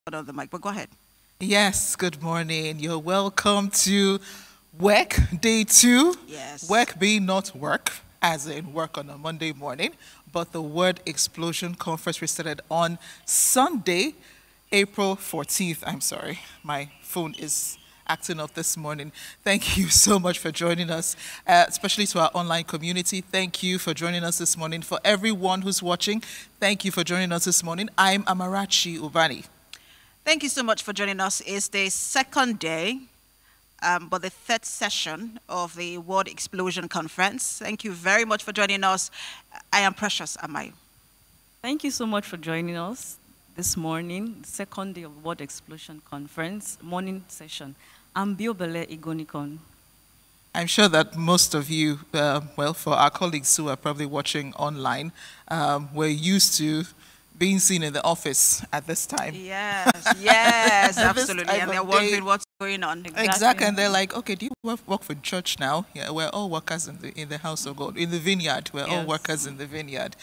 on the mic, but go ahead. Yes, good morning. You're welcome to work day 2. Yes. Work being not work, as in work on a Monday morning, but the Word Explosion Conference we started on Sunday, April 14th. I'm sorry, my phone is acting up this morning. Thank you so much for joining us, especially to our online community. Thank you for joining us this morning. For everyone who's watching, thank you for joining us this morning. I'm Amarachi Ubani. Thank you so much for joining us. It's the second day, but the third session of the World Explosion Conference. Thank you very much for joining us. I am Precious Amayo. Thank you so much for joining us this morning, the second day of the World Explosion Conference, morning session. I'm Biobele Igonikon. I'm sure that most of you, well, for our colleagues who are probably watching online, we're used to being seen in the office at this time. Yes, yes, absolutely. And they're wondering what's going on. Exactly. And they're like, okay, do you work for church now? Yeah, we're all workers in the house of God. In the vineyard, we're all workers in the vineyard.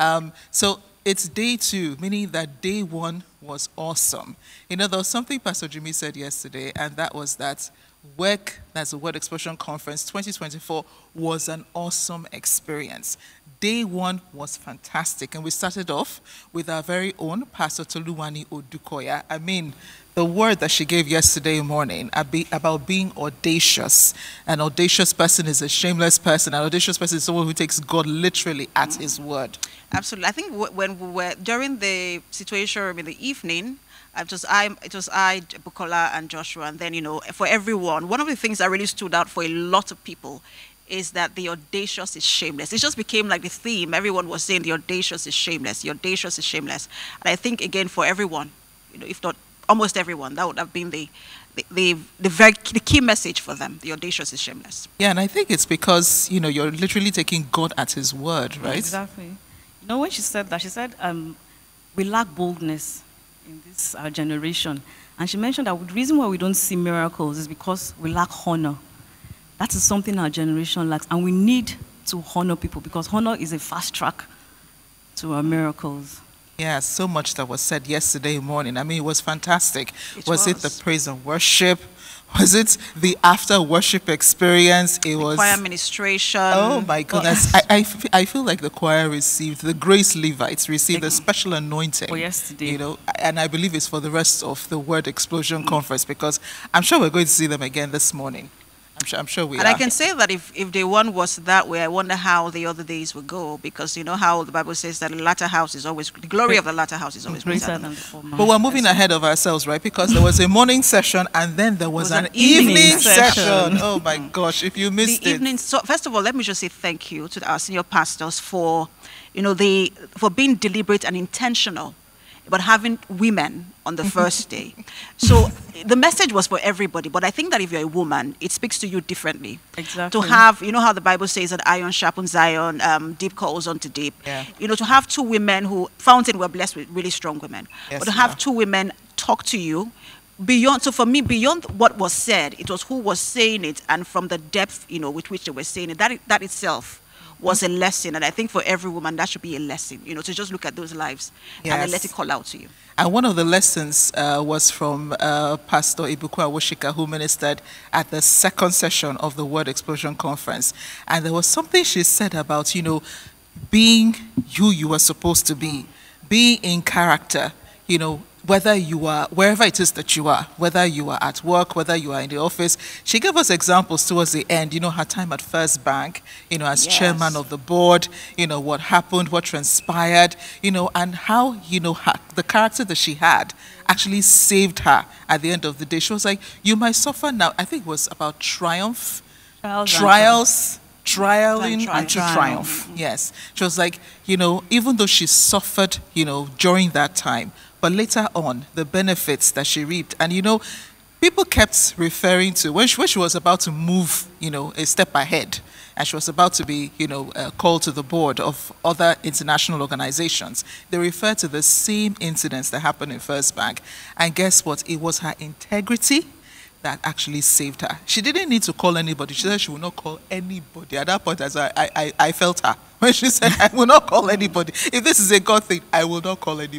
So it's day 2, meaning that day 1 was awesome. You know, there was something Pastor Jimmy said yesterday, and that was that that's the World Explosion Conference 2024, was an awesome experience. Day 1 was fantastic, and we started off with our very own Pastor Toluwani Odukoya. I mean, the word that she gave yesterday morning about being audacious. An audacious person is a shameless person. An audacious person is someone who takes God literally at his word. Absolutely. I think when we were during the situation room in the evening, it was I, Bukola, and Joshua, and then, you know, for everyone, one of the things that really stood out for a lot of people is that the audacious is shameless. It just became like the theme. Everyone was saying the audacious is shameless. The audacious is shameless. And I think, again, for everyone, you know, if not almost everyone, that would have been the key message for them. The audacious is shameless. Yeah, and I think it's because, you know, you're literally taking God at his word, right? Exactly. You know, when she said that, she said, we lack boldness in this our generation. And she mentioned that the reason why we don't see miracles is because we lack honor. That is something our generation lacks. And we need to honor people because honor is a fast track to our miracles. Yeah, so much that was said yesterday morning. I mean, it was fantastic. Was it the praise and worship? Was it the after worship experience? It was choir ministration. Oh my goodness. I feel like the choir received, the Grace Levites received a special anointing. Yesterday. You know, and I believe it's for the rest of the Word Explosion Conference, because I'm sure we're going to see them again this morning. I'm sure we are. And I can say that if day 1 was that way, I wonder how the other days will go, because you know how the Bible says that the latter house is always, the glory of the latter house is always greater than the former. But we're moving ahead of ourselves, right? Because there was a morning session and then there was an evening session. Oh my gosh, if you missed the evening. So first of all, let me just say thank you to our senior pastors for, you know, for being deliberate and intentional about having women on the first day. So the message was for everybody, but I think that if you're a woman, it speaks to you differently. Exactly. To have, you know how the Bible says that iron sharpens iron, deep calls unto deep. Yeah. You know, to have 2 women who, Fountain, we're blessed with really strong women, yes, but to have 2 women talk to you, beyond, so for me, beyond what was said, it was who was saying it, and from the depth, you know, with which they were saying it, that itself was a lesson. And I think for every woman, that should be a lesson, you know, to just look at those lives and then let it call out to you. And one of the lessons was from Pastor Ibuku Awoshika, who ministered at the second session of the Word Explosion Conference. And there was something she said about, you know, being who you were supposed to be, being in character, you know, whether you are, wherever it is that you are, whether you are at work, whether you are in the office. She gave us examples towards the end, you know, her time at First Bank, you know, as chairman of the board, you know, what happened, what transpired, you know, and how, you know, the character that she had actually saved her at the end of the day. She was like, you might suffer now. I think it was about triumph, trials, trialing and to triumph. Yes. She was like, you know, even though she suffered, you know, during that time, but later on, the benefits that she reaped. And, you know, people kept referring to, when she was about to move, you know, a step ahead, and she was about to be, you know, called to the board of other international organizations, they referred to the same incidents that happened in First Bank. And guess what? It was her integrity that actually saved her. She didn't need to call anybody. She said she would not call anybody. At that point, as I felt her when she said, I will not call anybody. If this is a God thing, I will not call anybody.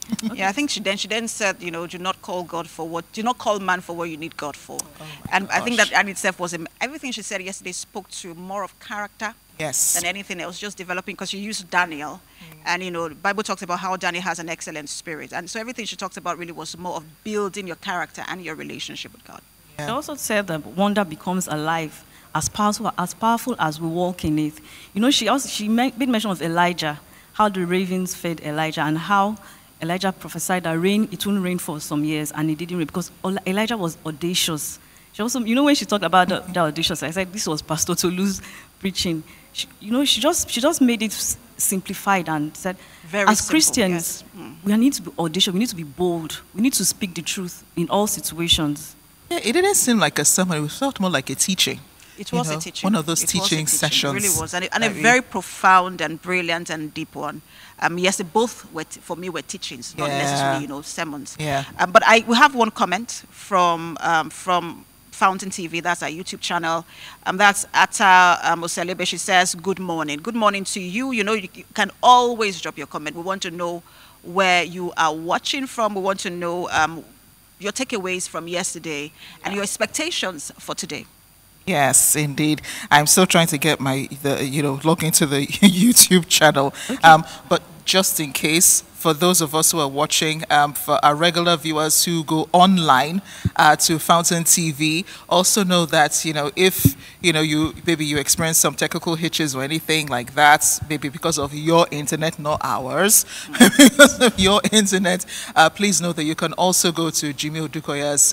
Yeah, I think she then said, do not call man for what you need God for. And I think that in itself was everything she said yesterday spoke to more of character. Yes. Than anything else, just developing, because she used Daniel, and the Bible talks about how Daniel has an excellent spirit, and so everything she talked about really was more of building your character and your relationship with God. Yeah. She also said that wonder becomes alive as powerful as we walk in it. She made mention of Elijah, how the ravens fed Elijah, and how Elijah prophesied that it wouldn't rain for some years, and it didn't rain because Elijah was audacious. She also, when she talked about the audacious, I said this was Pastor Tolu's preaching. She just made it simplified and said, very as simple, Christians, yes. We need to be audacious, we need to be bold, we need to speak the truth in all situations. Yeah, it didn't seem like a sermon, it felt more like a teaching. It was a teaching. One of those teaching sessions. It really was, and a very profound and brilliant and deep one. Yes, both for me were teachings, not necessarily sermons. Yeah. But we have one comment from Fountain TV, that's our YouTube channel. That's Ata Moselebe. She says, good morning. Good morning to you. You can always drop your comment. We want to know where you are watching from. We want to know your takeaways from yesterday and your expectations for today. Yes, indeed. I'm still trying to get log into the YouTube channel. Okay. But just in case, for those of us who are watching, for our regular viewers who go online to Fountain TV, also know that, if, you experience some technical hitches or anything like that, maybe because of your internet, not ours, because of your internet, please know that you can also go to Jimmy Odukoya's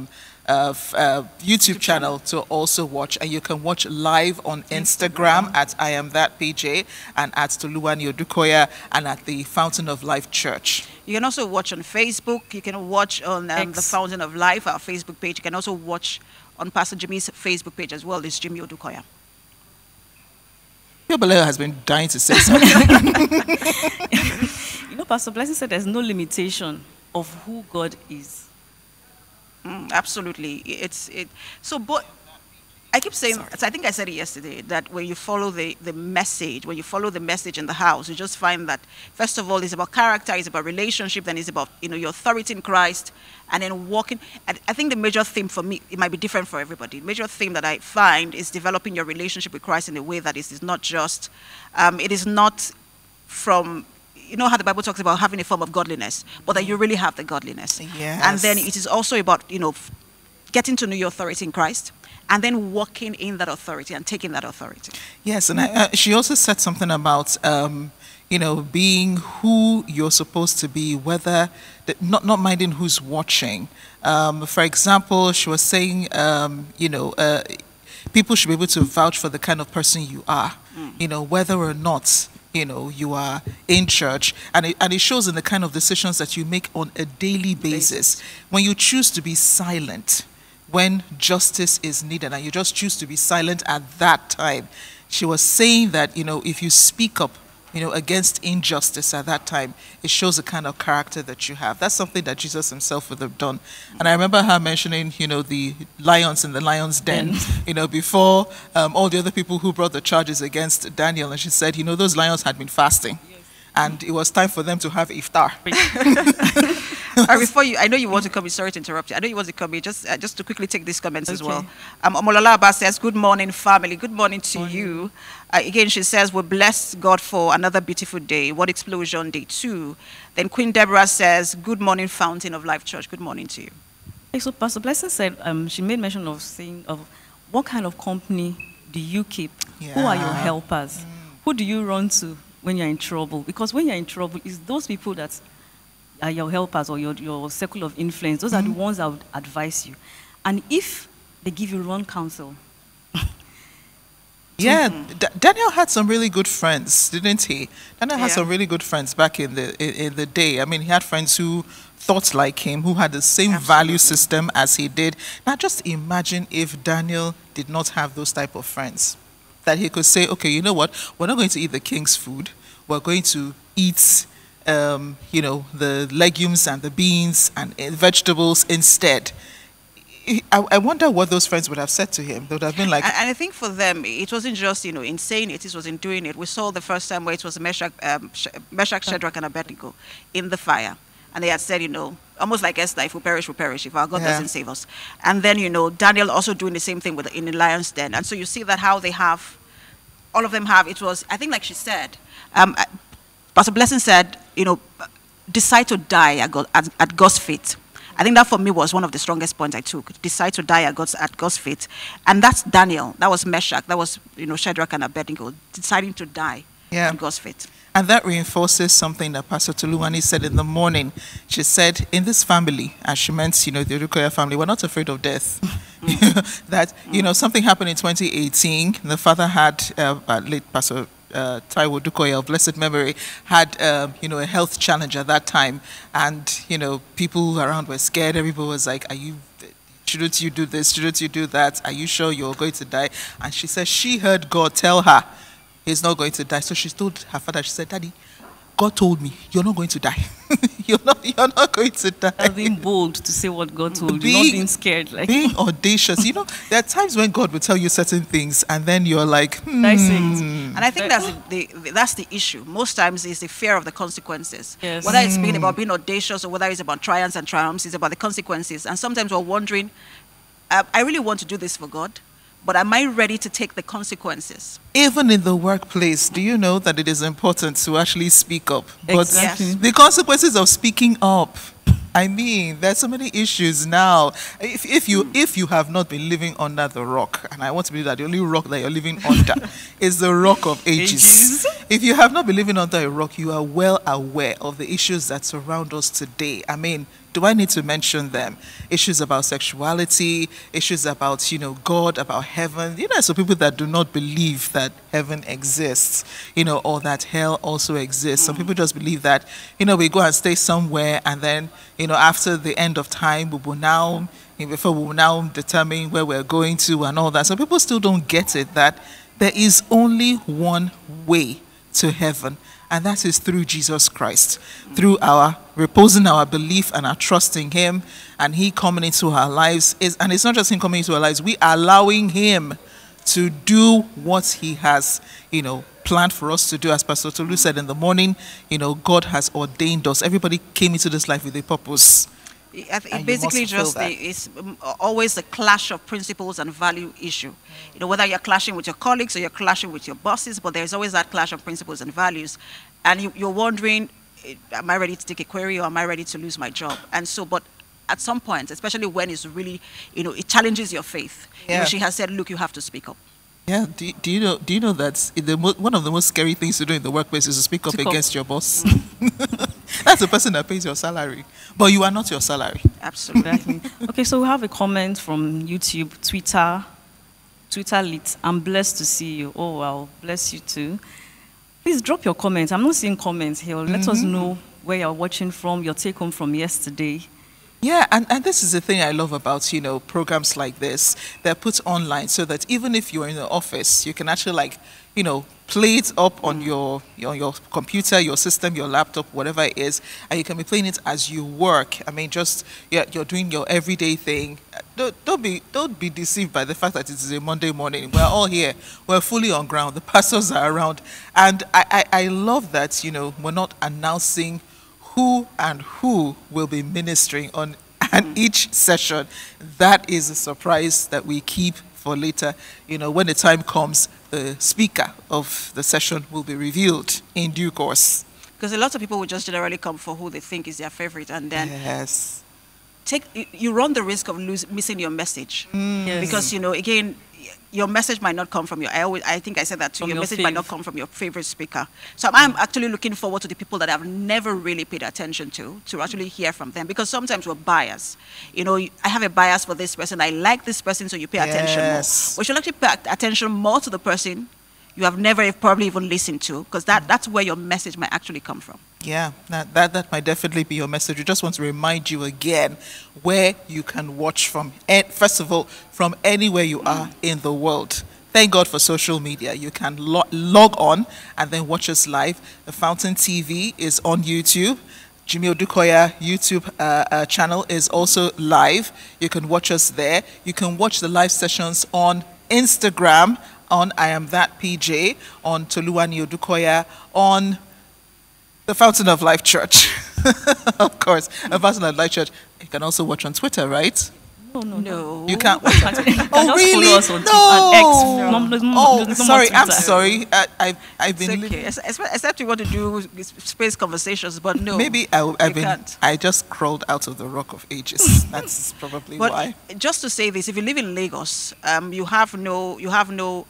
YouTube channel to also watch, and you can watch live on Instagram at I Am That PJ and at Toluwani Odukoya and at the Fountain of Life Church. You can also watch on Facebook. You can watch on the Fountain of Life, our Facebook page. You can also watch on Pastor Jimmy's Facebook page as well. It's Jimmy Odukoya. Yobale has been dying to say something. Pastor Blessing said there's no limitation of who God is. Absolutely. But I keep saying, I think I said it yesterday, that when you follow the message, when you follow the message in the house, you just find that, first of all, it's about character, it's about relationship, then it's about, your authority in Christ, and then walking. And I think the major theme for me, it might be different for everybody. The major theme that I find is developing your relationship with Christ in a way that is not just, it is not from, how the Bible talks about having a form of godliness, but that you really have the godliness. Yes. And then it is also about, getting to know your authority in Christ, and then walking in that authority and taking that authority. Yes, and she also said something about, being who you're supposed to be, not minding who's watching. For example, she was saying, people should be able to vouch for the kind of person you are, whether or not you are in church, and it shows in the kind of decisions that you make on a daily basis. When you choose to be silent when justice is needed, and you just choose to be silent at that time. She was saying that, if you speak up, against injustice at that time, it shows the kind of character that you have. That's something that Jesus himself would have done. And I remember her mentioning, the lions in the lion's den, before all the other people who brought the charges against Daniel. And she said, those lions had been fasting. And it was time for them to have iftar. Before I know you want to come in. Sorry to interrupt you. I know you want to come in. Just to quickly take these comments as well. Omolola Abba says, "Good morning, family. Good morning to you." Again, she says, "We bless God for another beautiful day. What explosion, day 2." Then Queen Deborah says, "Good morning, Fountain of Life Church. Good morning to you." So Pastor Blessing said, she made mention of saying, of what kind of company do you keep? Yeah. Who are your helpers? Who do you run to when you're in trouble? Because when you're in trouble, it's those people that are your helpers or your circle of influence. Those are the ones that would advise you. And if they give you wrong counsel. Daniel had some really good friends, didn't he? Daniel had some really good friends back in the day. I mean, he had friends who thought like him, who had the same value system as he did. Now, just imagine if Daniel did not have those type of friends. That he could say, okay, you know what? We're not going to eat the king's food. We're going to eat, the legumes and the beans and vegetables instead. I wonder what those friends would have said to him. They would have been like... And I think for them, it wasn't just, in saying it was in doing it. We saw the first time where it was Meshach, Shadrach, and Abednego in the fire. And they had said, almost like Esther, if we perish, we perish, if our God Yeah. doesn't save us. And then, Daniel also doing the same thing in the lion's den. And so you see that how they have, all of them have, it was, I think like she said, Pastor Blessing said, decide to die at God's feet. I think that for me was one of the strongest points I took. Decide to die at God's feet. And that's Daniel. That was Meshach. That was, Shadrach and Abednego. Deciding to die at God's feet. And that reinforces something that Pastor Toluwani said in the morning. She said, in this family, and she meant, the Odukoya family, we're not afraid of death. That, something happened in 2018. The father had, late Pastor Taiwo Odukoya of blessed memory, had, a health challenge at that time. And, people around were scared. Everybody was like, shouldn't you do this? Shouldn't you do that? Are you sure you're going to die? And she said she heard God tell her, he's not going to die. So she told her father, she said, Daddy, God told me, you're not going to die. you're not going to die. Being bold to say what God told you, not being scared. Being audacious. There are times when God will tell you certain things and then you're like, And I think that's the issue. Most times it's the fear of the consequences. Yes. Whether it's about being audacious or whether it's about triumphs and triumphs, it's about the consequences. And sometimes we're wondering, I really want to do this for God, but am I ready to take the consequences? Even in the workplace, do you know that it is important to actually speak up? Exactly. But the consequences of speaking up, I mean, there's so many issues now. If you have not been living under the rock, and I want to believe that the only rock that you're living under is the rock of ages. If you have not been living under a rock, you are well aware of the issues that surround us today. I mean, do I need to mention them? Issues about sexuality, issues about, God, about heaven. So people that do not believe that heaven exists, or that hell also exists. Some people just believe that, we go and stay somewhere and then, after the end of time, we will now determine where we're going to and all that. Some people still don't get it, that there is only one way to heaven. And that is through Jesus Christ, through our reposing our belief and our trust in him, and he coming into our lives. And it's not just him coming into our lives, we are allowing him to do what he has, planned for us to do. As Pastor Tolu said in the morning, God has ordained us. Everybody came into this life with a purpose. It basically it's always a clash of principles and value issue. Whether you're clashing with your colleagues or you're clashing with your bosses, but there's always that clash of principles and values. And you're wondering, am I ready to take a query or am I ready to lose my job? And so, but at some point, especially when it's really, it challenges your faith. Yeah. She has said, look, you have to speak up. Yeah. Do you know that one of the most scary things to do in the workplace is to speak up against your boss? That's the person that pays your salary, but you are not your salary. Absolutely. Okay, so we have a comment from YouTube, Twitter lit. I'm blessed to see you. Oh wow, bless you too. Please drop your comments. I'm not seeing comments here. Let us know where you're watching from, your take home from yesterday. Yeah, and this is the thing I love about, programs like this. They're put online so that even if you're in the office, you can actually play it up on your computer, your system, your laptop, whatever it is, and you can be playing it as you work. I mean, you're doing your everyday thing. Don't be deceived by the fact that it is a Monday morning. We're all here. We're fully on ground. The pastors are around, and I love that we're not announcing who will be ministering on each session. That is a surprise that we keep for later. When the time comes, the speaker of the session will be revealed in due course. Because a lot of people will just generally come for who they think is their favorite, and then yes, you run the risk of missing your message. Yes. Because again, your message might not come from I think I said that too. Your message might not come from your favorite speaker. So I'm actually looking forward to the people that I've never really paid attention to actually hear from them. Because sometimes we're biased. I have a bias for this person. I like this person, so you pay attention more. We should actually pay attention more to the person you have never probably even listened to, because that's where your message might actually come from. Yeah, that might definitely be your message. We just want to remind you again where you can watch from. First of all, from anywhere you are in the world. Thank God for social media. You can log on and then watch us live. The Fountain TV is on YouTube. Jimmy Odukoya YouTube channel is also live. You can watch us there. You can watch the live sessions on Instagram, on I Am That PJ, on Toluwani Odukoya, on The Fountain of Life Church. Of course, the Fountain of Life Church. You can also watch on Twitter, right? No. You can't. Oh, really? No. Sorry. I'm sorry. I've been. Okay. Except you want to do space conversations, but no. Maybe I just crawled out of the Rock of Ages. That's probably why. Just to say this, if you live in Lagos, you have no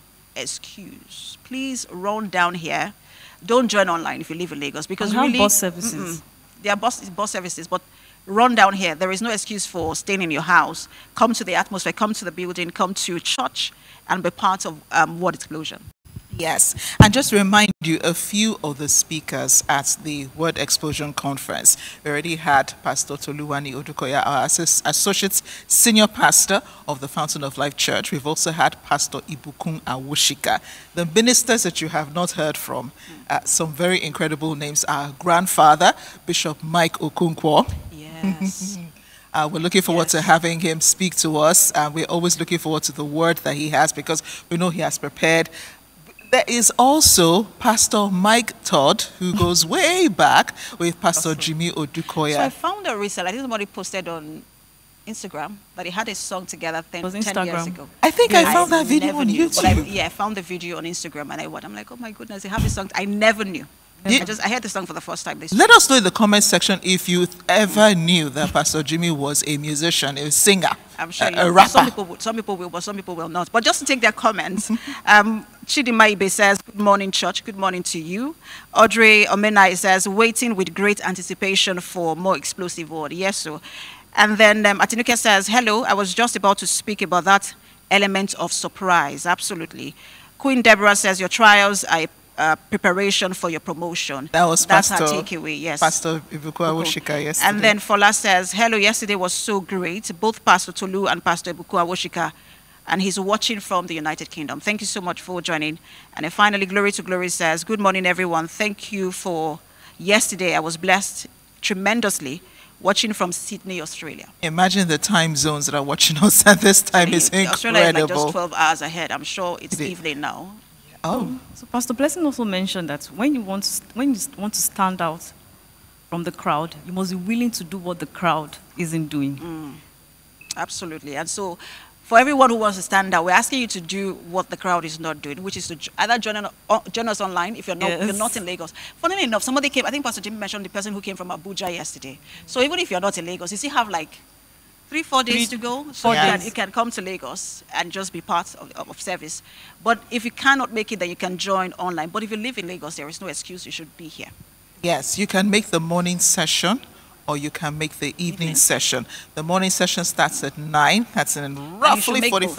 excuse. Please run down here. Don't join online if you live in Lagos, because really bus services. There are bus services, but run down here. There is no excuse for staying in your house. Come to the atmosphere, come to the building, come to church, and be part of Word Explosion. Yes, and just to remind you, a few of the speakers at the Word Explosion Conference. We already had Pastor Toluwani Odukoya, our Associate Senior Pastor of the Fountain of Life Church. We've also had Pastor Ibukun Awushika. The ministers that you have not heard from, some very incredible names. Our grandfather, Bishop Mike Okonkwo. Yes. We're looking forward to having him speak to us. We're always looking forward to the word that he has, because we know he has prepared. There is also Pastor Mike Todd, who goes way back with Pastor Jimmy Odukoya. So I found a recently, I think somebody posted on Instagram that he had a song together 10 years ago. I think I found that video on YouTube. I found the video on Instagram, and I'm like, oh my goodness, they have a song. I never knew. I heard the song for the first time. Let us know in the comment section if you ever knew that Pastor Jimmy was a musician, a singer, I'm sure a rapper. Some people will, but some people will not. But just to take their comments, Chidima Ibe says, good morning, church. Good morning to you. Audrey Omenai says, waiting with great anticipation for more explosive word. Yes, so. And then Atinuke says, hello, I was just about to speak about that element of surprise. Absolutely. Queen Deborah says, your trials are preparation for your promotion. That's our takeaway, yes. Pastor Ibuku Awoshika yesterday. And then Fola says, hello, yesterday was so great. Both Pastor Tolu and Pastor Ibuku Awoshika, and he's watching from the United Kingdom. Thank you so much for joining. And then finally, Glory to Glory says, good morning, everyone. Thank you for yesterday. I was blessed tremendously watching from Sydney, Australia. Imagine the time zones that are watching us at this time. Is incredible. Australia is like just 12 hours ahead. I'm sure it's evening now. Oh. So Pastor Blessing also mentioned that when you want to stand out from the crowd, you must be willing to do what the crowd isn't doing. Absolutely. And so for everyone who wants to stand out, we're asking you to do what the crowd is not doing, which is to either join us online if you're not in Lagos. Funnily enough, somebody came, I think Pastor Jimmy mentioned the person who came from Abuja yesterday. So even if you're not in Lagos, you still have like 3-4 days to go, so you can come to Lagos and just be part of service. But if you cannot make it, then you can join online. But if you live in Lagos, there is no excuse. You should be here. Yes, you can make the morning session, or you can make the evening session. The morning session starts at 9. That's in roughly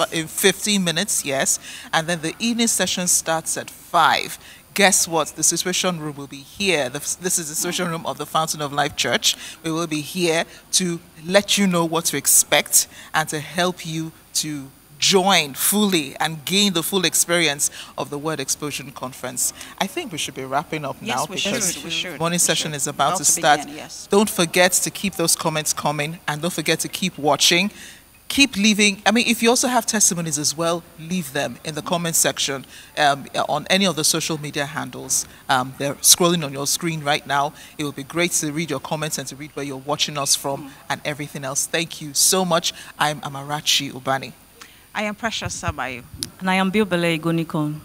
15 minutes, yes. And then the evening session starts at 5. Guess what? The Situation Room will be here. This is the Situation Room of the Fountain of Life Church. We will be here to let you know what to expect and to help you to join fully and gain the full experience of the Word Explosion Conference. I think we should be wrapping up now because the morning session is about to start. Begin, yes. Don't forget to keep those comments coming, and don't forget to keep watching. Keep leaving. I mean, if you also have testimonies as well, leave them in the comment section on any of the social media handles. They're scrolling on your screen right now. It would be great to read your comments and to read where you're watching us from and everything else. Thank you so much. I'm Amarachi Ubani. I am Precious Sabayo. And I am Biobele Igonikon.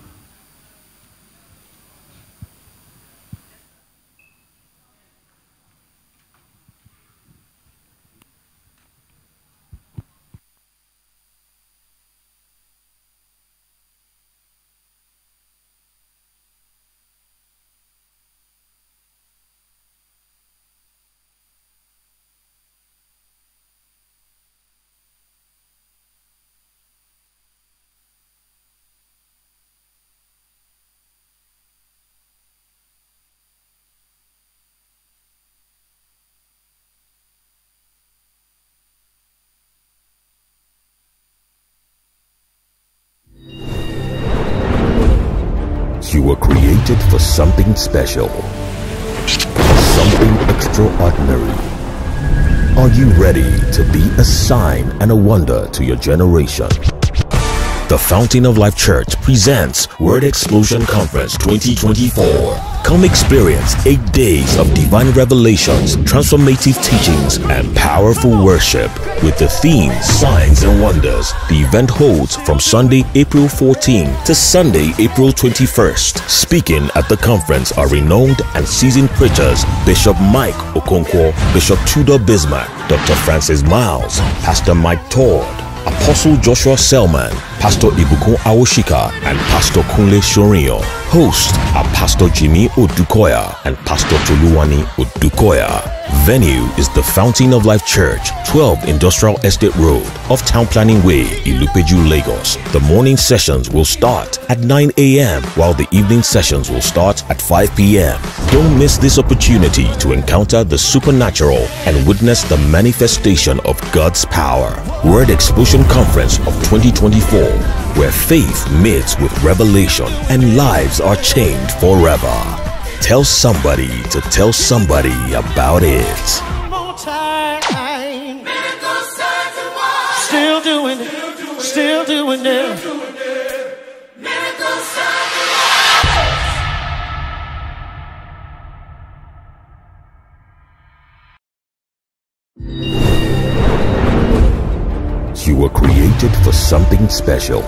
You were created for something special, something extraordinary. Are you ready to be a sign and a wonder to your generation? The Fountain of Life Church presents Word Explosion Conference 2024. Come experience 8 days of divine revelations, transformative teachings, and powerful worship with the theme Signs and Wonders. The event holds from Sunday, April 14 to Sunday, April 21st. Speaking at the conference are renowned and seasoned preachers Bishop Mike Okonkwo, Bishop Tudor Bismarck, Dr. Francis Miles, Pastor Mike Todd, Apostle Joshua Selman, Pastor Ibukun Awoshika, and Pastor Kunle Shorinyo. Host are Pastor Jimmy Odukoya and Pastor Toluwani Odukoya. Venue is the Fountain of Life Church, 12 Industrial Estate Road, off Town Planning Way, Ilupeju, Lagos. The morning sessions will start at 9 a.m. while the evening sessions will start at 5 p.m. Don't miss this opportunity to encounter the supernatural and witness the manifestation of God's power. Word Explosion Conference of 2024, where faith meets with revelation and lives are changed forever. Tell somebody to tell somebody about it. More time. Still doing it. Still doing it. You were created for something special,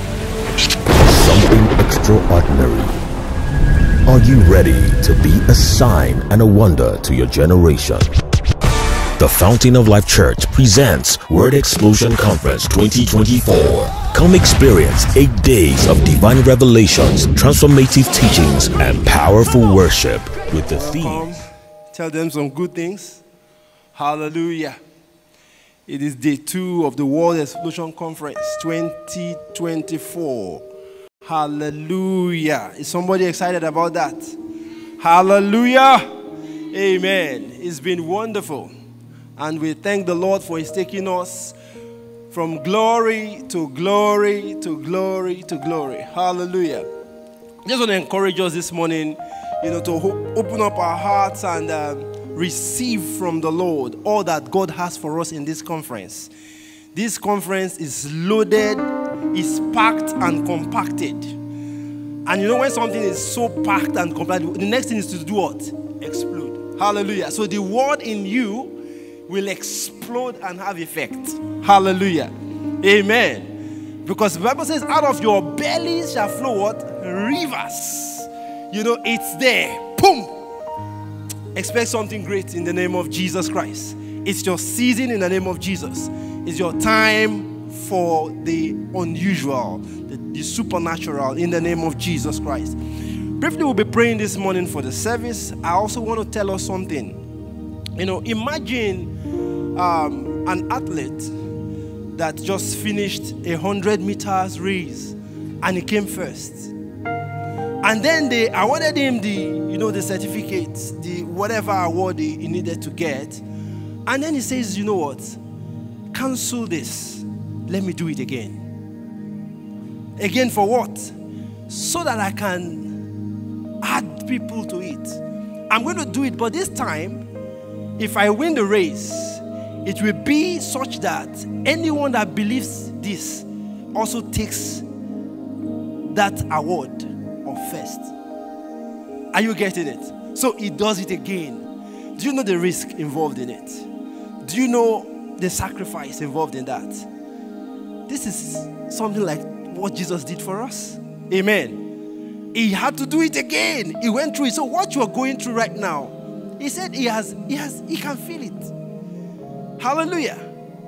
something extraordinary. Are you ready to be a sign and a wonder to your generation? The Fountain of Life Church presents Word Explosion Conference 2024. Come experience 8 days of divine revelations, transformative teachings, and powerful worship with the theme. Tell them some good things. Hallelujah. It is day 2 of the World Explosion Conference 2024. Hallelujah. Is somebody excited about that? Hallelujah. Amen. It's been wonderful. And we thank the Lord for His taking us from glory to glory to glory to glory. Hallelujah. I just want to encourage us this morning, to open up our hearts and receive from the Lord all that God has for us in this conference. This conference is loaded, is packed and compacted. And when something is so packed and compacted, the next thing is to do what? Explode. Hallelujah. So the word in you will explode and have effect. Hallelujah. Amen. Because the Bible says, out of your belly shall flow what? Rivers. It's there. Boom. Expect something great in the name of Jesus Christ. It's your season in the name of Jesus. It's your time for the unusual, the supernatural in the name of Jesus Christ. Briefly, we'll be praying this morning for the service. I also want to tell us something. Imagine an athlete that just finished 100 meters race and he came first. And then they awarded him the certificates, the whatever award he needed to get. And then he says, you know what? Cancel this. Let me do it again. Again for what? So that I can add people to it. I'm going to do it, but this time, if I win the race, it will be such that anyone that believes this also takes that award of first. Are you getting it? So he does it again. Do you know the risk involved in it? Do you know the sacrifice involved in that? This is something like what Jesus did for us. Amen. He had to do it again. He went through it. So what you are going through right now, he said he can feel it. Hallelujah.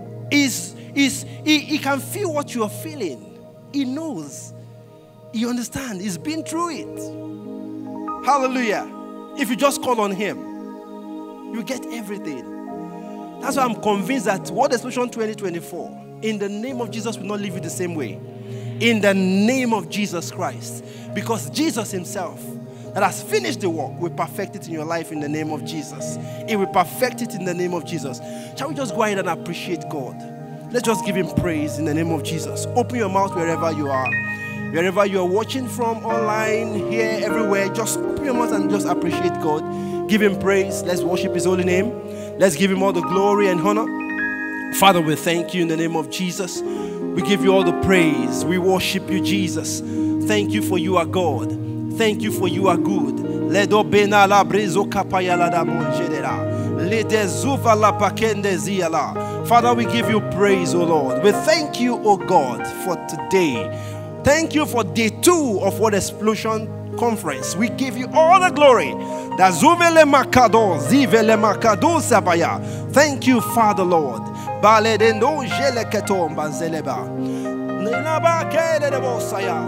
He can feel what you are feeling. He knows. He understands. He's been through it. Hallelujah. If you just call on Him, you get everything. That's why I'm convinced that World Explosion 2024, in the name of Jesus, will not leave you the same way. In the name of Jesus Christ. Because Jesus Himself, that has finished the work, will perfect it in your life in the name of Jesus. He will perfect it in the name of Jesus. Shall we just go ahead and appreciate God? Let's just give Him praise in the name of Jesus. Open your mouth wherever you are. Wherever you are watching from, online, here, everywhere, just open your mouth and just appreciate God. Give Him praise. Let's worship His holy name. Let's give Him all the glory and honor. Father, we thank You in the name of Jesus. We give You all the praise. We worship You, Jesus. Thank You for You are God. Thank You for You are good. Ledo bena la brizo kapaya la da monjedera. Lede zuva la pakende ziala. Father, we give you praise, O Lord. We thank you, O God, for today. Thank you for day 2 of Word Explosion Conference. We give you all the glory. Da zuvele makado, zivele makado sabaya. Thank you, Father, Lord. Bale de no jele ketomba zeleba. Nilaba kede de bosaya.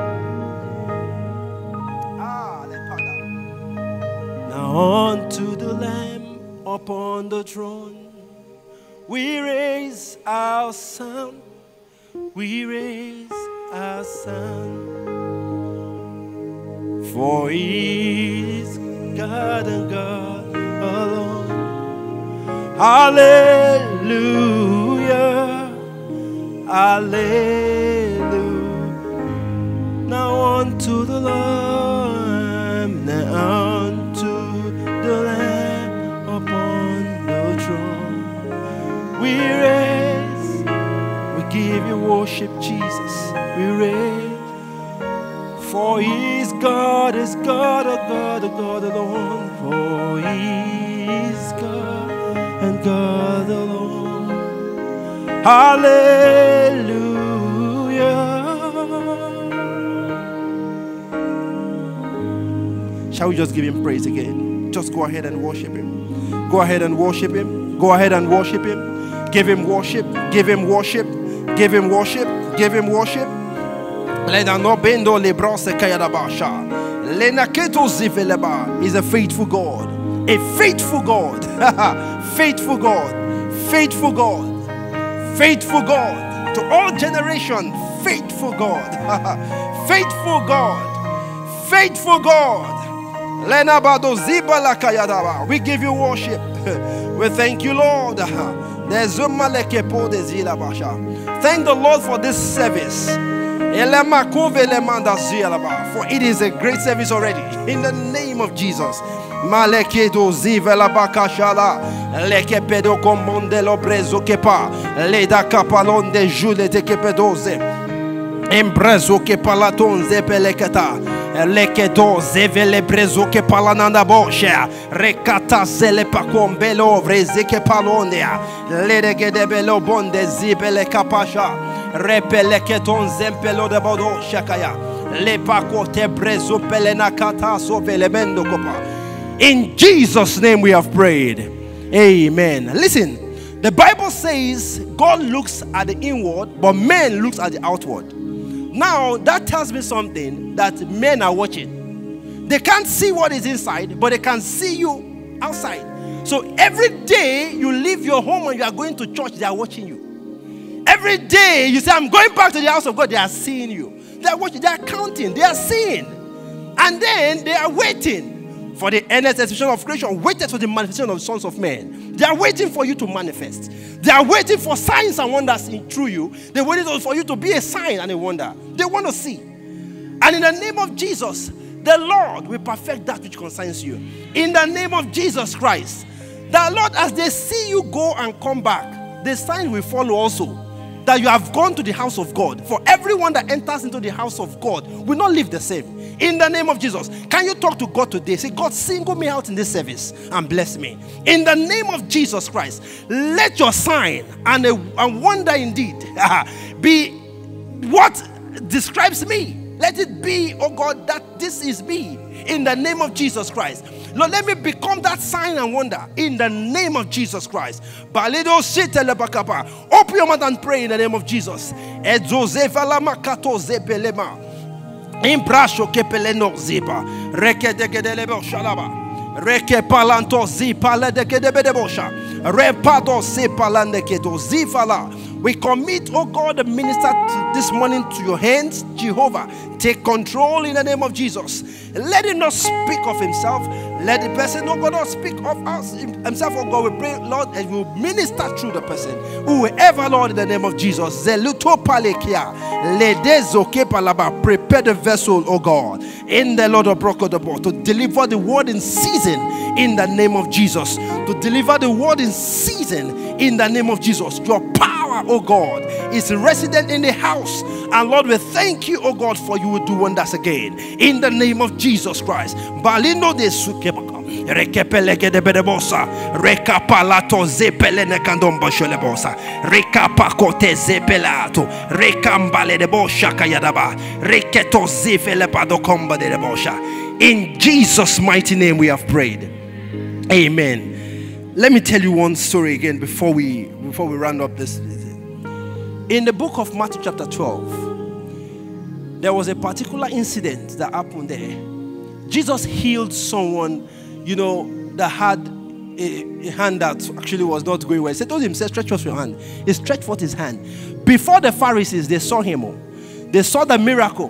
Now unto the Lamb upon the throne, we raise our sound, we raise our sound. For He is God and God alone. Hallelujah, hallelujah. Now unto the Lamb, now unto the Lamb upon the throne. We raise, we give you worship, Jesus. We raise. For He is God, a God alone. For He is God and God alone. Hallelujah. Shall we just give Him praise again? Just go ahead and worship Him. Go ahead and worship Him. Go ahead and worship Him. Give Him worship. Give Him worship. Give Him worship. Give Him worship. Is a faithful God. A faithful God. Faithful God. Faithful God. Faithful God. To all generations. Faithful God. Faithful God. Faithful God. We give you worship. We thank you, Lord. Thank the Lord for this service. For it is a great service already. In the name of Jesus. Malekedo zivela bakashala lekepedo komondelo brezo kepa leda kapalon de jule de kepedoze embrezo kepalaton zepeleketa lekedo zevele brezo kepalananda bosha rekata zele pakombelo vreze kepalonia ledegede belo bonde zibele kapasha repeleketon zempelo de bodo shakaya lepakote brezo pelena kata sovelemendo kopa. In Jesus' name we have prayed. Amen. Listen, the Bible says God looks at the inward, but man looks at the outward. Now, that tells me something, that men are watching. They can't see what is inside, but they can see you outside. So every day you leave your home and you are going to church, they are watching you. Every day you say, I'm going back to the house of God, they are seeing you. They are watching, they are counting, they are seeing. And then they are waiting. For the earnest expression of creation waited for the manifestation of the sons of men. They are waiting for you to manifest. They are waiting for signs and wonders through you. They are waiting for you to be a sign and a wonder. They want to see. And in the name of Jesus, the Lord will perfect that which concerns you. In the name of Jesus Christ, the Lord, as they see you go and come back, the sign will follow also, that you have gone to the house of God. For everyone that enters into the house of God will not live the same. In the name of Jesus. Can you talk to God today? Say, God, single me out in this service and bless me. In the name of Jesus Christ, let your sign and wonder indeed be what describes me. Let it be, oh God, that this is me. In the name of Jesus Christ. Lord, let me become that sign and wonder. In the name of Jesus Christ. Open your mouth and pray in the name of Jesus. Imbrasho kepeleno zipa reke degedelebo shalaba reke palanto zipa le degedebedebosha repado sepalande keto zifala. We commit, oh God, the minister this morning to your hands, Jehovah. Take control in the name of Jesus. Let him not speak of himself. Let the person, oh God, not speak of us himself, oh God. We pray, Lord, and we will minister through the person. Whoever, Lord, in the name of Jesus. Zeluto palekia ledezoke palaba. Prepare the vessel, oh God, in the Lord of Brokodabo, to deliver the word in season in the name of Jesus. To deliver the word in season in the name of Jesus. Your power, oh God, is resident in the house. And Lord, we thank you, oh God, for you will do wonders again. In the name of Jesus Christ. Balino de Sukebaka. Rekepeleke de Bedebosa. Rekapalato Zepelene Kandomba Shelebosa. Rekapakote Zepelato. Rekambale de Bosha Kayadaba. Reketo Zefelepado Komba de Bosha. In Jesus' mighty name we have prayed. Amen. Let me tell you one story again before we round up this. In the book of Matthew chapter 12, there was a particular incident that happened there. Jesus healed someone, that had a hand that actually was not going well. He told him, stretch forth your hand. He stretched forth his hand. Before the Pharisees, they saw him. They saw the miracle.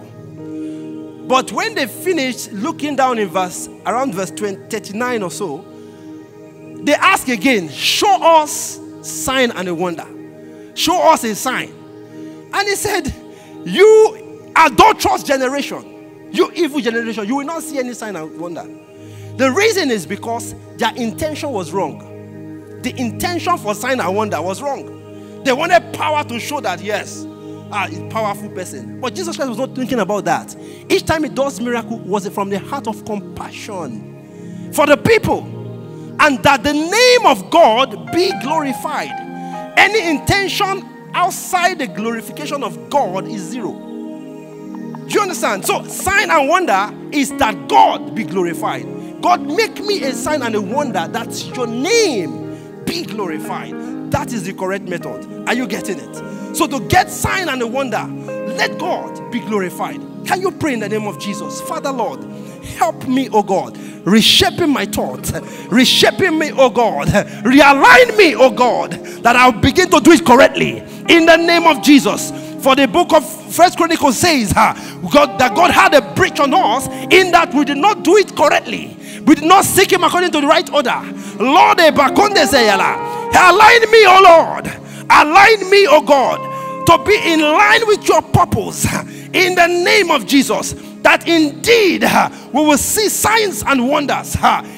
But when they finished looking down in around verse 39 or so, they ask again, show us sign and a wonder. Show us a sign. And he said, you adulterous generation, you evil generation, you will not see any sign and wonder. The reason is because their intention was wrong. The intention for sign and wonder was wrong. They wanted power to show that, yes, a powerful person. But Jesus Christ was not thinking about that. Each time he does miracle, was from the heart of compassion for the people. And that the name of God be glorified. Any intention outside the glorification of God is zero. Do you understand? So sign and wonder is that God be glorified. God, make me a sign and a wonder that your name be glorified. That is the correct method. Are you getting it? So to get sign and a wonder, let God be glorified. Can you pray in the name of Jesus? Father Lord, help me, oh God, reshaping my thoughts, reshaping me, oh God, realign me, oh God, that I'll begin to do it correctly in the name of Jesus. For the book of First Chronicles says that God had a breach on us in that we did not do it correctly. We did not seek him according to the right order. Lord, align me, oh Lord, align me, oh God, to be in line with your purpose in the name of Jesus, that indeed we will see signs and wonders.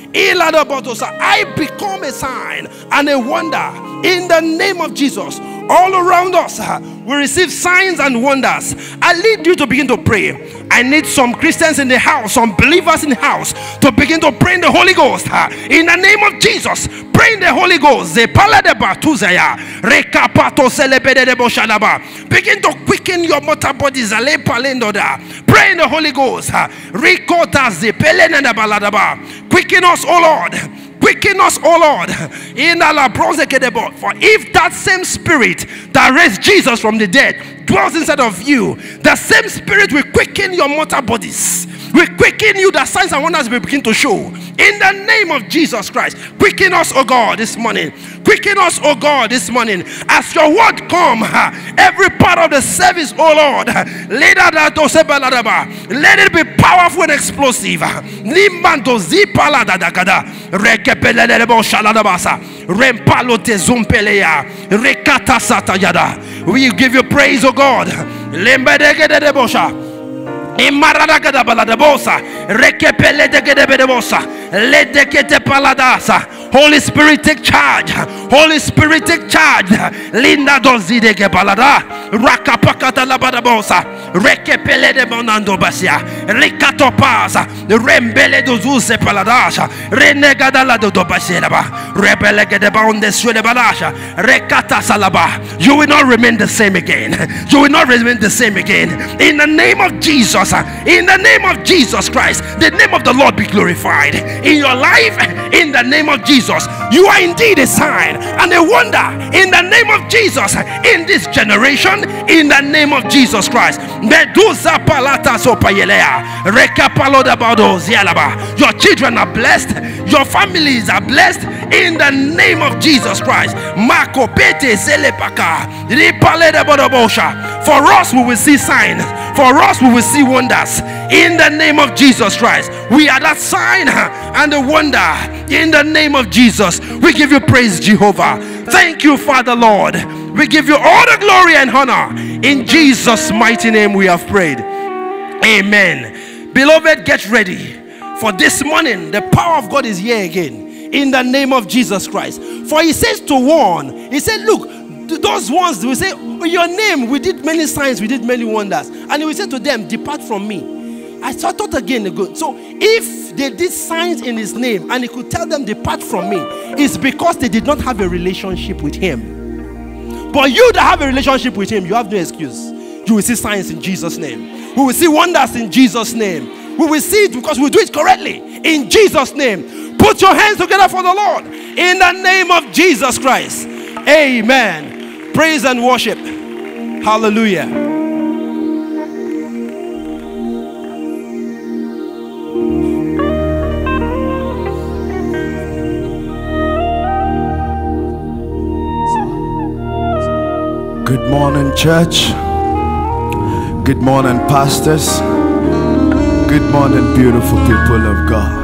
I become a sign and a wonder in the name of Jesus. All around us, we receive signs and wonders. I need you to begin to pray. I need some Christians in the house, some believers in the house, to begin to pray in the Holy Ghost. In the name of Jesus, pray in the Holy Ghost. Begin to quicken your mortal bodies. Pray in the Holy Ghost. Quicken us, O Lord. Quicken us, O Lord. For if that same spirit that raised Jesus from the dead dwells inside of you, the same spirit will quicken your mortal bodies. We quicken you, that signs and wonders will begin to show. In the name of Jesus Christ, quicken us, oh God, this morning. Quicken us, oh God, this morning. As your word come, every part of the service, oh Lord, let it be powerful and explosive. We give you praise, oh God. Imaradagada baladabosa, rekepele de gedebedebosa, ledekete paladasa. Holy Spirit, take charge. Holy Spirit, take charge. Linda dozideke balada, rakapakata labadabosa, rekepele de monando basia, rikatopasa, rembele dozuse paladasha, renegada la dobaselaba, rebelege de baunde suele balasha, rekata salaba. You will not remain the same again. You will not remain the same again. In the name of Jesus. In the name of Jesus Christ, the name of the Lord be glorified in your life. In the name of Jesus, you are indeed a sign and a wonder in the name of Jesus in this generation. In the name of Jesus Christ, your children are blessed, your families are blessed in the name of Jesus Christ. For us, we will see signs. For us, we will see wonders in the name of Jesus Christ. We are that sign and the wonder in the name of Jesus. We give you praise, Jehovah. Thank you, Father Lord. We give you all the glory and honor. In Jesus' mighty name we have prayed. Amen. Beloved, get ready. For this morning, the power of God is here again. In the name of Jesus Christ. For he says to warn. He said, look, those ones will say, oh, your name, we did many signs, we did many wonders. And he will say to them, depart from me. I thought again. So if they did signs in his name and he could tell them, depart from me, it's because they did not have a relationship with him. But you that have a relationship with him, you have no excuse. You will see signs in Jesus' name. We will see wonders in Jesus' name. We will see it because we do it correctly in Jesus' name. Put your hands together for the Lord in the name of Jesus Christ. Amen. Praise and worship. Hallelujah. Good morning, church. Good morning, pastors. Good morning, beautiful people of God.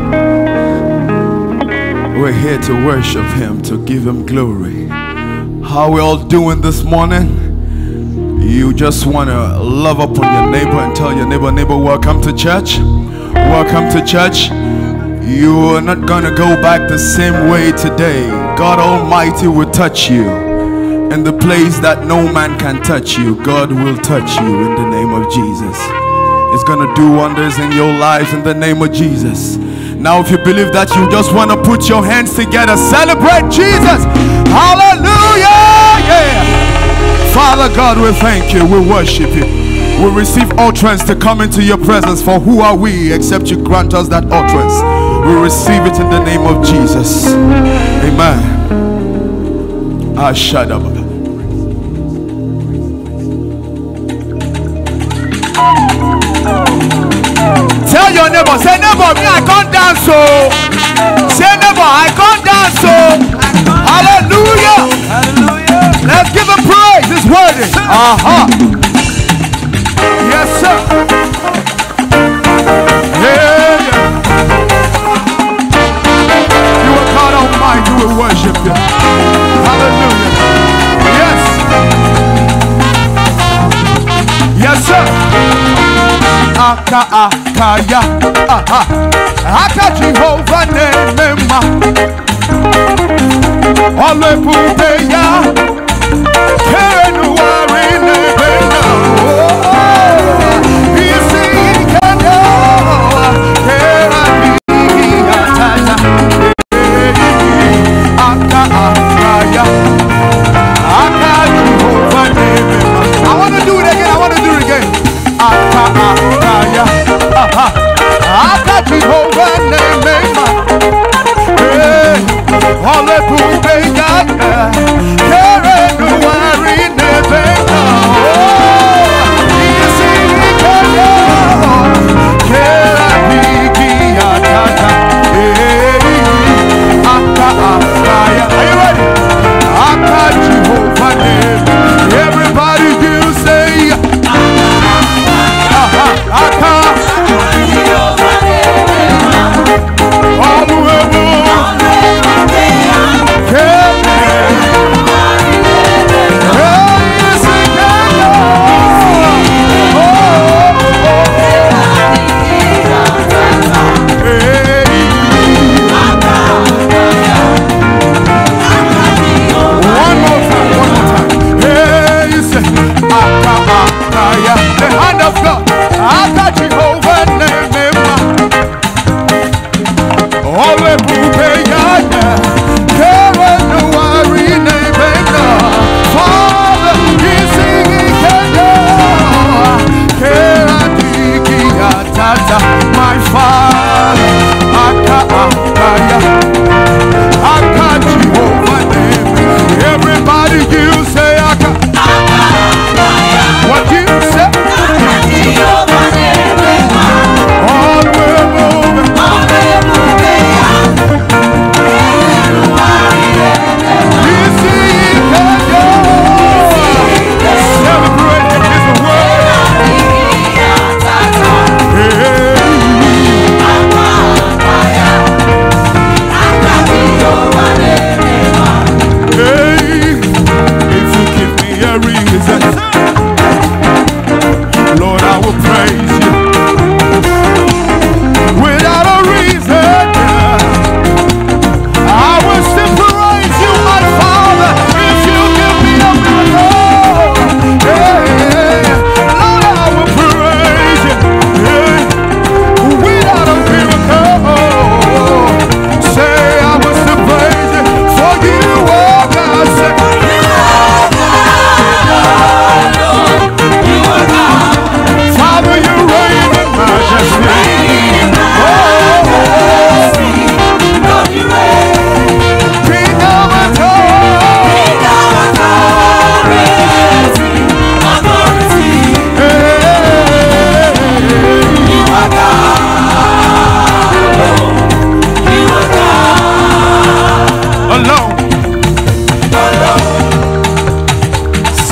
We're here to worship him, to give him glory. How we all doing this morning? You just want to love up on your neighbor and tell your neighbor, welcome to church. Welcome to church. You are not going to go back the same way today. God Almighty will touch you. In the place that no man can touch you, God will touch you in the name of Jesus. It's going to do wonders in your lives in the name of Jesus. Now if you believe that, you just want to put your hands together, celebrate Jesus. Hallelujah. Yeah. Father God, we thank you, we worship you. We receive utterance to come into your presence, for who are we except you grant us that utterance. We receive it in the name of Jesus. Amen. Ashadaba. Tell your neighbor, say neighbor, me I can't dance so. Say neighbor, I can't dance so. Hallelujah. Hallelujah. Let's give him praise. It's worthy. Yes, sir. Yeah. You are God Almighty. We worship you. Hallelujah. Yes. Yes, sir. Akaya, Aka Jehovah Nemema, Olepupeya, Kerenuari Nebena, Isi Kano, Kerani Ataya, Akaya, Aka Jehovah Nemema. I want to do it again. Akaya, Aka Jehovah Nemema, Olepupeya, Kerenuari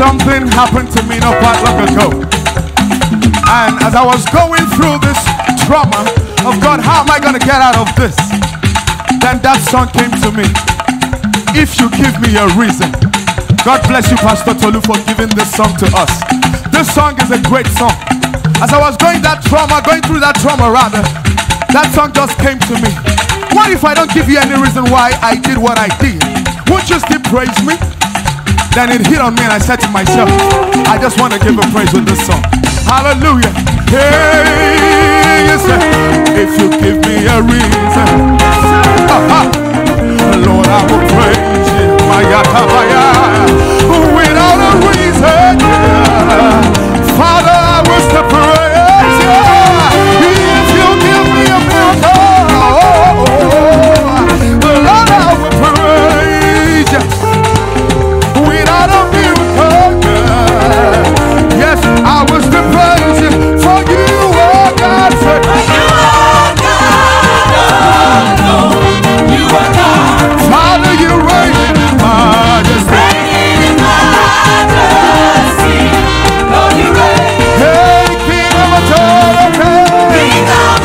Something happened to me not quite long ago. And as I was going through this trauma of God, how am I going to get out of this? Then that song came to me. If you give me a reason. God bless you, Pastor Tolu, for giving this song to us. This song is a great song. As I was going through that trauma rather, that song just came to me. What if I don't give you any reason why I did what I did? Won't you still praise me? Then it hit on me and I said to myself, I just want to give a praise with this song. Hallelujah. Hey, yes, if you give me a reason, Lord, I will praise you. Without a reason, Father, I will still praise you. If you give me a miracle, Lord, I will praise you. Without a miracle, yes, I will still praise you. For you are God. You are God. Father, you reign in majesty. Lord, you reign. Hey, King of authority. King of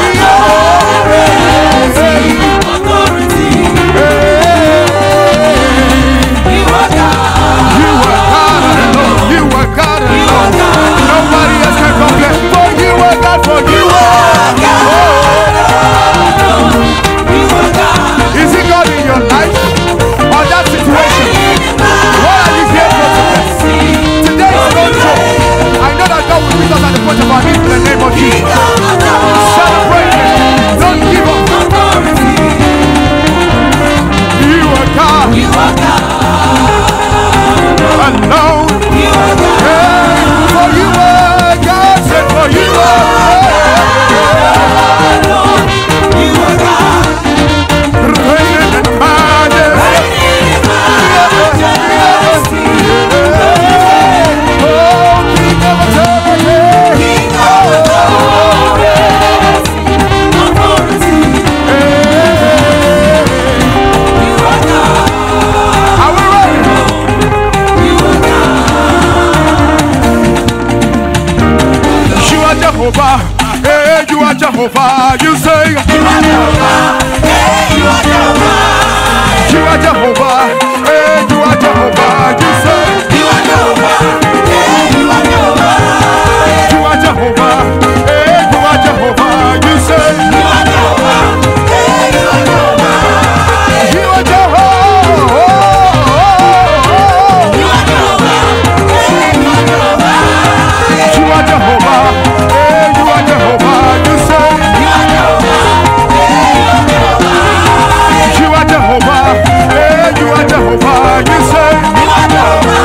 authority. Hey, you are God. You are God alone. You are God alone. Nobody else can compare. For you are God. For you are God. Is he God in your life or that situation? What are you here for today? Today is no joke. I know that God will meet us at the point of our needs in the name of Jesus. Celebrate it. Don't give up. You are God. You are God. Alone. You are God. Hey, for you are God. Said for you are God. Alone. You are God. Reigning in majesty. Oh, King of authority. King of authority. You are God. Are we ready? You are God. You are Jehovah. Hey, you are Jehovah. You say you are Jehovah. Hey, you are Jehovah. You are Jehovah. Hey, you are Jehovah. You say you are Jehovah. Hey, you are Jehovah. You are Jehovah. Hey, you are Jehovah. You say you are Jehovah. Hey, you are Jehovah. You are Jehovah. You are Jehovah. Hey, you are Jehovah. You are Jehovah. Hey, you are Jehovah. You say you are Jehovah. Hey, you are Jehovah. You are Jehovah. Hey, you are Jehovah. You say you are Jehovah.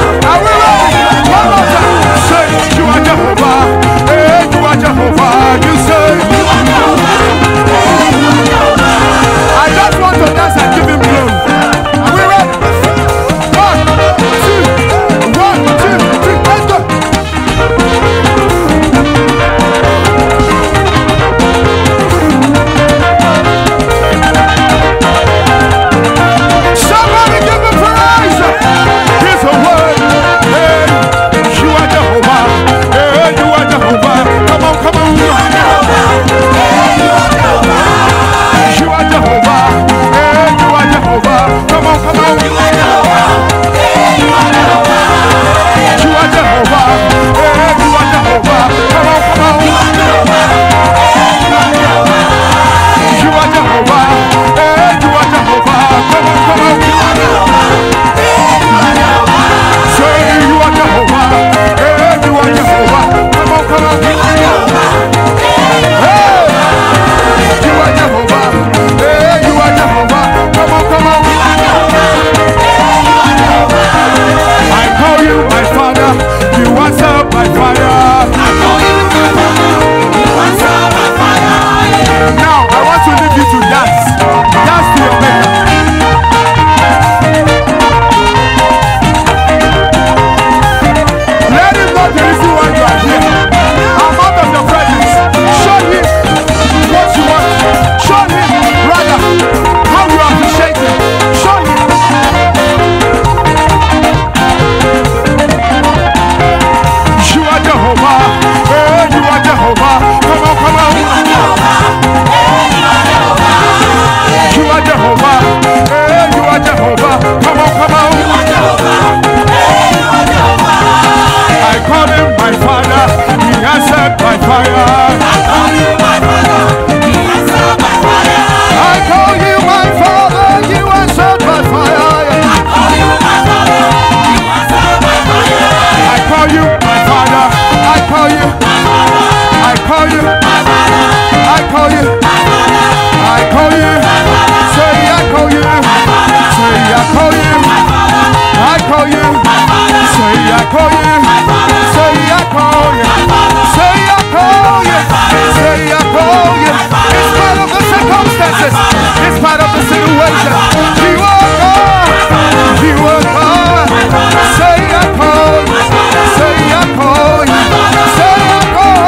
you. Say I call you. Say I call you. Say I call you. In spite of the circumstances, in spite of the situation, you are God. You are God. Say I call you. Say I call you. Say I call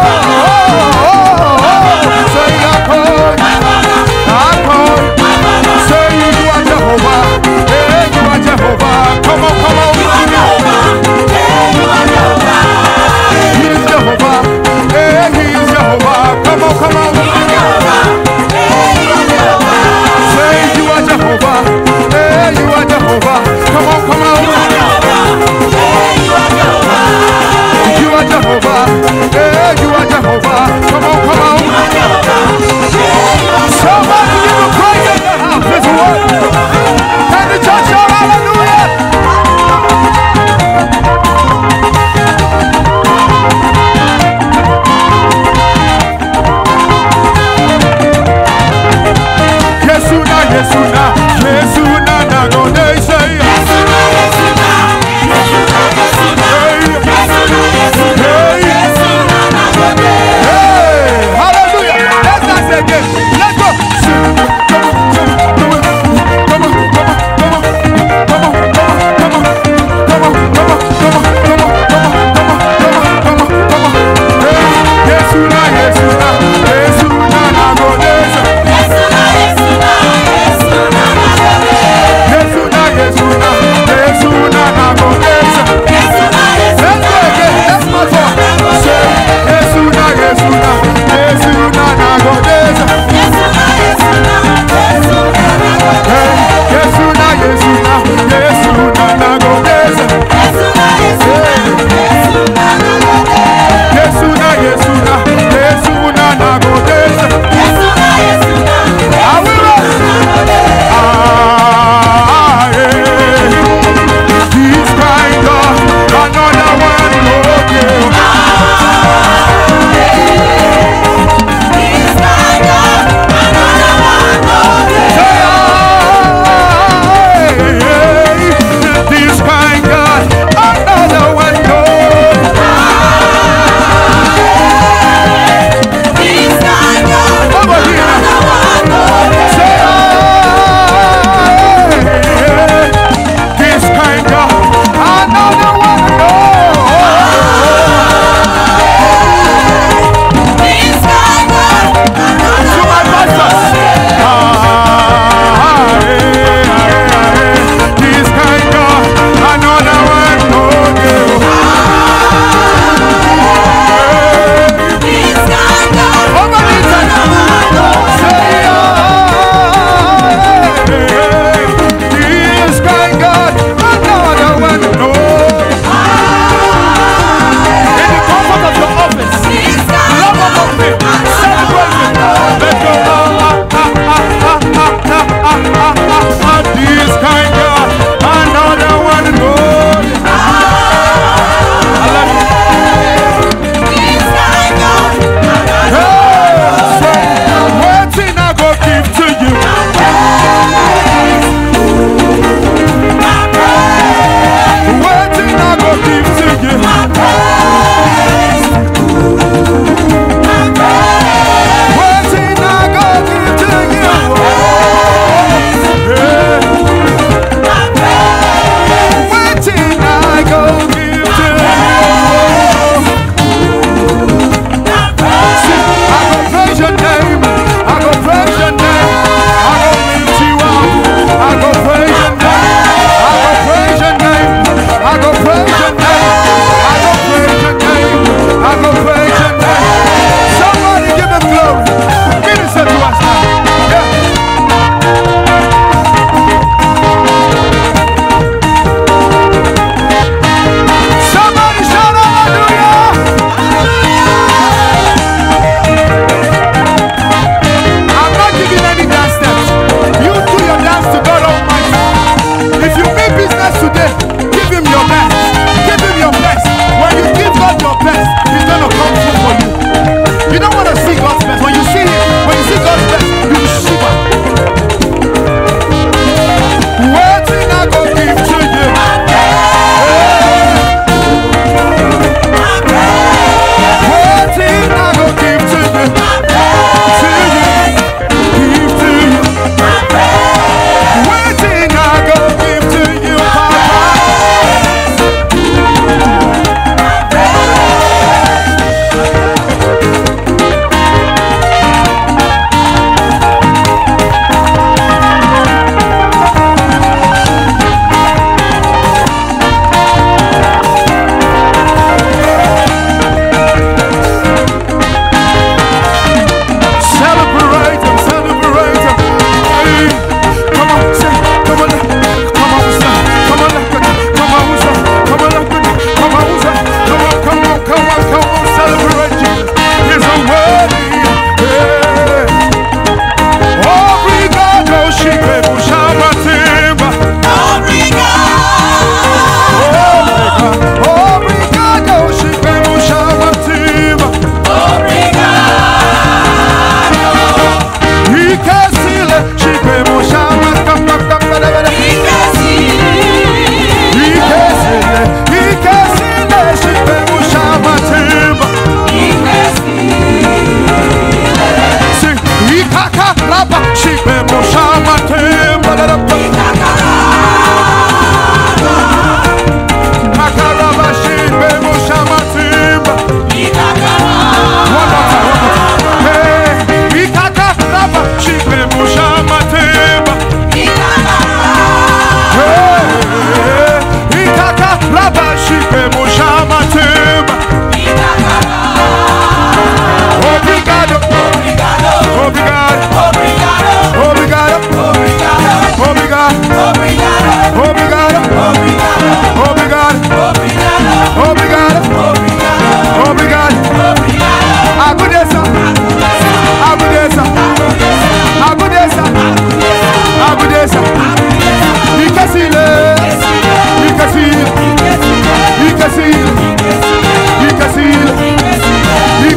you. Say I call you. I call you. Say you are Jehovah. Hey, you are Jehovah. Come on, come on. He is Jehovah. Hey, he is Jehovah. Come on, come on. Say you are Jehovah.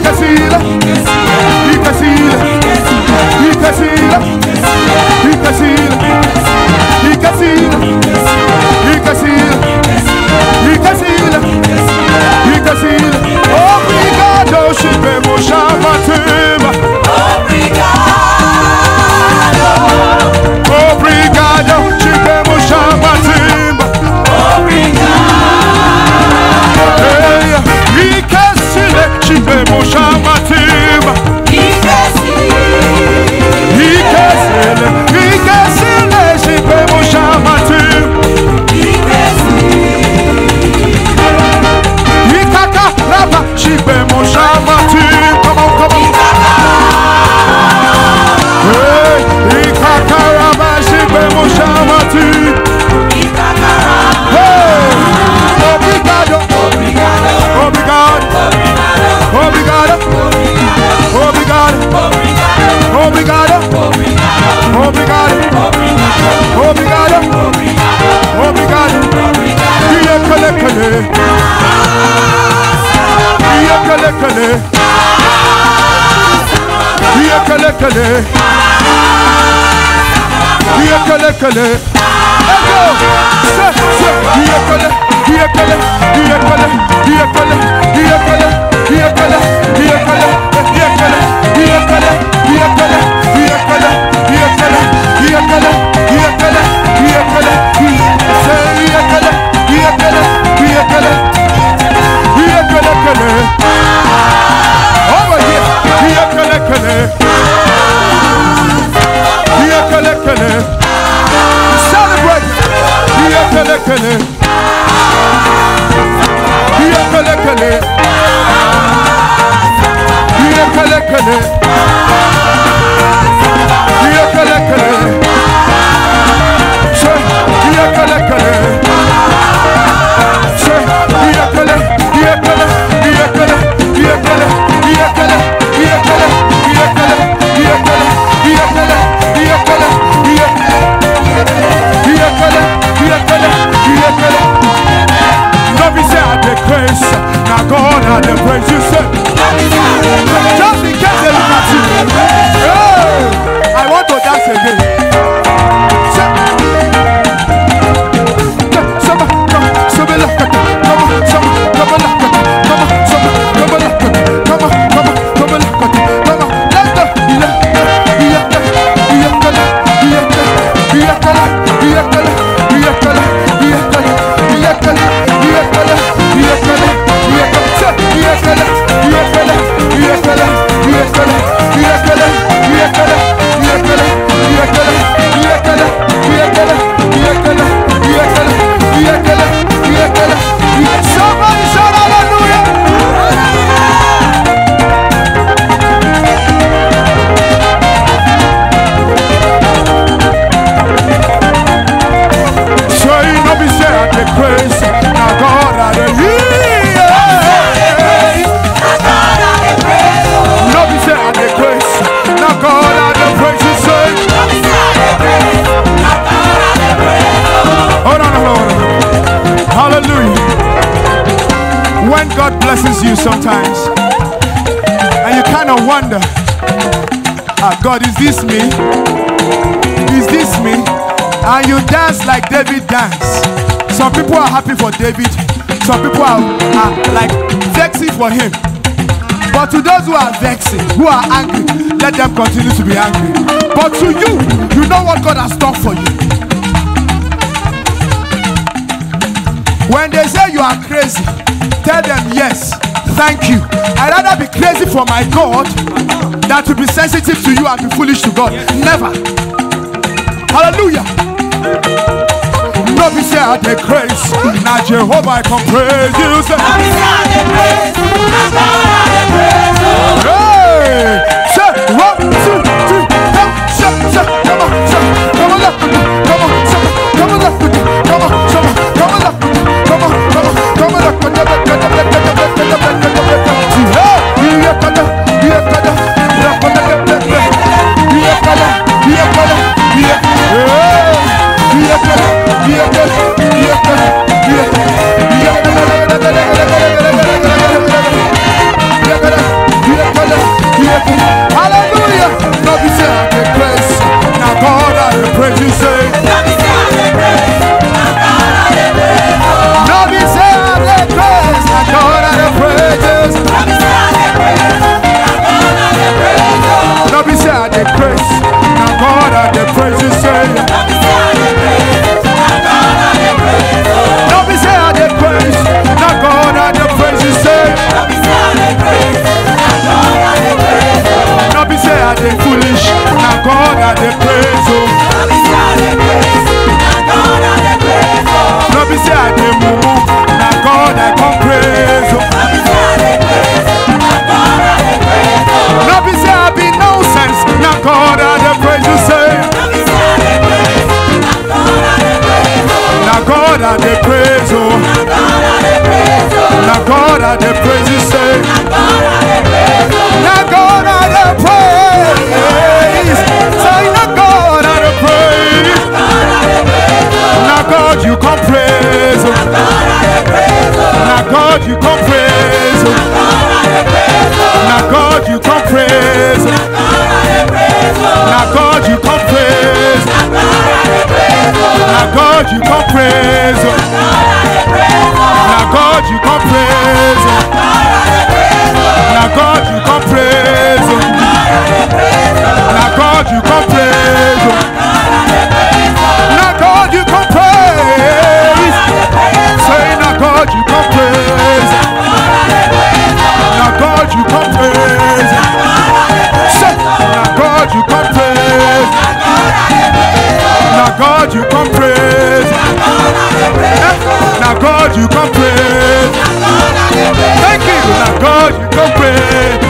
Obrigado, Shibemo Shamatima. Obrigado, Shibemo Shamatima. Ikasile, Shibemo Shamatima. Ikasile, Shibemo Shamatima. Ikaka Raba, Shibemo Shamatima. Come on, come on. Hey, Ikaka Raba, Shibemo Shamatima. Hey, obrigado, obrigado, obrigado, obrigado, obrigado, obrigado, obrigado, obrigado. Kale kale, kale kale, kale kale, kale kale. Let's go. Over here. Celebrate. Kale kale. Nobody say I take praise. Now God had the praise. You say just in case they look at you. Hey, I want to dance again. Somebody shout hallelujah. So you know be say I take praise. Now God I the no be say I take praise. Now God I the praise. You say hold on. Hallelujah. When God blesses you sometimes and you kind of wonder, God, is this me? Is this me? And you dance like David danced. Some people are happy for David. Some people are like vexing for him. But to those who are vexing, who are angry, let them continue to be angry. But to you, you know what God has done for you. When they say you are crazy, tell them yes, thank you. I'd rather be crazy for my God than to be sensitive to you and be foolish to God. Never. Hallelujah. No be say I dey craze. Now Jehovah I can praise you. Say, no be say I dey craze. Now God I dey praise. Hey, say 1, 2, 3, come, come on, come on, left with me, come on, come on, left with me, come on, come on, left with me, come on, come on, left with me. the grace. Now God I the praise you say. Now be say I the praise. Now be say I the praise. Now God I the praise you say. Now be say I the praise. Now be say I the foolish. Now God I the praise. Now be say I the praise. God I the praise. Now be say I the mumu. Now God I come praise. Now be say I the praise. God I the praise. Now be say I be nonsense. Now God I the praise you say. Now be say I the praise. Now God I the praise. Now God I the praise you say. Now God I the praise. Say now God I the praise. Now God you come praise. Now God you come praise. Now God you come praise. Now God you come praise. Now God you come praise. Now God you come praise. Now God you come praise. Now God you come praise. Now God you come praise. Say now God you come praise. Now God you come praise. Say now God you come praise. Now God you come praise. Now God you come praise. Thank you. Now God you come praise.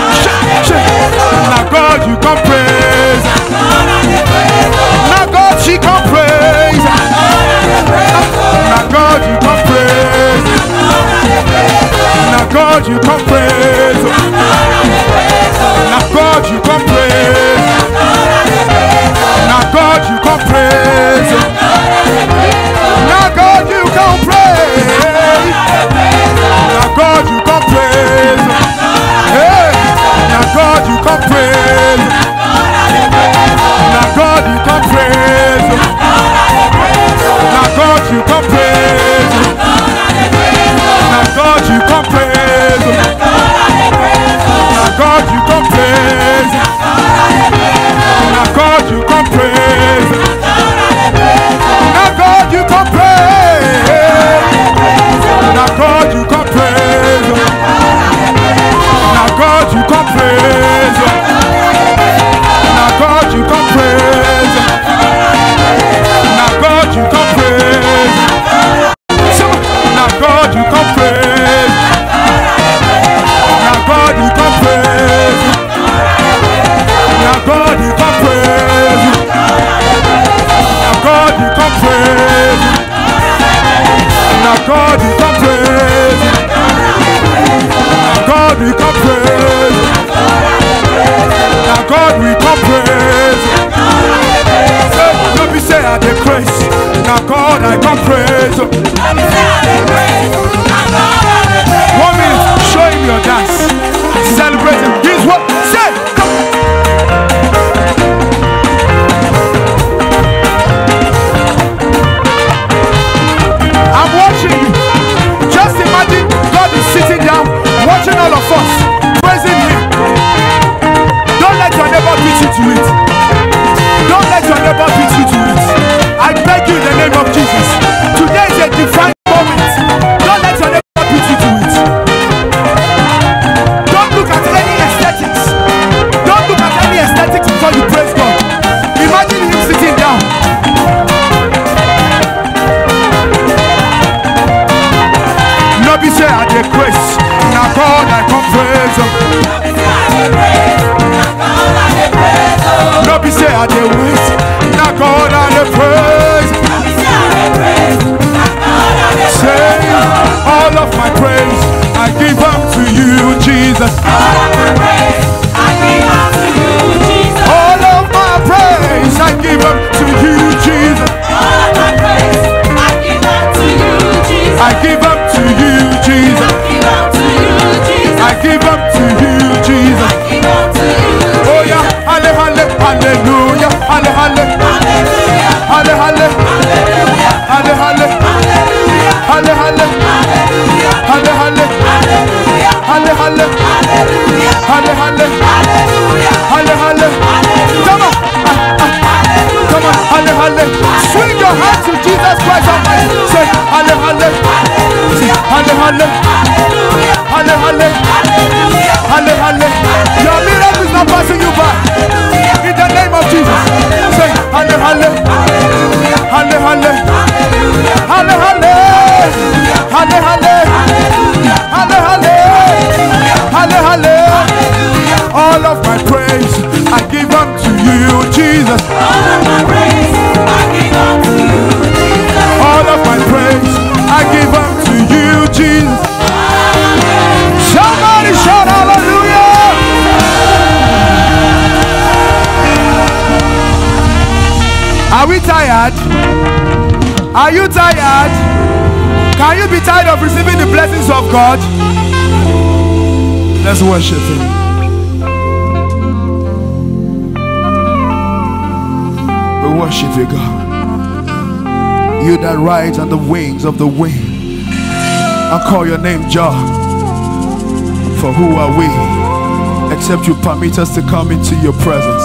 Now God you come praise. Now God she come praise. Now God you come praise. Now God you come praise. Now God you come praise. Now God you come praise. Now God you come praise. Now God you come praise. Hey, now God you come praise. Now God you come praise. Now God you come praise. Now God you come praise. Now God you come praise. Now God you come praise. Now God you come praise. Now God you come praise. Now God you come praise. Now God you come praise. Now God you come praise. Now God you come praise. Now God you come praise. Now God you come praise. Now God you come praise. Now God you come praise. Now God we come praise. Now God we come praise. Don't be say I the grace. Now God I come praise. 1 minute, show him your dance. Celebrate him. Here's what say. Come. I'm watching you. Just imagine God is sitting down, watching all of us, praising him. Don't let your neighbor beat you to it. Don't let your neighbor beat you to it. I beg you in the name of Jesus. Today is a divine moment. Don't let your neighbor beat you to it. Don't look at any aesthetics. Don't look at any aesthetics before you praise God. Imagine him sitting down. No be say I dey grace. Now God I come praise. No be say I dey wait. Now God I dey praise. Say all of my praise I give unto you, Jesus. All of my praise I give unto you, Jesus. All of my praise I give unto you, Jesus. All of my praise I give unto you, Jesus. I give unto you, Jesus. I give unto you, Jesus. Oh yeah, hallelujah, hallelujah, hallelujah, hallelujah, hallelujah, hallelujah, hallelujah, hallelujah, hallelujah, hallelujah, Christ Almighty. Say, halle, halle. Halle, halle. Halle, halle. Halle, halle. Your miracle is not passing you by. In the name of Jesus. Say, halle, halle. Halle, halle. Halle, halle. Halle, halle. Halle, halle. Halle, halle. All of my praise I give unto you, Jesus. All of my praise I give unto you, Jesus. All of my praise I give unto you, Jesus. Somebody shout hallelujah. Are we tired? Are you tired? Can you be tired of receiving the blessings of God? Let's worship Him. We worship you, God. You that rides on the wings of the wind, I call your name Jah. For who are we except you permit us to come into your presence?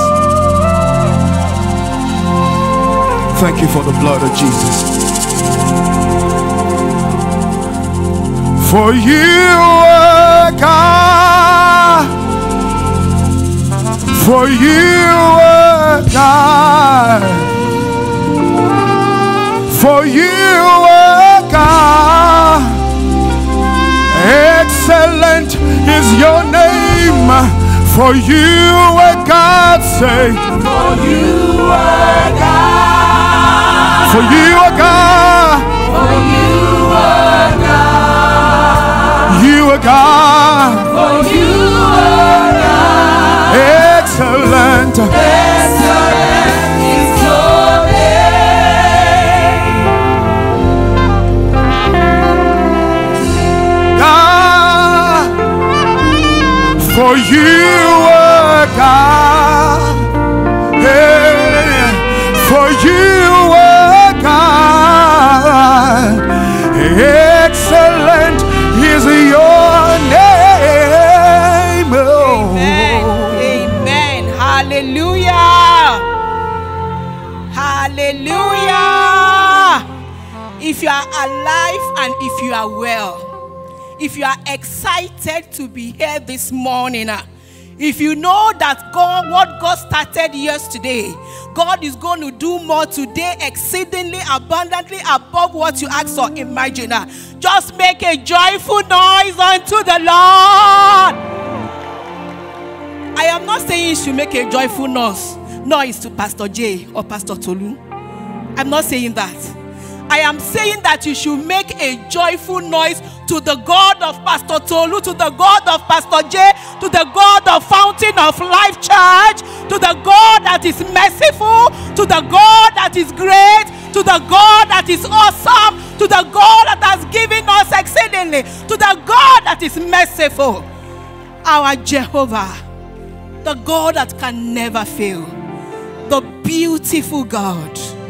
Thank you for the blood of Jesus. For you are God. For you are God. For you are God. Excellent is your name. For you are God. Say, for you are God. For you are God. For you are God. You are God. For you are God. Excellent. Excellent is your name. God. For you are God. Yeah. For you are God. Excellent is your name. Oh. Amen. Amen. Hallelujah. Hallelujah. If you are alive and if you are well, if you are excited to be here this morning, if you know that God, what God started yesterday, God is going to do more today, exceedingly abundantly above what you ask or imagine. Just make a joyful noise unto the Lord. I am not saying you should make a joyful noise to Pastor J or Pastor Tolu. I'm not saying that. I am saying that you should make a joyful noise to the God of Pastor Tolu, to the God of Pastor J, to the God of Fountain of Life Church, to the God that is merciful, to the God that is great, to the God that is awesome, to the God that has given us exceedingly, to the God that is merciful. Our Jehovah, the God that can never fail, the beautiful God.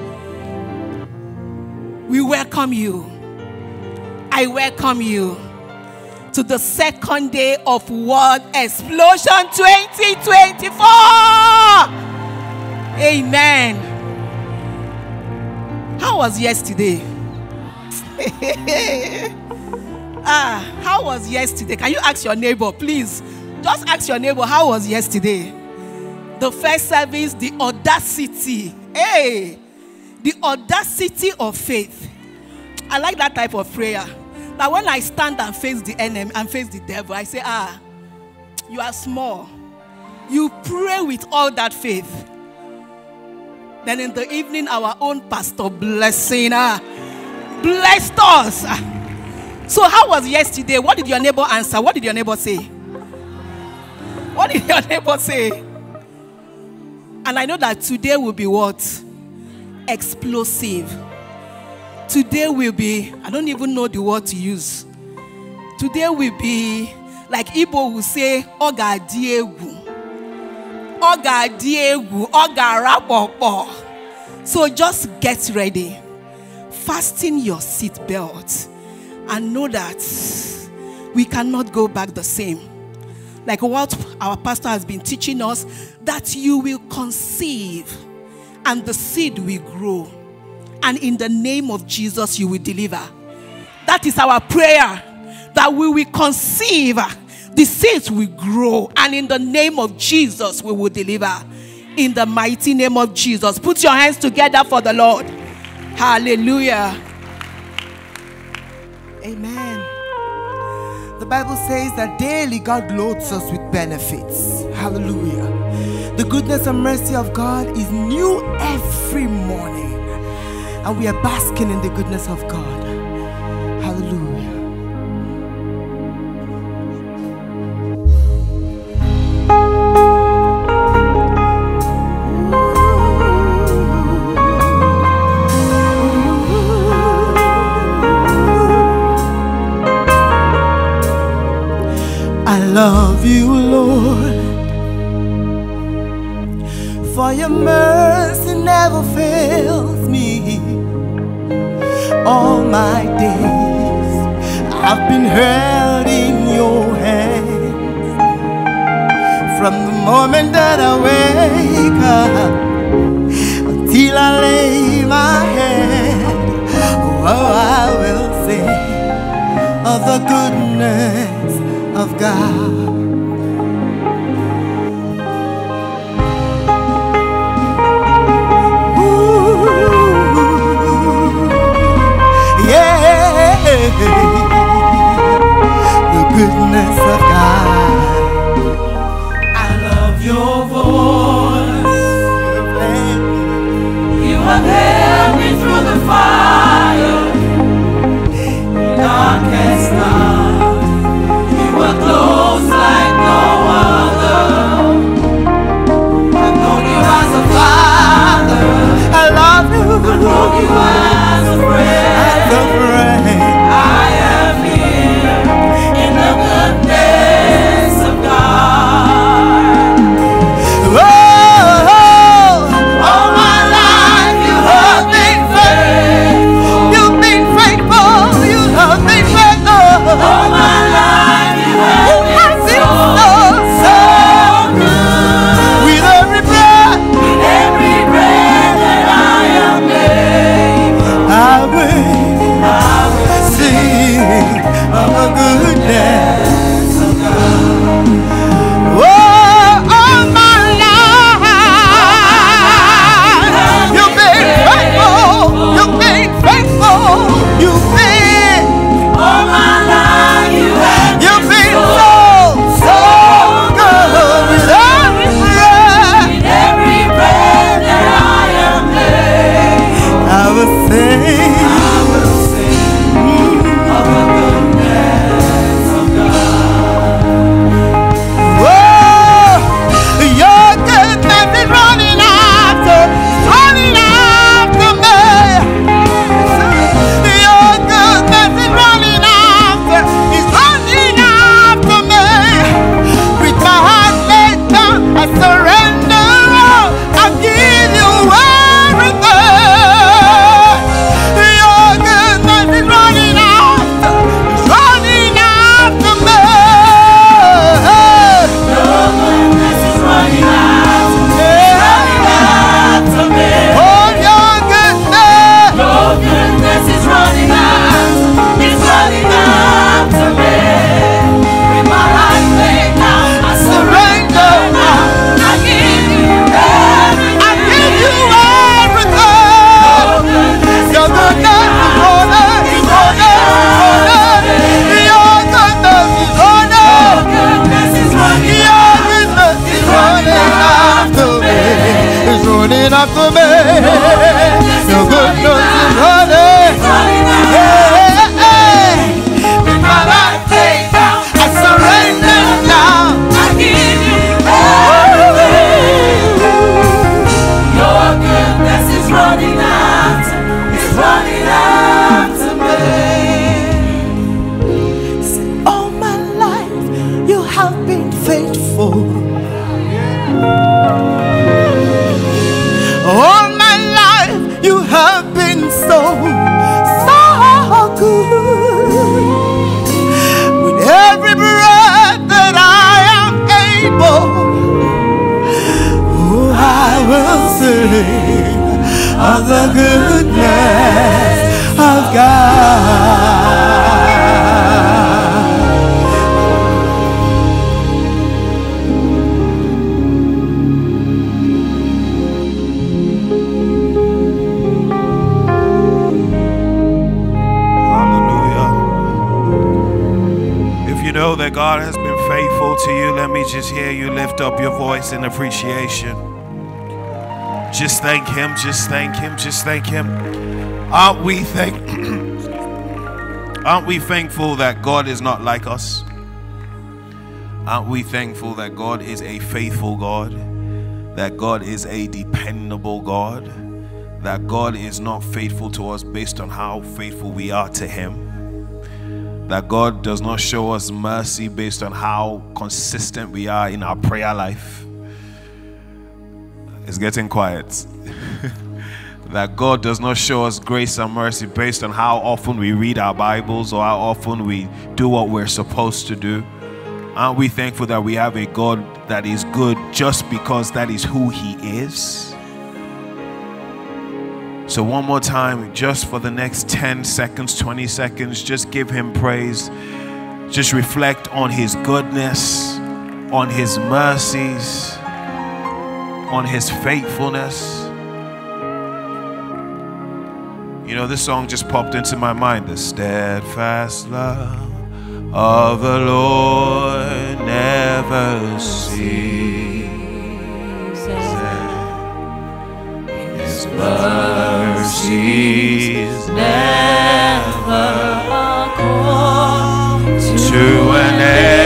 We welcome you. I welcome you to the second day of World Explosion 2024. Amen. How was yesterday? How was yesterday? Can you ask your neighbor, please? Just ask your neighbor, how was yesterday? The first service, the audacity. Hey, the audacity of faith. I like that type of prayer. That when I stand and face the enemy and face the devil, I say, you are small. You pray with all that faith. Then in the evening, our own pastor blessing blessed us. So how was yesterday? What did your neighbor answer? What did your neighbor say? What did your neighbor say? And I know that today will be what? Explosive. Today will be, I don't even know the word to use. Today will be, like Igbo will say, Oga diegu. Oga diegu. Oga rapopo. So just get ready. Fasten your seatbelt. And know that we cannot go back the same. Like what our pastor has been teaching us, that you will conceive and the seed will grow. and in the name of Jesus, you will deliver. That is our prayer, that we will conceive, the seeds will grow, and in the name of Jesus, we will deliver. In the mighty name of Jesus. Put your hands together for the Lord. Hallelujah. Amen. The Bible says that daily God loads us with benefits. Hallelujah. The goodness and mercy of God is new every morning. And we are basking in the goodness of God. Hallelujah. I love you, Lord, for your mercy never fails me. All my days I've been held in your hands. From the moment that I wake up until I lay my head, oh, I will sing of the goodness of God. Ooh, yeah, the goodness of God. I love your voice. You have held me through the fire, darkest night. Close like no other. I've known you as a father. I love you. I've known you as a friend. As a friend. I am here in the goodness of God. Oh, all my life you have been faithful. You've been faithful. You have been faithful. All my life. Goodness of God. Oh, all my life you've been faithful. You've been faithful. You've been all my life. You've been so good. With every breath that I am made, I will sing. Of a goodness of God. Oh, your goodness is running after me. Your goodness is running after me. With my heart laid down, I surrender all. I give you everything. Your goodness is running after me. Your goodness is running after me. Oh, your goodness is running after me. With my life laid down, I surrender now. I give you everything. I give you everything. Your goodness is running. Your goodness is running. Your goodness is running after me. It's running after me. Your goodness is running. With my life laid down, I surrender now. I give you everything. Your goodness is running after me. Say, all my life you have been faithful. All my life you have been so good. With every breath that I am able, oh, I will sing of the goodness Know that God has been faithful to you, let me just hear you lift up your voice in appreciation. Just thank him, just thank him, just thank him. Aren't we thankful that God is not like us? Aren't we thankful that God is a faithful God, that God is a dependable God, that God is not faithful to us based on how faithful we are to him, that God does not show us mercy based on how consistent we are in our prayer life? It's getting quiet. That God does not show us grace and mercy based on how often we read our Bibles or how often we do what we're supposed to do. Aren't we thankful that we have a God that is good just because that is who he is? So one more time, just for the next 10 seconds, 20 seconds, just give him praise. Just reflect on his goodness, on his mercies, on his faithfulness. You know, this song just popped into my mind. The steadfast love of the Lord never ceases. His mercies never come to an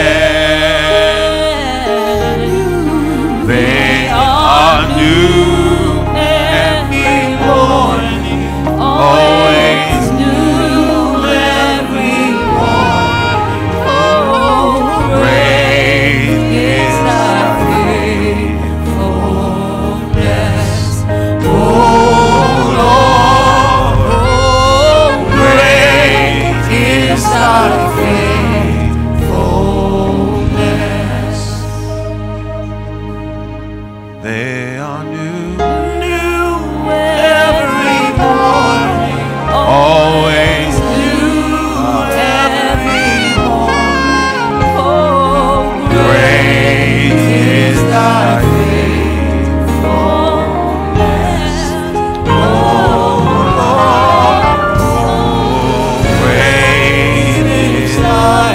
end. They are new every morning, always new every morning. Oh, great is thy faithfulness, oh Lord. Great is thy faithfulness. They are new every morning, always new every morning. Oh, great is thy faithfulness, oh Lord. Great is thy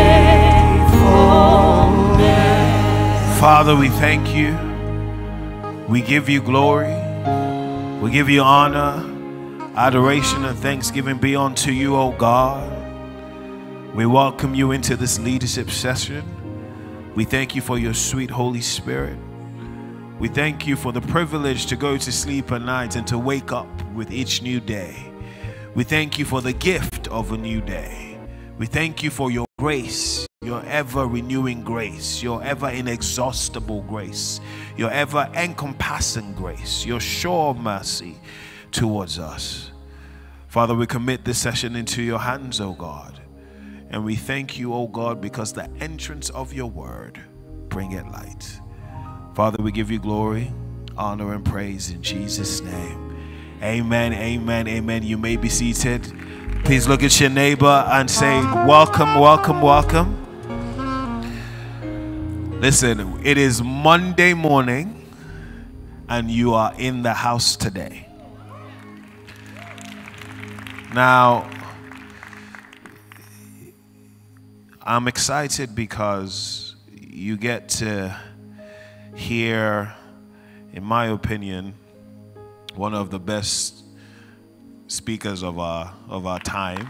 faithfulness. Father, we thank you. We give you glory. We give you honor, adoration, and thanksgiving be unto you, O God. We welcome you into this leadership session. We thank you for your sweet Holy Spirit. We thank you for the privilege to go to sleep at night and to wake up with each new day. We thank you for the gift of a new day. We thank you for your grace, your ever-renewing grace, your ever-inexhaustible grace, your ever-encompassing grace, your sure mercy towards us. Father, we commit this session into your hands, O God. And we thank you, O God, because the entrance of your word bring it light. Father, we give you glory, honor, and praise in Jesus' name. Amen, amen, amen. You may be seated. Please look at your neighbor and say, welcome, welcome, welcome. Listen, it is Monday morning and you are in the house today. Now, I'm excited because you get to hear, in my opinion, one of the best speakers of our time.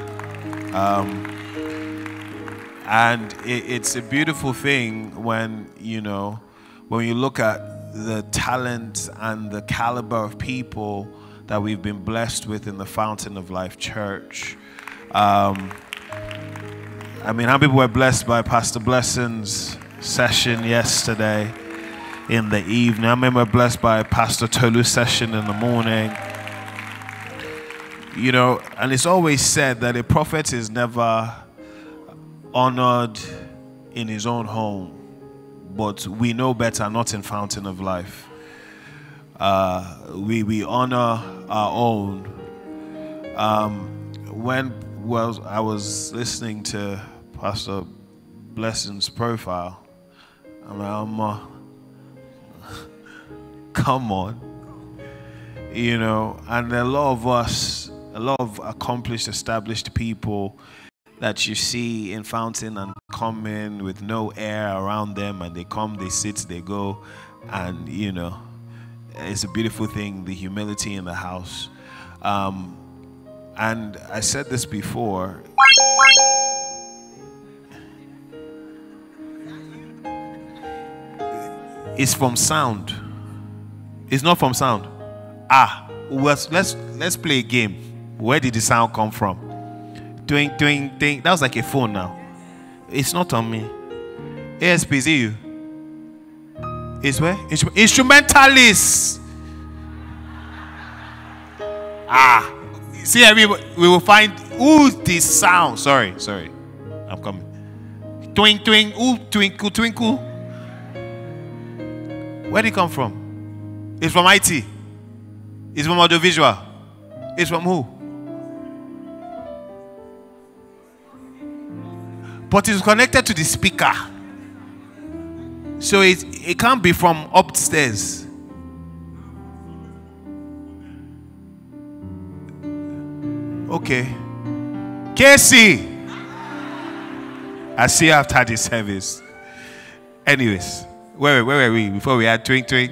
And it's a beautiful thing when, you know, when you look at the talent and the caliber of people that we've been blessed with in the Fountain of Life Church. I mean, how many people were blessed by Pastor Blessing's session yesterday in the evening? How many were blessed by Pastor Tolu's session in the morning? You know, and it's always said that a prophet is never honored in his own home, but we know better, not in Fountain of Life. We honor our own. I was listening to Pastor Blessing's profile, I'm like, come on. You know, and a lot of us, a lot of accomplished, established people that you see in Fountain and come in with no air around them, and they come, they sit, they go, and you know, it's a beautiful thing, the humility in the house. And I said this before, it's from sound. It's not from sound. Well, let's play a game. Where did the sound come from? Doing. That was like a phone now. It's not on me. ASP, is it you? It's where? Instrumentalists. See, we will find who's this sound. Sorry. I'm coming. Twinkle. Where did it come from? It's from IT. It's from audiovisual. It's from who? But it's connected to the speaker. So it can't be from upstairs. Okay. Casey. I see you after the service. Anyways, where were we before we had twink?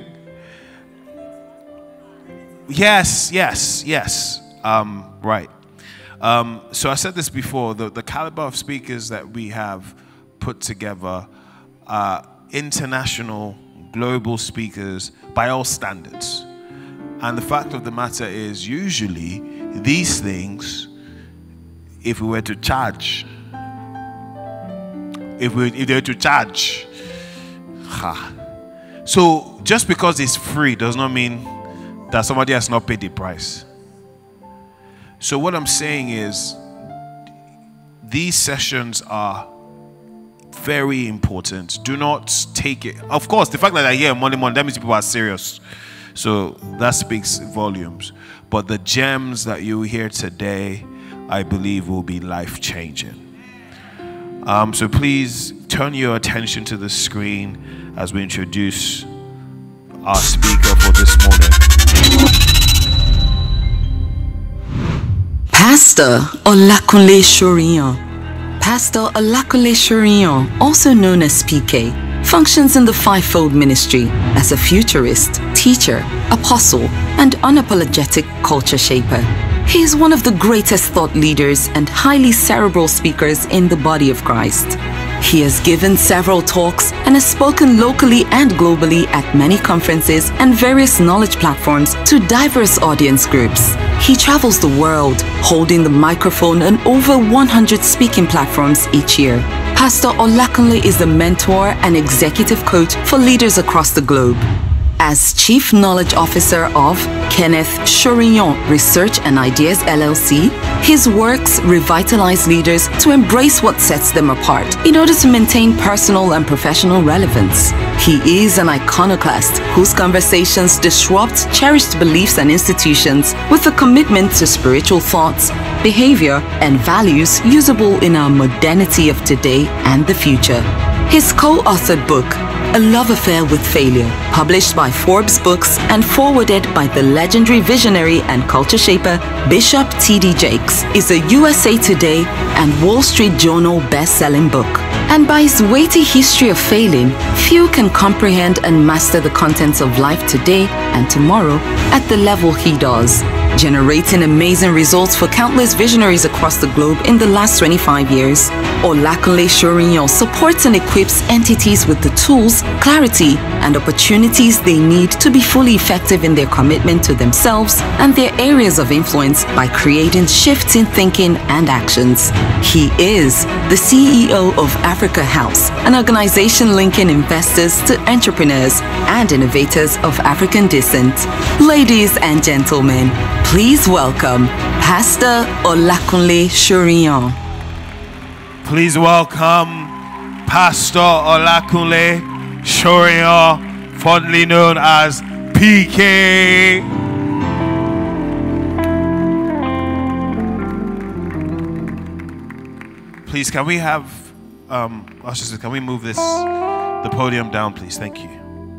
Yes. Right. So I said this before, the caliber of speakers that we have put together are international, global speakers by all standards. And the fact of the matter is, usually these things, if we were to charge, so just because it's free does not mean that somebody has not paid the price. So what I'm saying is, these sessions are very important. Do not take it. Of course, the fact that I hear money, that means people are serious. So that speaks volumes. But the gems that you hear today, I believe, will be life-changing. So please turn your attention to the screen as we introduce our speaker for this morning. Pastor Olakunle Shoriyan. Pastor Olakunle Shoriyan, also known as PK, functions in the fivefold ministry as a futurist, teacher, apostle, and unapologetic culture shaper. He is one of the greatest thought leaders and highly cerebral speakers in the body of Christ. He has given several talks and has spoken locally and globally at many conferences and various knowledge platforms to diverse audience groups. He travels the world, holding the microphone on over 100 speaking platforms each year. Pastor Olakunle is the mentor and executive coach for leaders across the globe. As Chief Knowledge Officer of Kenneth Shoriyan Research and Ideas LLC, his works revitalize leaders to embrace what sets them apart in order to maintain personal and professional relevance. He is an iconoclast whose conversations disrupt cherished beliefs and institutions with a commitment to spiritual thoughts, behavior, and values usable in our modernity of today and the future. His co-authored book, A Love Affair with Failure, published by Forbes Books and forwarded by the legendary visionary and culture shaper Bishop T.D. Jakes, is a USA Today and Wall Street Journal best-selling book. And by his weighty history of failing, few can comprehend and master the contents of life today and tomorrow at the level he does, generating amazing results for countless visionaries across the globe in the last 25 years. Olakunle Shoriyan supports and equips entities with the tools, clarity, and opportunities they need to be fully effective in their commitment to themselves and their areas of influence by creating shifts in thinking and actions. He is the CEO of Africa House, an organization linking investors to entrepreneurs and innovators of African descent. Ladies and gentlemen, please welcome Pastor Olakunle Shoriyan. Please welcome Pastor Olakunle Shoriyan, fondly known as PK. Please, can we have, ushers, can we move the podium down, please? Thank you.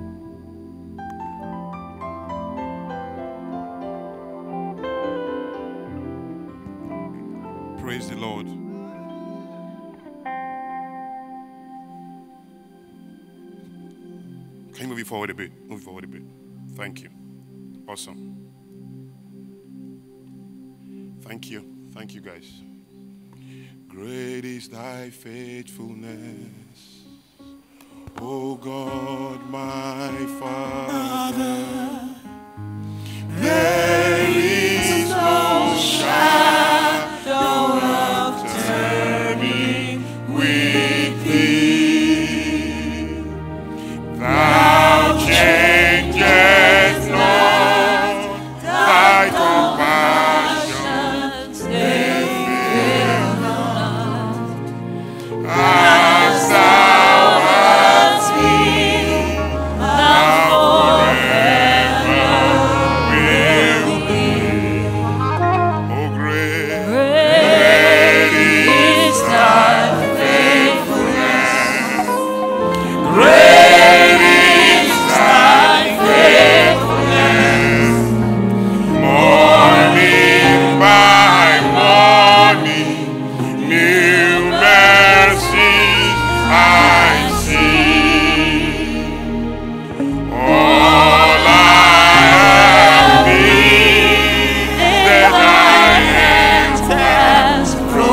Praise the Lord. Can you move it forward a bit? Move it forward a bit. Thank you. Awesome. Thank you. Thank you, guys. Great is thy faithfulness, O God, my Father. There is no shadow of turning with thee. Thou changest not thy compassions, they fail not. As thou hast been, thou forever will be. O great, great is thy faithfulness. Great is thy faithfulness. Morning by morning, new mercies I see. All I have needed, thy hand has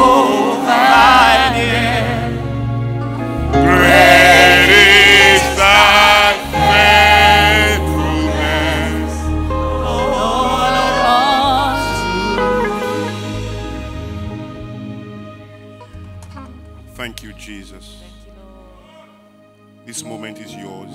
provided. Great is thy faithfulness, Lord unto me. Thank you, Jesus. This moment is yours.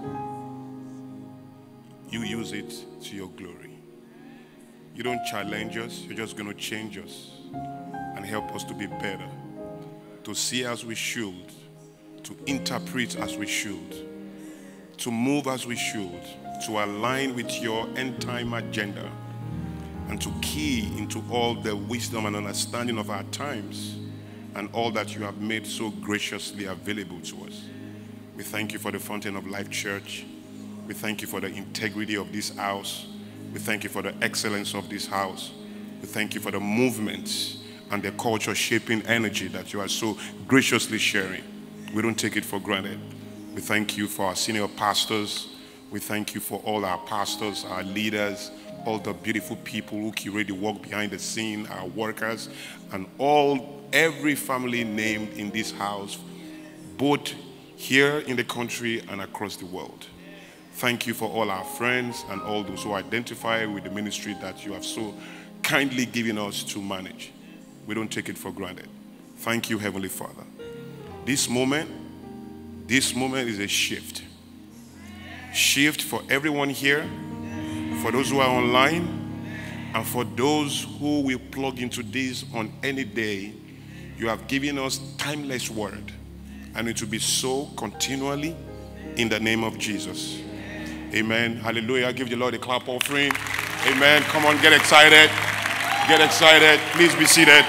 You use it to your glory. You don't challenge us, you're just going to change us and help us to be better, to see as we should, to interpret as we should, to move as we should, to align with your end time agenda, and to key into all the wisdom and understanding of our times and all that you have made so graciously available to us. We thank you for the Fountain of Life Church. We thank you for the integrity of this house. We thank you for the excellence of this house. We thank you for the movement and the culture shaping energy that you are so graciously sharing. We don't take it for granted. We thank you for our senior pastors. We thank you for all our pastors, our leaders, all the beautiful people who curate the work behind the scene, our workers, and every family named in this house, both here in the country and across the world. Thank you for all our friends and all those who identify with the ministry that you have so kindly given us to manage. We don't take it for granted. Thank you, Heavenly Father. This moment is a shift. Shift for everyone here, for those who are online, and for those who will plug into this on any day. You have given us timeless word, and it will be so continually in the name of Jesus. Amen. Hallelujah. Give the Lord a clap offering. Amen. Come on, get excited. Get excited. Please be seated.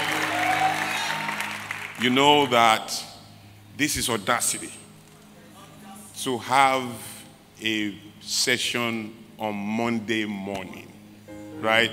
You know that this is audacity to have a session on Monday morning, right?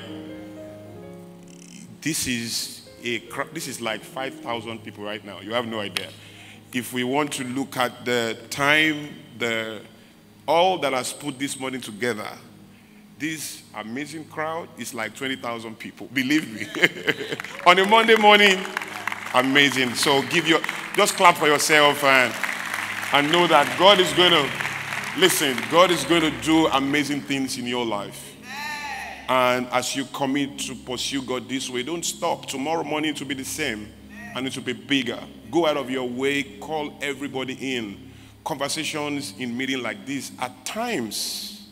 This is like 5,000 people right now. You have no idea. If we want to look at the time, all that has put this morning together, this amazing crowd is like 20,000 people. Believe me. On a Monday morning, amazing. So just clap for yourself and know that God is going to, listen, God is going to do amazing things in your life. And as you commit to pursue God this way, don't stop. Tomorrow morning it will be the same, and it will be bigger. Go out of your way, call everybody in. Conversations in meeting like this, at times,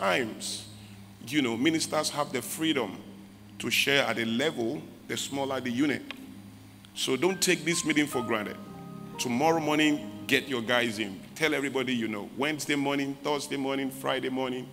ministers have the freedom to share at a level, the smaller the unit. So don't take this meeting for granted. Tomorrow morning, get your guys in. Tell everybody you know. Wednesday morning, Thursday morning, Friday morning,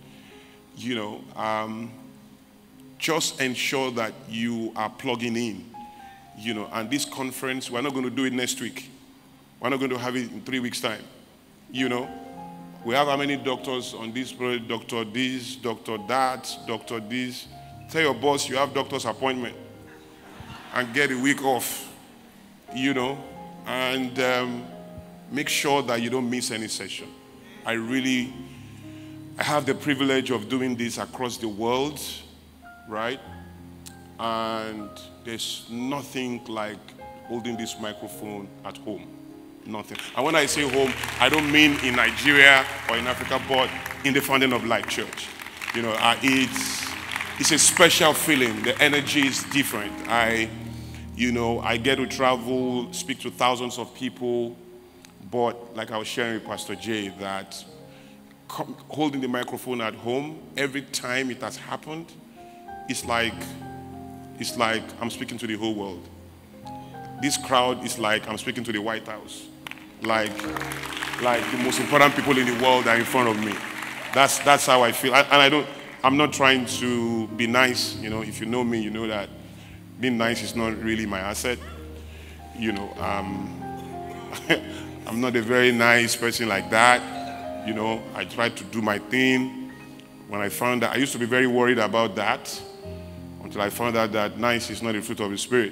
just ensure that you are plugging in. You know, and this conference, we're not going to do it next week. We're not going to have it in 3 weeks' time. You know, we have how many doctors on this project? Doctor this, doctor that, doctor this. Tell your boss you have doctor's appointment and get a week off, you know, and make sure that you don't miss any session. I have the privilege of doing this across the world, right? And there's nothing like holding this microphone at home. Nothing. And when I say home, I don't mean in Nigeria or in Africa, but in the Fountain of Life Church. You know, it's a special feeling. The energy is different. I get to travel, speak to thousands of people, but like I was sharing with Pastor Jay, that holding the microphone at home, every time it has happened, it's like I'm speaking to the whole world. This crowd is like I'm speaking to the White House. Like the most important people in the world are in front of me. That's how I feel. And I'm not trying to be nice. You know, if you know me, you know that being nice is not really my asset. You know, I'm not a very nice person like that. You know, I try to do my thing. When I found that, I used to be very worried about that until I found out that nice is not the fruit of the Spirit.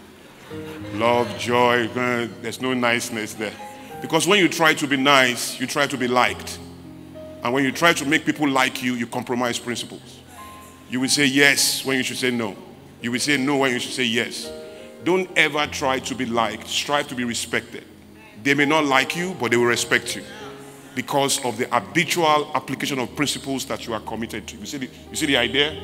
Love, joy, there's no niceness there. Because when you try to be nice, you try to be liked. And when you try to make people like you, you compromise principles. You will say yes when you should say no. You will say no when you should say yes. Don't ever try to be liked. Strive to be respected. They may not like you, but they will respect you because of the habitual application of principles that you are committed to. You see the idea?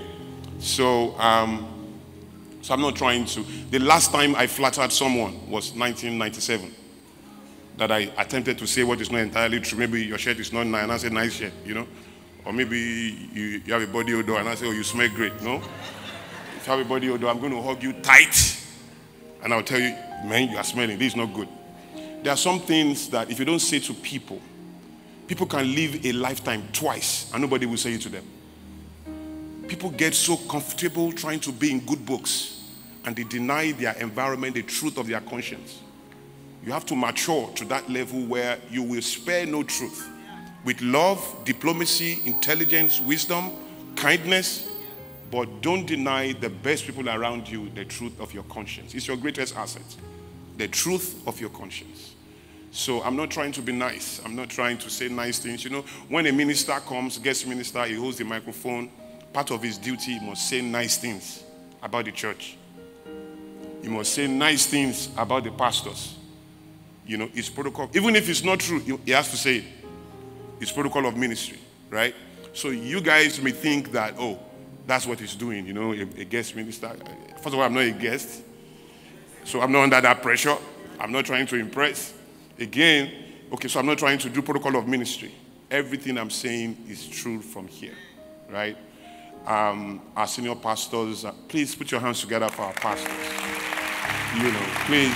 So I'm not trying to. The last time I flattered someone was 1997. That I attempted to say what is not entirely true. Maybe your shirt is not nice, and I said nice shirt, you know. Or maybe you have a body odor, and I say, oh, you smell great, no? If you have a body odor, I'm going to hug you tight, and I'll tell you, man, you are smelling. This is not good. There are some things that if you don't say to people, people can live a lifetime twice, and nobody will say it to them. People get so comfortable trying to be in good books, and they deny their environment the truth of their conscience. You have to mature to that level where you will spare no truth. With love, diplomacy, intelligence, wisdom, kindness, but don't deny the best people around you the truth of your conscience. It's your greatest asset, the truth of your conscience. So I'm not trying to be nice. I'm not trying to say nice things. You know, when a minister comes, guest minister, he holds the microphone, part of his duty, he must say nice things about the church. He must say nice things about the pastors. You know, it's protocol. Even if it's not true, he has to say it. It's protocol of ministry, right? So you guys may think that, oh, that's what he's doing, you know, a guest minister. First of all, I'm not a guest. So I'm not under that pressure. I'm not trying to impress. Again, okay, so I'm not trying to do protocol of ministry. Everything I'm saying is true from here, right? Our senior pastors, please put your hands together for our pastors. You know, please.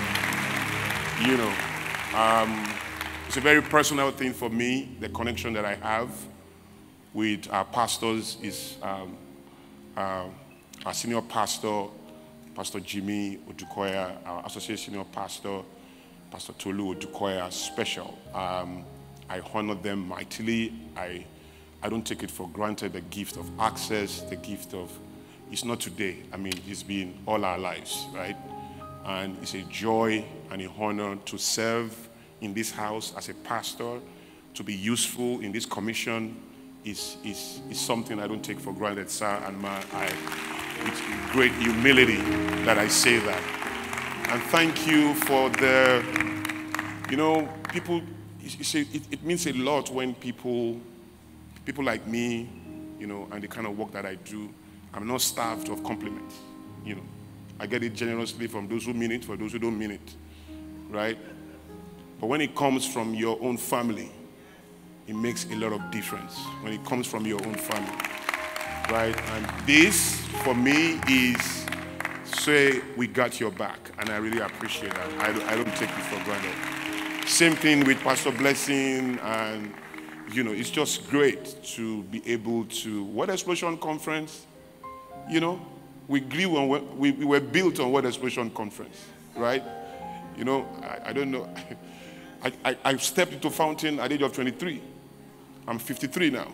You know, it's a very personal thing for me. The connection that I have with our pastors is our senior pastor, Pastor Jimmy Odukoya, our associate senior pastor, Pastor Tolu Odukoya, special. I honor them mightily. I don't take it for granted, the gift of access, the gift of, it's not today. I mean, it's been all our lives, right? And it's a joy and an honor to serve in this house as a pastor, to be useful in this commission is something I don't take for granted, sir and ma. It's great humility that I say that. And thank you for the, you know, people, it means a lot when people like me, you know, and the kind of work that I do, I'm not starved of compliments, you know. I get it generously from those who mean it, for those who don't mean it, right? But when it comes from your own family, it makes a lot of difference. When it comes from your own family, right? And this, for me, is say, we got your back. And I really appreciate that. I don't take it for granted. Same thing with Pastor Blessing. And, you know, it's just great to be able to, what Explosion Conference, you know, we grew on, we were built on Word Explosion Conference, right? You know, I don't know. I stepped into Fountain at the age of 23. I'm 53 now.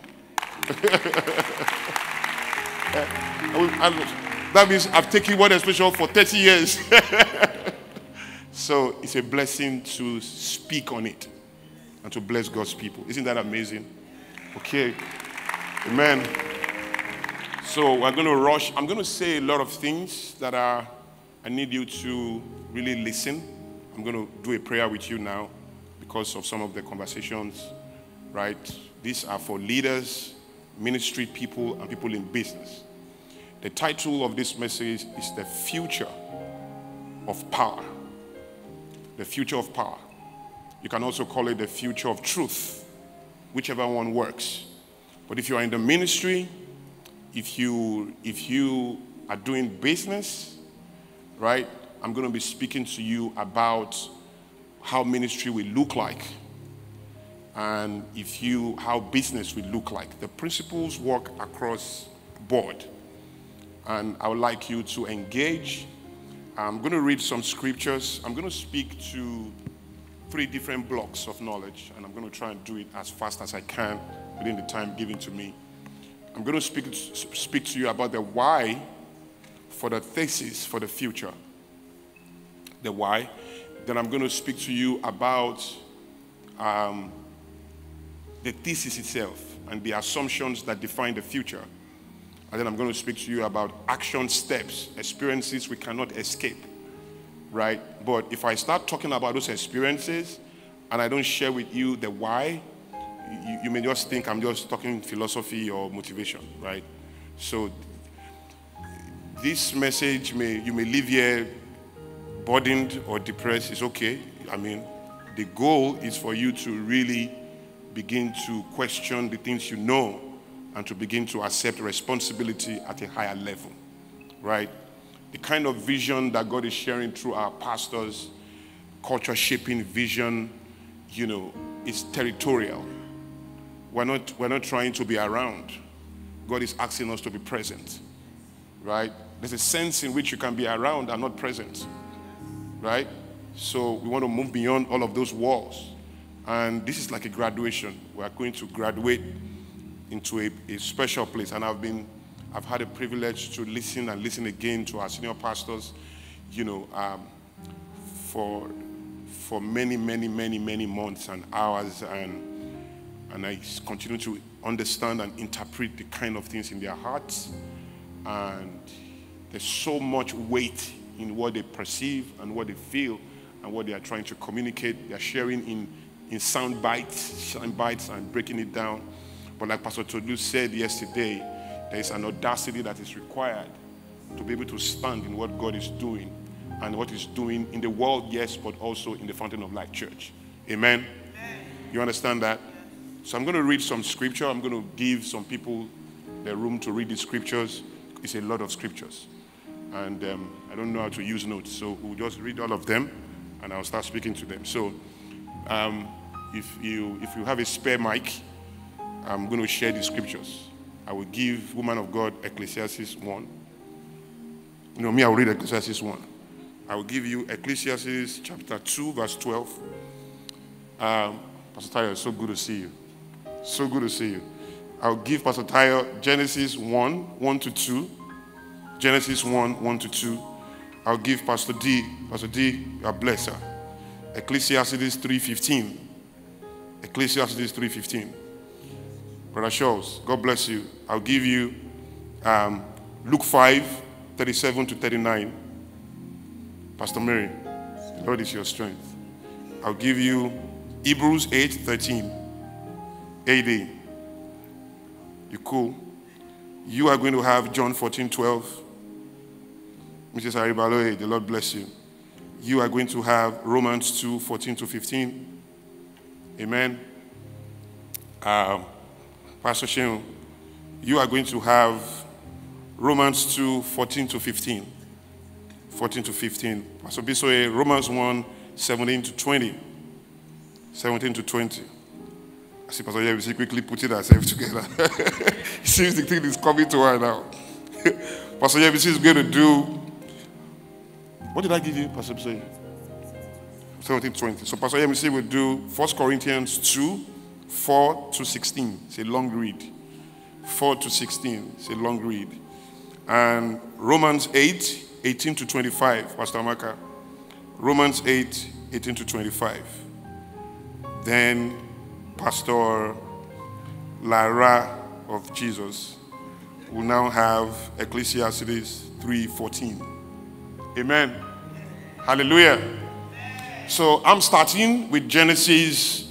That means I've taken Word Explosion for 30 years. So it's a blessing to speak on it and to bless God's people. Isn't that amazing? Okay. Amen. So we're going to rush. I'm going to say a lot of things that I need you to really listen. I'm going to do a prayer with you now because of some of the conversations, right? These are for leaders, ministry people, and people in business. The title of this message is The Future of Power. The future of power. You can also call it the future of truth, whichever one works. But if you are in the ministry, if you are doing business, right, I'm going to be speaking to you about how ministry will look like, and how business will look like. The principles work across board, and I would like you to engage. I'm going to read some scriptures. I'm going to speak to 3 different blocks of knowledge, and I'm going to try and do it as fast as I can within the time given to me. I'm going to speak to you about the why for the thesis for the future. The why. Then I'm going to speak to you about the thesis itself and the assumptions that define the future. And then I'm going to speak to you about action steps, experiences we cannot escape, right? But if I start talking about those experiences and I don't share with you the why, you may just think I'm just talking philosophy or motivation, right? So this message, you may leave here burdened or depressed. It's okay. I mean, the goal is for you to really begin to question the things you know and to begin to accept responsibility at a higher level, right? The kind of vision that God is sharing through our pastors, culture-shaping vision, you know, is territorial. We're not trying to be around. God is asking us to be present, right? There's a sense in which you can be around and not present, right? So we want to move beyond all of those walls. And this is like a graduation. We're going to graduate into a special place. And I've had a privilege to listen again to our senior pastors, you know, for many months and hours, and I continue to understand and interpret the kind of things in their hearts. And there's so much weight in what they perceive and what they feel and what they are trying to communicate. They are sharing in sound bites and breaking it down. But like Pastor Tolu said yesterday, there is an audacity that is required to be able to stand in what God is doing and what He's doing in the world, yes, but also in the Fountain of Light Church. Amen? You understand that? So I'm going to read some scripture. I'm going to give some people the room to read the scriptures. It's a lot of scriptures. And I don't know how to use notes, so we'll just read all of them, and I'll start speaking to them. So if you have a spare mic, I'm going to share the scriptures. I will give woman of God Ecclesiastes 1. You know me, I will read Ecclesiastes 1. I will give you Ecclesiastes chapter 2, verse 12. Pastor Tayo, it's so good to see you. So good to see you. I'll give Pastor Tayo Genesis 1 to 2. Genesis 1 to 2. I'll give Pastor D. Pastor D, you are blessed, sir. Ecclesiastes 3:15. Ecclesiastes 3:15. Brother Charles, God bless you. I'll give you Luke 5:37 to 39. Pastor Mary, the Lord is your strength. I'll give you Hebrews 8:13 AD. You cool? You are going to have John 14:12. Mrs. Aribaloe, the Lord bless you. You are going to have Romans 2:14 to 15. Amen. Pastor Sheon, you are going to have Romans 2:14 to 15. 14 to 15. Pastor Bisoye, Romans 1:17 to 20. 17 to 20. I see Pastor Yebisi quickly putting herself together. It seems the thing is coming to her now. Pastor Yebisi is going to do, what did I give you, Pastor Yebisi? 17:20. So Pastor Yebisi will do 1 Corinthians 2, 4 to 16. It's a long read. 4 to 16. It's a long read. And Romans 8, 18 to 25, Pastor Amaka. Romans 8, 18 to 25. Then Pastor Lara of Jesus will now have Ecclesiastes 3:14. Amen. Hallelujah. So I'm starting with Genesis,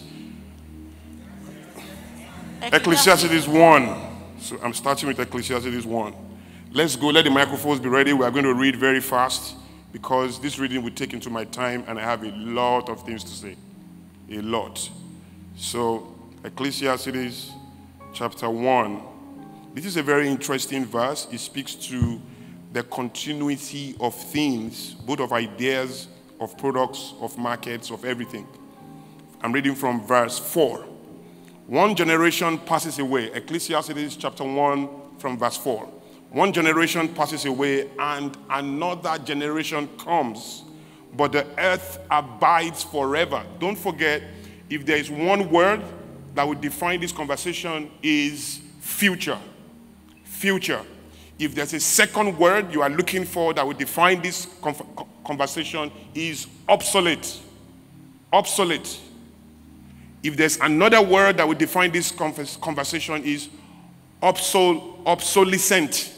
Ecclesiastes 1. So I'm starting with Ecclesiastes 1. Let's go. Let the microphones be ready. We are going to read very fast because this reading will take into my time and I have a lot of things to say. A lot. So Ecclesiastes chapter 1. This is a very interesting verse. It speaks to the continuity of things, both of ideas, of products, of markets, of everything. I'm reading from verse 4. One generation passes away. Ecclesiastes chapter 1 from verse 4. One generation passes away and another generation comes, but the earth abides forever. Don't forget, if there is one word that would define this conversation is future. Future. If there's a second word you are looking for that would define this conversation is obsolete. Obsolete. If there's another word that would define this conversation is obsolescent.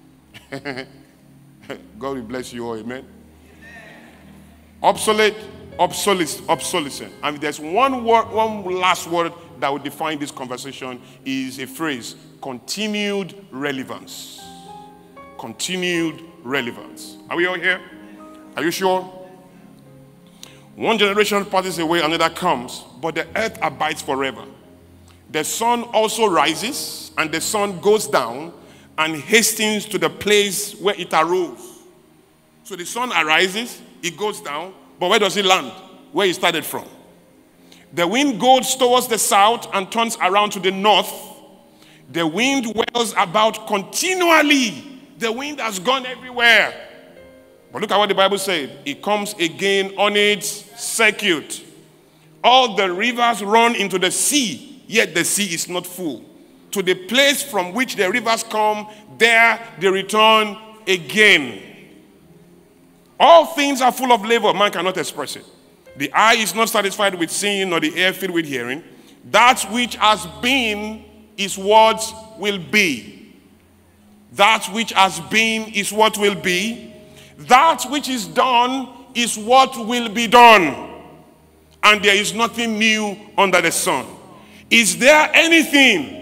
God will bless you all, amen. Obsolete, obsolescent. And if there's one last word that would define this conversation is a phrase, continued relevance. Continued relevance. Are we all here? Are you sure? One generation passes away, another comes, but the earth abides forever. The sun also rises, and the sun goes down and hastens to the place where it arose. So the sun arises, it goes down, but where does it land? Where it started from. The wind goes towards the south and turns around to the north. The wind whirls about continually. The wind has gone everywhere. But look at what the Bible said. It comes again on its circuit. All the rivers run into the sea, yet the sea is not full. To the place from which the rivers come, there they return again. All things are full of labor. Man cannot express it. The eye is not satisfied with seeing, nor the ear filled with hearing. That which has been is what will be. That which has been is what will be. That which is done is what will be done. And there is nothing new under the sun. Is there anything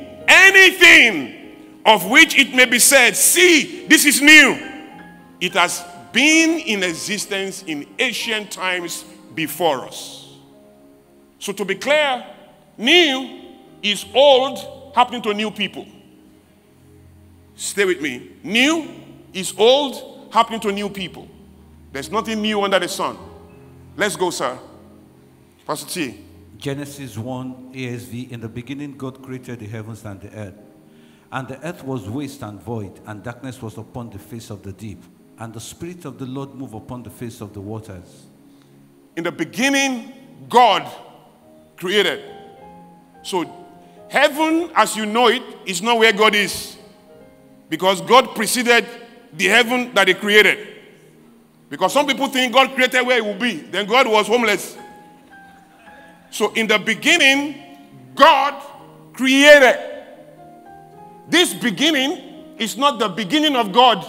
of which it may be said, see, this is new? It has been in existence in ancient times before us. So to be clear, new is old happening to new people. Stay with me. New is old happening to new people. There's nothing new under the sun. Let's go, sir. Pastor T. Genesis 1 ASV. In the beginning, God created the heavens and the earth. And the earth was waste and void, and darkness was upon the face of the deep. And the Spirit of the Lord moved upon the face of the waters. In the beginning, God created. So, heaven as you know it is not where God is. Because God preceded the heaven that he created. Because some people think God created where he will be. Then God was homeless. So in the beginning, God created. This beginning is not the beginning of God.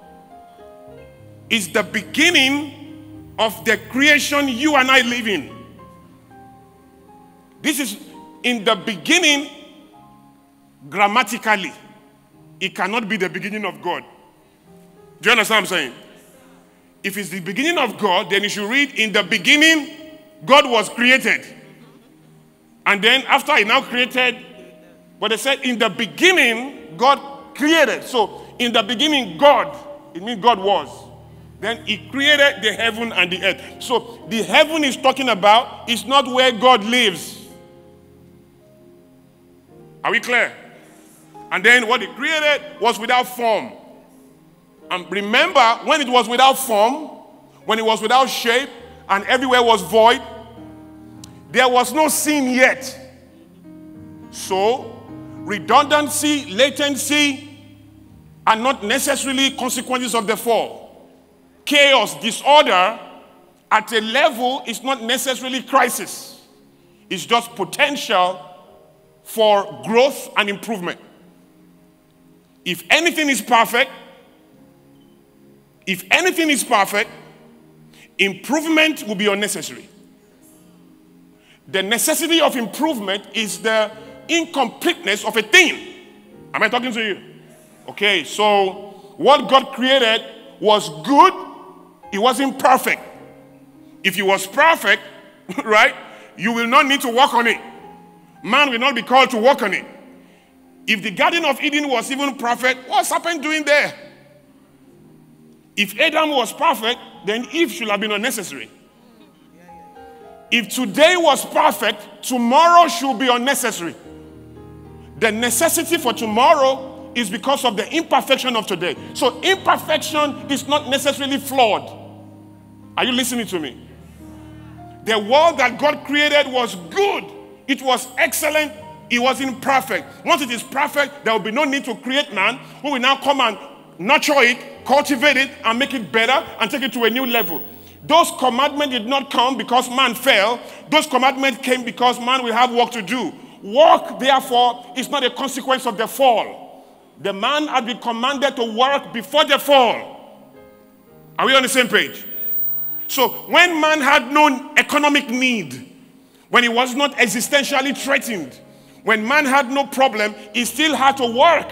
It's the beginning of the creation you and I live in. This is in the beginning, grammatically. It cannot be the beginning of God. Do you understand what I'm saying? If it's the beginning of God, then you should read, in the beginning, God was created. And then after he now created, but they said in the beginning, God created. So in the beginning, God, it means God was. Then he created the heaven and the earth. So the heaven is talking about is not where God lives. Are we clear? And then what he created was without form. And remember, when it was without form, when it was without shape, and everywhere was void, there was no sin yet. So, redundancy, latency are not necessarily consequences of the fall. Chaos, disorder at a level is not necessarily crisis. It's just potential for growth and improvement. If anything is perfect, improvement will be unnecessary. The necessity of improvement is the incompleteness of a thing. Am I talking to you? Okay, so what God created was good. It wasn't perfect. If it was perfect, right, you will not need to work on it. Man will not be called to work on it. If the Garden of Eden was even perfect, what's serpent doing there? If Adam was perfect, then Eve should have been unnecessary. If today was perfect, tomorrow should be unnecessary. The necessity for tomorrow is because of the imperfection of today. So imperfection is not necessarily flawed. Are you listening to me? The world that God created was good. It was excellent. It wasn't perfect. Once it is perfect, there will be no need to create man who will now come and nurture it, cultivate it, and make it better and take it to a new level. Those commandments did not come because man fell. Those commandments came because man will have work to do. Work, therefore, is not a consequence of the fall. The man had been commanded to work before the fall. Are we on the same page? So when man had no economic need, when he was not existentially threatened, when man had no problem, he still had to work.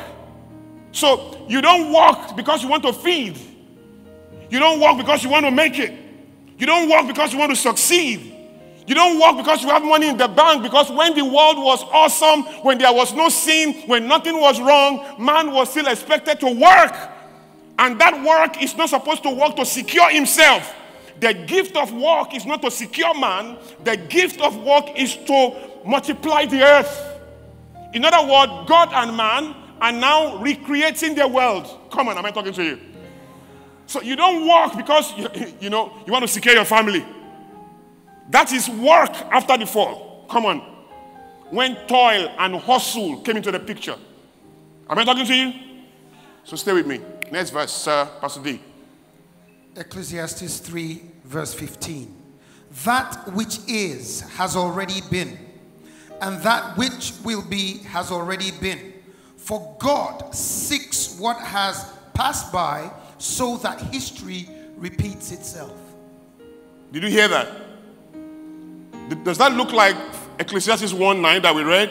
So you don't work because you want to feed. You don't work because you want to make it. You don't work because you want to succeed. You don't work because you have money in the bank, because when the world was awesome, when there was no sin, when nothing was wrong, man was still expected to work. And that work is not supposed to work to secure himself. The gift of work is not to secure man. The gift of work is to multiply the earth. In other words, God and man are now recreating the world. Come on, am I talking to you? So you don't work because you want to secure your family. That is work after the fall. Come on. When toil and hustle came into the picture. Am I talking to you? So stay with me. Next verse, Pastor D. Ecclesiastes 3, verse 15. That which is has already been, and that which will be has already been. For God seeks what has passed by, so that history repeats itself. Did you hear that? Does that look like Ecclesiastes 1:9 that we read?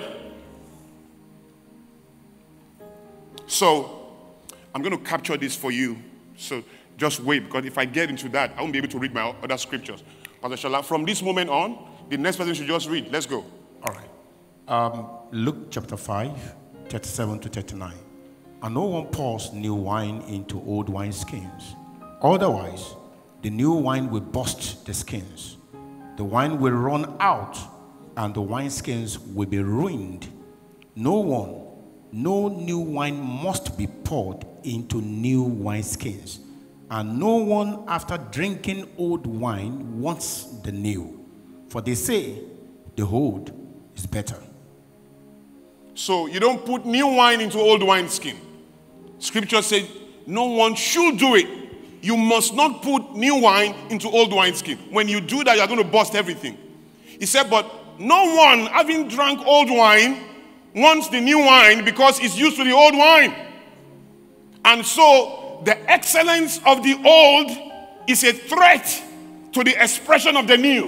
So, I'm going to capture this for you. So, just wait, because if I get into that, I won't be able to read my other scriptures. Pastor Shala, from this moment on, the next person should just read. Let's go. All right. Luke chapter 5, 37 to 39. And no one pours new wine into old wineskins. Otherwise, the new wine will burst the skins. The wine will run out, and the wineskins will be ruined. No new wine must be poured into new wineskins. And no one, after drinking old wine, wants the new. For they say, the old is better. So you don't put new wine into old wineskin. Scripture says no one should do it. You must not put new wine into old wineskin. When you do that, you're going to burst everything. He said, but no one, having drunk old wine, wants the new wine because it's used to the old wine. And so the excellence of the old is a threat to the expression of the new.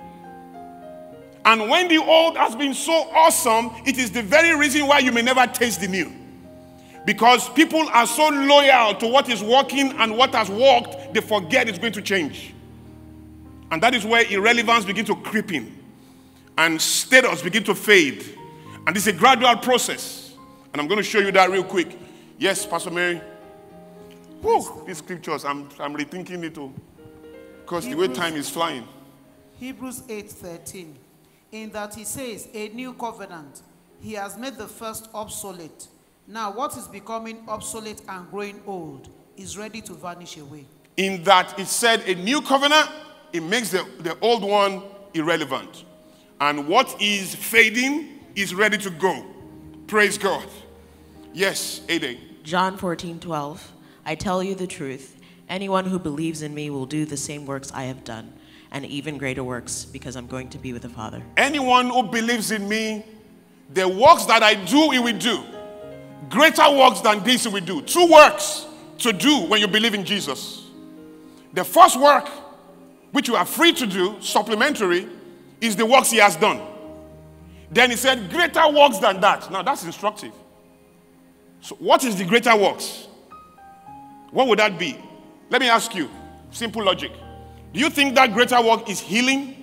And when the old has been so awesome, it is the very reason why you may never taste the new. Because people are so loyal to what is working and what has worked, they forget it's going to change. And that is where irrelevance begins to creep in. And status begins to fade. And it's a gradual process. And I'm going to show you that real quick. Yes, Pastor Mary? Whew, these scriptures, I'm rethinking it all. Because the way time is flying. Hebrews 8:13. In that he says, a new covenant. He has made the first obsolete. Now what is becoming obsolete and growing old is ready to vanish away. In that it said a new covenant, it makes the old one irrelevant. And what is fading is ready to go. Praise God. Yes, Ade. John 14:12. I tell you the truth. Anyone who believes in me will do the same works I have done, and even greater works, because I'm going to be with the Father. Anyone who believes in me, the works that I do, he will do. Greater works than this he will do. 2 works to do when you believe in Jesus. The first work, which you are free to do, supplementary, is the works he has done. Then he said, greater works than that. Now that's instructive. So what is the greater works? What would that be? Let me ask you, simple logic. Do you think that greater work is healing?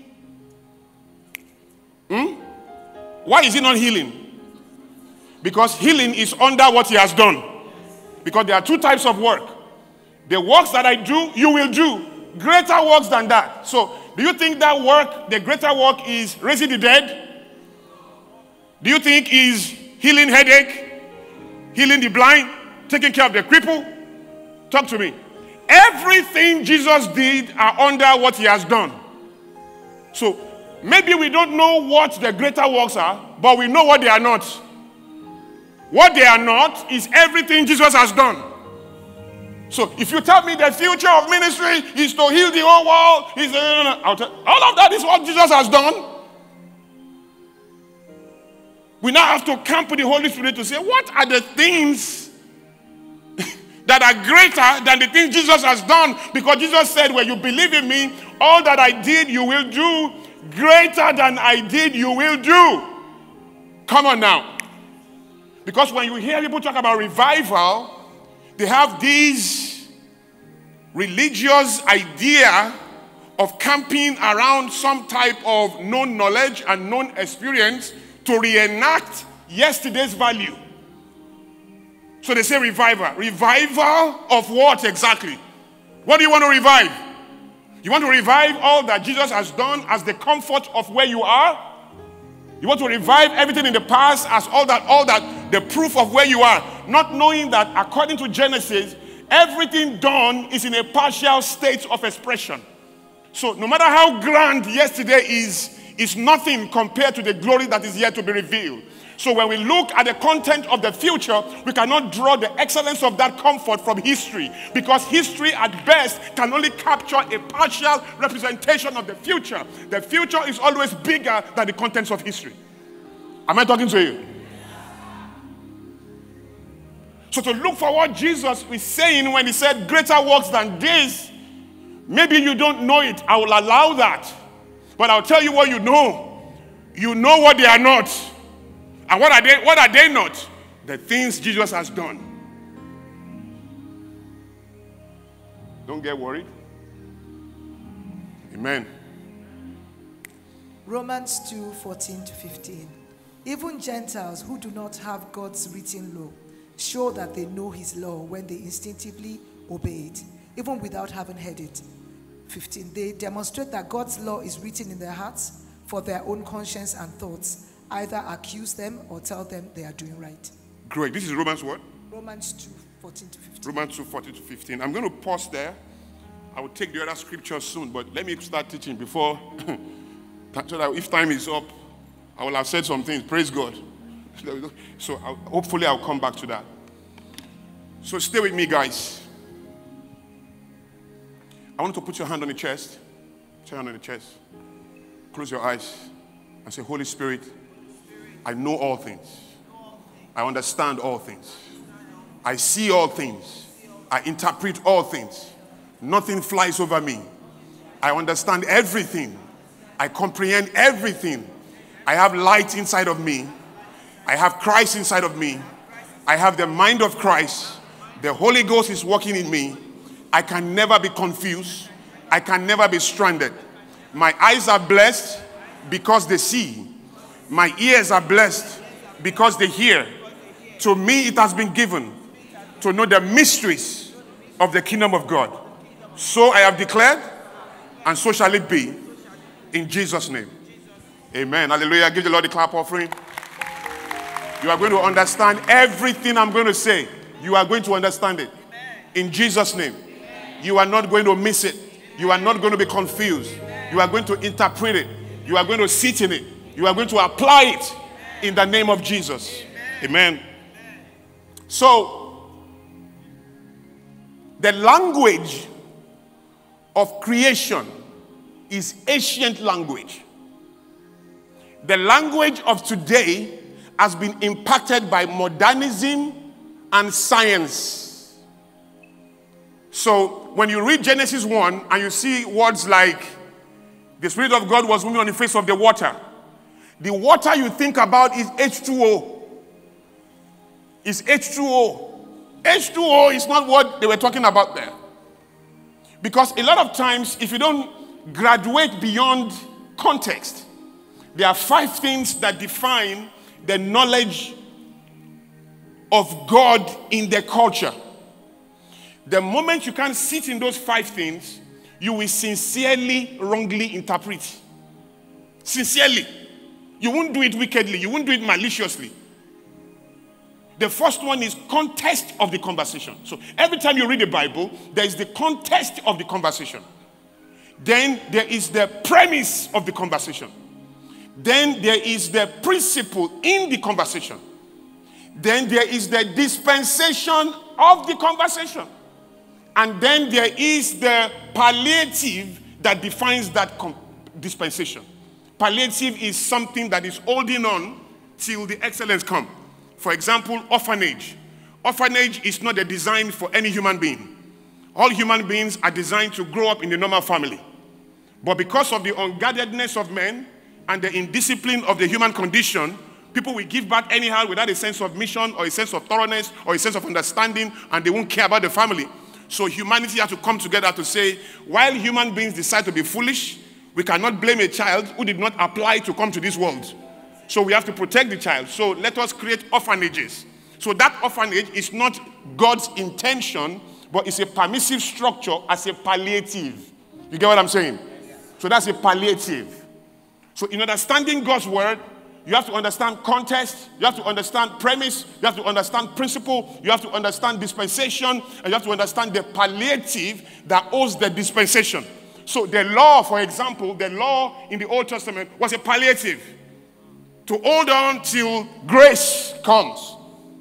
Why is it not healing? Because healing is under what he has done. Because there are 2 types of work. The works that I do, you will do. Greater works than that. So, do you think that work, the greater work, is raising the dead? Do you think is healing headache, healing the blind, taking care of the cripple? Talk to me. Everything Jesus did are under what he has done. So, maybe we don't know what the greater works are, but we know what they are not. What they are not is everything Jesus has done. So if you tell me the future of ministry is to heal the whole world, I'll tell, all of that is what Jesus has done. We now have to camp with the Holy Spirit to say, what are the things that are greater than the things Jesus has done? Because Jesus said, when you believe in me, all that I did you will do. Greater than I did you will do. Come on now. Because when you hear people talk about revival, they have this religious idea of camping around some type of known knowledge and known experience to reenact yesterday's value. So they say revival. Revival of what exactly? What do you want to revive? You want to revive all that Jesus has done as the comfort of where you are? You want to revive everything in the past as all that the proof of where you are, not knowing that according to Genesis, everything done is in a partial state of expression. So no matter how grand yesterday is nothing compared to the glory that is yet to be revealed. So when we look at the content of the future, we cannot draw the excellence of that comfort from history, because history at best can only capture a partial representation of the future. The future is always bigger than the contents of history. Am I talking to you? So to look for what Jesus is saying when he said greater works than this, maybe you don't know it. I will allow that. But I'll tell you what you know. You know what they are not. And what are they not? The things Jesus has done. Don't get worried. Amen. Romans 2:14-15. Even Gentiles who do not have God's written law show that they know his law when they instinctively obey it, even without having heard it. 15. They demonstrate that God's law is written in their hearts for their own conscience and thoughts, either accuse them or tell them they are doing right. Great. This is Romans what? Romans 2:14-15. Romans 2:14-15. I'm going to pause there. I will take the other scriptures soon, but let me start teaching before, so that if time is up, I will have said some things. Praise God. So hopefully I'll come back to that. So stay with me, guys. I want you to put your hand on the chest. Put your hand on the chest. Close your eyes and say, Holy Spirit, I know all things. I understand all things. I see all things. I interpret all things. Nothing flies over me. I understand everything. I comprehend everything. I have light inside of me. I have Christ inside of me. I have the mind of Christ. The Holy Ghost is working in me. I can never be confused. I can never be stranded. My eyes are blessed because they see. My ears are blessed because they hear. To me it has been given to know the mysteries of the kingdom of God. So I have declared, and so shall it be, in Jesus' name. Amen. Hallelujah. Give the Lord the clap offering. You are going to understand everything I'm going to say. You are going to understand it. In Jesus' name. You are not going to miss it. You are not going to be confused. You are going to interpret it. You are going to sit in it. You are going to apply it in the name of Jesus. Amen. So, the language of creation is ancient language. The language of today has been impacted by modernism and science. So when you read Genesis 1 and you see words like the Spirit of God was moving on the face of the water you think about is H2O. It's H2O. H2O is not what they were talking about there. Because a lot of times, if you don't graduate beyond context, there are 5 things that define the knowledge of God in the culture. The moment you can't sit in those 5 things, you will sincerely wrongly interpret. Sincerely. You won't do it wickedly. You won't do it maliciously. The first one is context of the conversation. So every time you read the Bible, there is the context of the conversation. Then there is the premise of the conversation. Then there is the principle in the conversation. Then there is the dispensation of the conversation. And then there is the palliative that defines that dispensation. Palliative is something that is holding on till the excellence come. For example, orphanage. Orphanage is not a design for any human being. All human beings are designed to grow up in the normal family. But because of the unguardedness of men and the indiscipline of the human condition, people will give back anyhow without a sense of mission or a sense of thoroughness or a sense of understanding, and they won't care about the family. So humanity has to come together to say, while human beings decide to be foolish, we cannot blame a child who did not apply to come to this world. So we have to protect the child. So let us create orphanages. So that orphanage is not God's intention, but it's a permissive structure as a palliative. You get what I'm saying? So that's a palliative. So in understanding God's word, you have to understand context, you have to understand premise, you have to understand principle, you have to understand dispensation, and you have to understand the palliative that holds the dispensation. So the law, for example, the law in the Old Testament was a palliative to hold on till grace comes.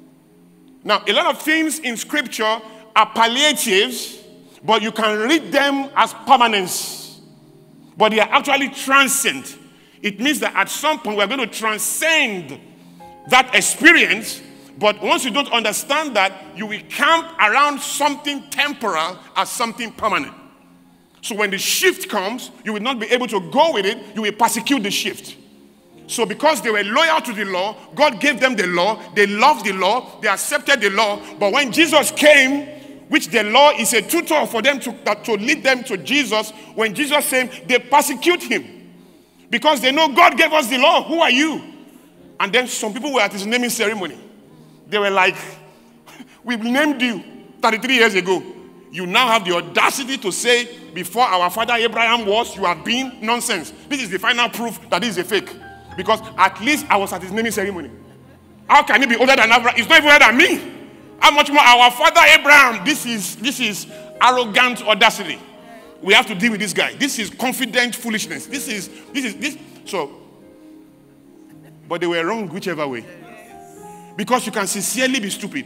Now, a lot of things in Scripture are palliatives, but you can read them as permanence. But they are actually transient. It means that at some point we're going to transcend that experience, but once you don't understand that, you will camp around something temporal as something permanent. So when the shift comes, you will not be able to go with it, you will persecute the shift. So because they were loyal to the law, God gave them the law, they loved the law, they accepted the law, but when Jesus came, which the law is a tutor for them to lead them to Jesus, when Jesus came, they persecute him. Because they know God gave us the law. Who are you? And then some people were at his naming ceremony. They were like, we named you 33 years ago. You now have the audacity to say, before our father Abraham was, you have been nonsense. This is the final proof that this is a fake. Because at least I was at his naming ceremony. How can he be older than Abraham? He's not even older than me. How much more our father Abraham? This is arrogant audacity. We have to deal with this guy. This is confident foolishness. This. So, but they were wrong whichever way. Because you can sincerely be stupid.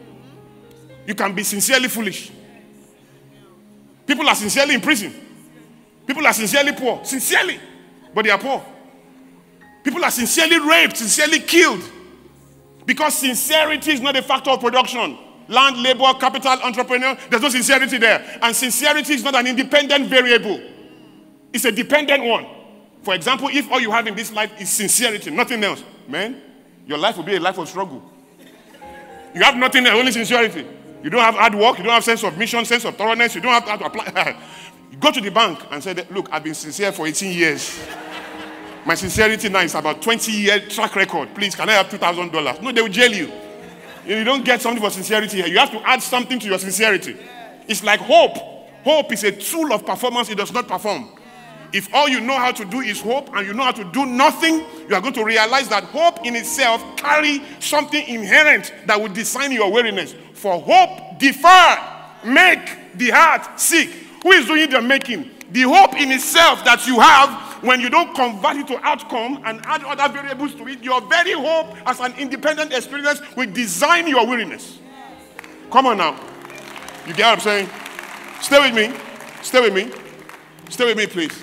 You can be sincerely foolish. People are sincerely in prison. People are sincerely poor. Sincerely. But they are poor. People are sincerely raped, sincerely killed. Because sincerity is not a factor of production. Land, labor, capital, entrepreneur, there's no sincerity there. And sincerity is not an independent variable. It's a dependent one. For example, if all you have in this life is sincerity, nothing else, man, your life will be a life of struggle. You have nothing else, only sincerity. You don't have hard work, you don't have sense of mission, sense of thoroughness, you don't have to apply. You go to the bank and say, look, I've been sincere for 18 years. My sincerity now is about 20-year track record. Please, can I have $2,000? No, they will jail you. You don't get something for sincerity here. You have to add something to your sincerity. It's like hope. Hope is a tool of performance. It does not perform. If all you know how to do is hope and you know how to do nothing, you are going to realize that hope in itself carries something inherent that will design your weariness. For hope deferred make the heart sick. Who is doing the making? The hope in itself that you have, when you don't convert it to outcome and add other variables to it, your very hope as an independent experience will design your weariness. Come on now. You get what I'm saying? Stay with me. Stay with me. Stay with me, please.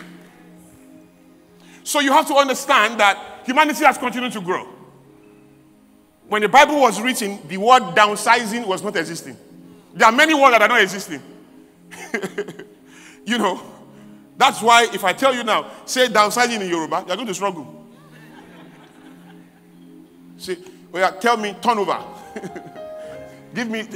So you have to understand that humanity has continued to grow. When the Bible was written, the word downsizing was not existing. There are many words that are not existing. You know, that's why if I tell you now, say downsizing in Yoruba, you're going to struggle. Say, oh yeah, tell me turnover. Give me.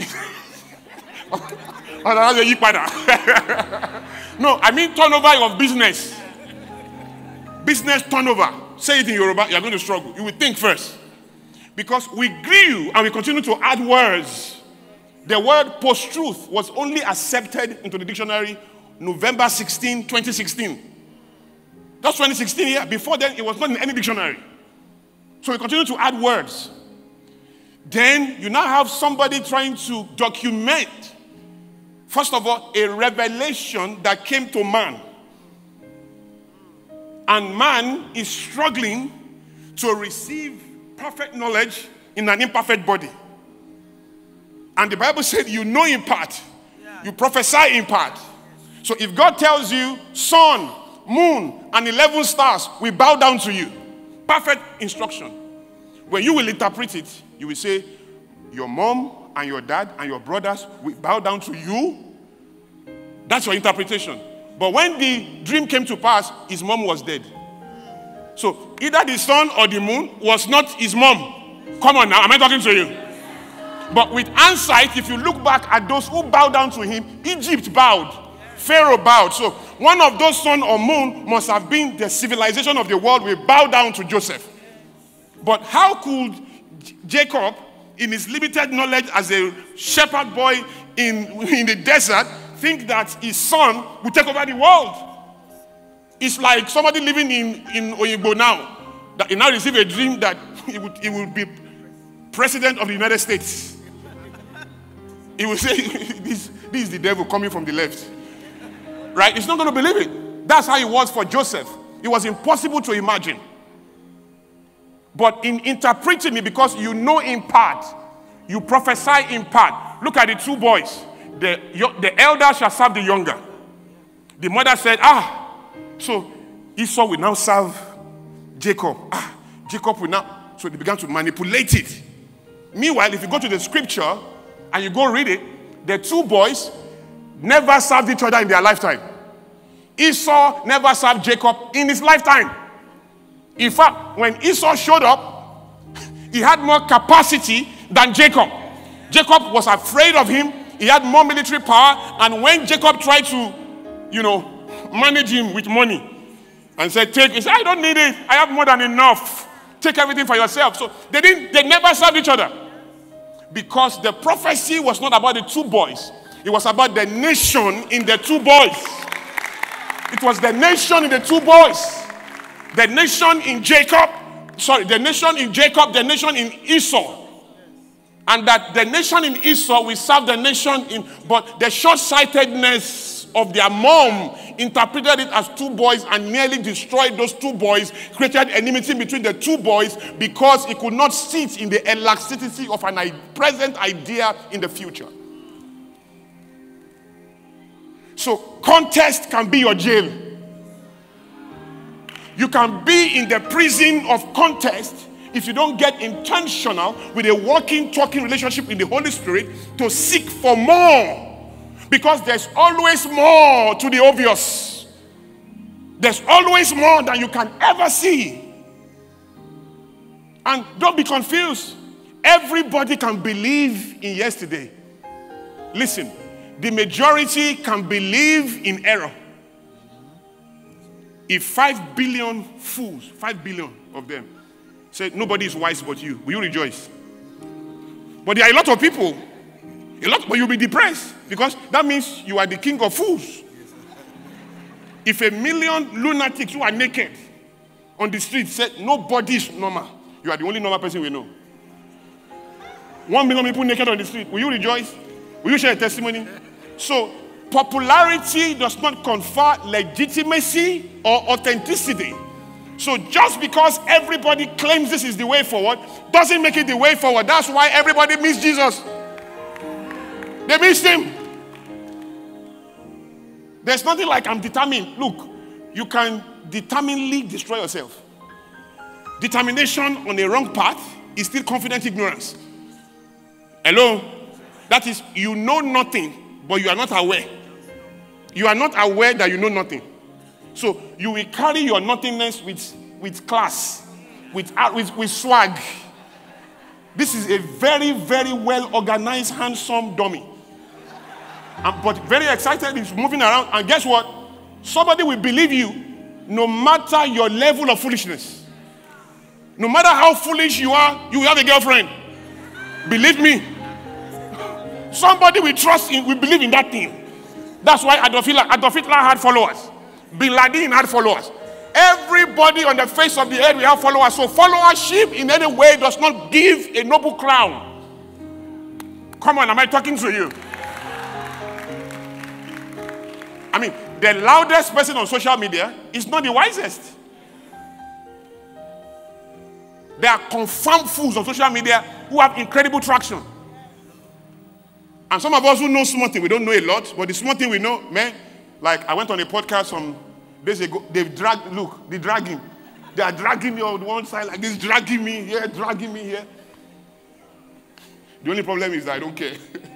No, I mean turnover of business. Business turnover. Say it in Yoruba, you're going to struggle. You will think first. Because we grew and we continue to add words. The word post-truth was only accepted into the dictionary November 16, 2016. That's 2016 here. Before then, it was not in any dictionary. So we continue to add words. Then you now have somebody trying to document, first of all, a revelation that came to man. And man is struggling to receive perfect knowledge in an imperfect body. And the Bible said you know in part, you prophesy in part. So if God tells you sun, moon, and 11 stars will bow down to you, perfect instruction. When you will interpret it, you will say, your mom and your dad and your brothers will bow down to you. That's your interpretation. But when the dream came to pass, his mom was dead. So either the sun or the moon was not his mom. Come on now, am I talking to you? But with hindsight, if you look back at those who bowed down to him, Egypt bowed. Pharaoh bowed. So one of those sun or moon must have been the civilization of the world will bow down to Joseph. But how could Jacob, in his limited knowledge as a shepherd boy in the desert, think that his son would take over the world? It's like somebody living in Oyigbo now, that he now receive a dream that he would be president of the United States. He will say, this is the devil coming from the left. Right? He's not going to believe it. That's how it was for Joseph. It was impossible to imagine. But in interpreting it, because you know in part, you prophesy in part. Look at the two boys. The elder shall serve the younger. The mother said, so Esau will now serve Jacob. Jacob will now. So they began to manipulate it. Meanwhile, if you go to the scripture and you go read it, the two boys never served each other in their lifetime. Esau never served Jacob in his lifetime. In fact, when Esau showed up, he had more capacity than Jacob. Jacob was afraid of him. He had more military power. And when Jacob tried to, manage him with money and said, he said, I don't need it. I have more than enough. Take everything for yourself. So they never served each other. Because the prophecy was not about the two boys. It was about the nation in the two boys. It was the nation in the two boys. The nation in Jacob, the nation in Jacob, the nation in Esau. And that the nation in Esau will serve the nation in, but the short-sightedness of their mom interpreted it as two boys and nearly destroyed those two boys, created enmity between the two boys because it could not sit in the elasticity of a present idea in the future. So contest can be your jail. You can be in the prison of contest if you don't get intentional with a walking, talking relationship in the Holy Spirit to seek for more. Because there's always more to the obvious. There's always more than you can ever see. And don't be confused. Everybody can believe in yesterday. Listen, the majority can believe in error. If 5 billion fools, 5 billion of them, say nobody is wise but you, will you rejoice? But there are a lot of people, but you'll be depressed because that means you are the king of fools. If 1 million lunatics who are naked on the street said nobody is normal, you are the only normal person we know. 1 million people naked on the street, will you rejoice? Will you share a testimony? So popularity does not confer legitimacy or authenticity. So just because everybody claims this is the way forward doesn't make it the way forward. That's why everybody missed Jesus. They missed him. There's nothing like I'm determined. Look, you can determinedly destroy yourself. Determination on a wrong path is still confident ignorance. Hello? That is, you know nothing, but you are not aware. You are not aware that you know nothing. So you will carry your nothingness with class, with swag. This is a very, very well organized, handsome dummy. But very excited, he's moving around. And guess what? Somebody will believe you no matter your level of foolishness. No matter how foolish you are, you will have a girlfriend. Believe me. Somebody will trust in, will believe in that thing. That's why Adolf Hitler had followers. Bin Laden had followers. Everybody on the face of the earth will have followers. So followership in any way does not give a noble crown. Come on, am I talking to you? I mean, the loudest person on social media is not the wisest. There are confirmed fools on social media who have incredible traction. And some of us who know small thing, we don't know a lot, but the small thing we know, man, like I went on a podcast some days ago, they drag him. They are dragging me on one side like this, dragging me here, dragging me here. The only problem is that I don't care.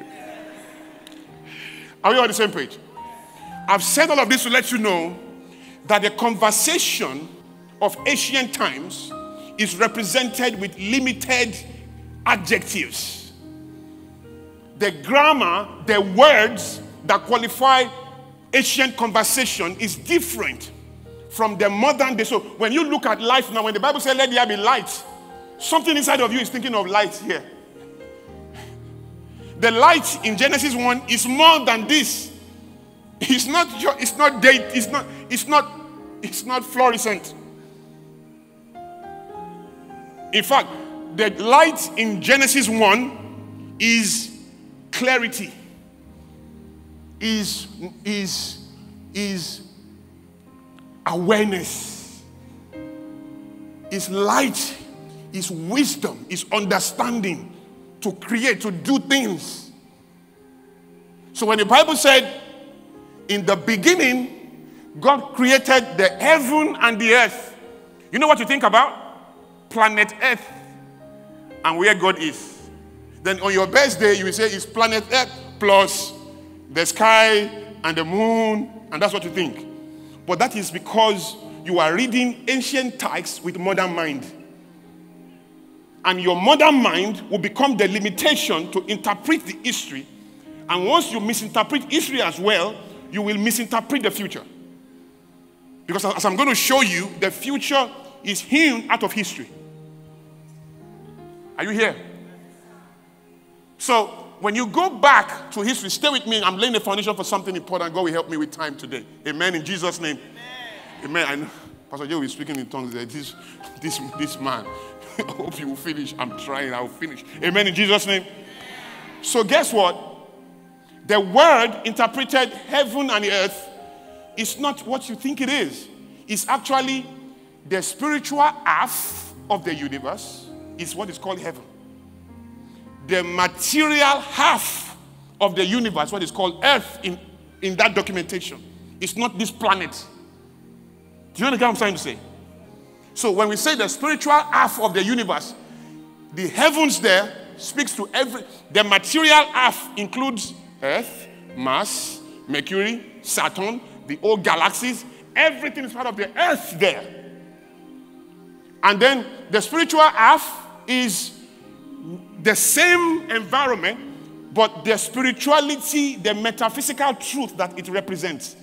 Are we on the same page? I've said all of this to let you know that the conversation of ancient times is represented with limited adjectives. The grammar, the words that qualify ancient conversation is different from the modern day. So when you look at life now, when the Bible says let there be light, something inside of you is thinking of light here. The light in Genesis 1 is more than this. It's not fluorescent. In fact, the light in Genesis 1 is clarity, is awareness, is light, is wisdom, is understanding to create, to do things. So when the Bible said, in the beginning, God created the heaven and the earth. You know what you think about? Planet Earth and where God is. Then on your best day, you will say it's planet Earth plus the sky and the moon, and that's what you think. But that is because you are reading ancient texts with modern mind. And your modern mind will become the limitation to interpret the history. And once you misinterpret history as well, you will misinterpret the future. Because as I'm going to show you, the future is hewn out of history. Are you here? So when you go back to history, stay with me. I'm laying the foundation for something important. God will help me with time today. Amen. In Jesus' name. Amen. I know Pastor Joe will be speaking in tongues there. This man. I hope you will finish. I'm trying. I will finish. Amen. In Jesus' name. So guess what? The word interpreted heaven and earth is not what you think it is. It's actually the spiritual half of the universe is what is called heaven. The material half of the universe, what is called earth in that documentation, is not this planet. Do you understand what I'm trying to say? So when we say the spiritual half of the universe, the heavens there speaks to the material half includes Earth, Mars, Mercury, Saturn, the old galaxies. Everything is part of the earth there. And then the spiritual half is the same environment, but the spirituality, the metaphysical truth that it represents.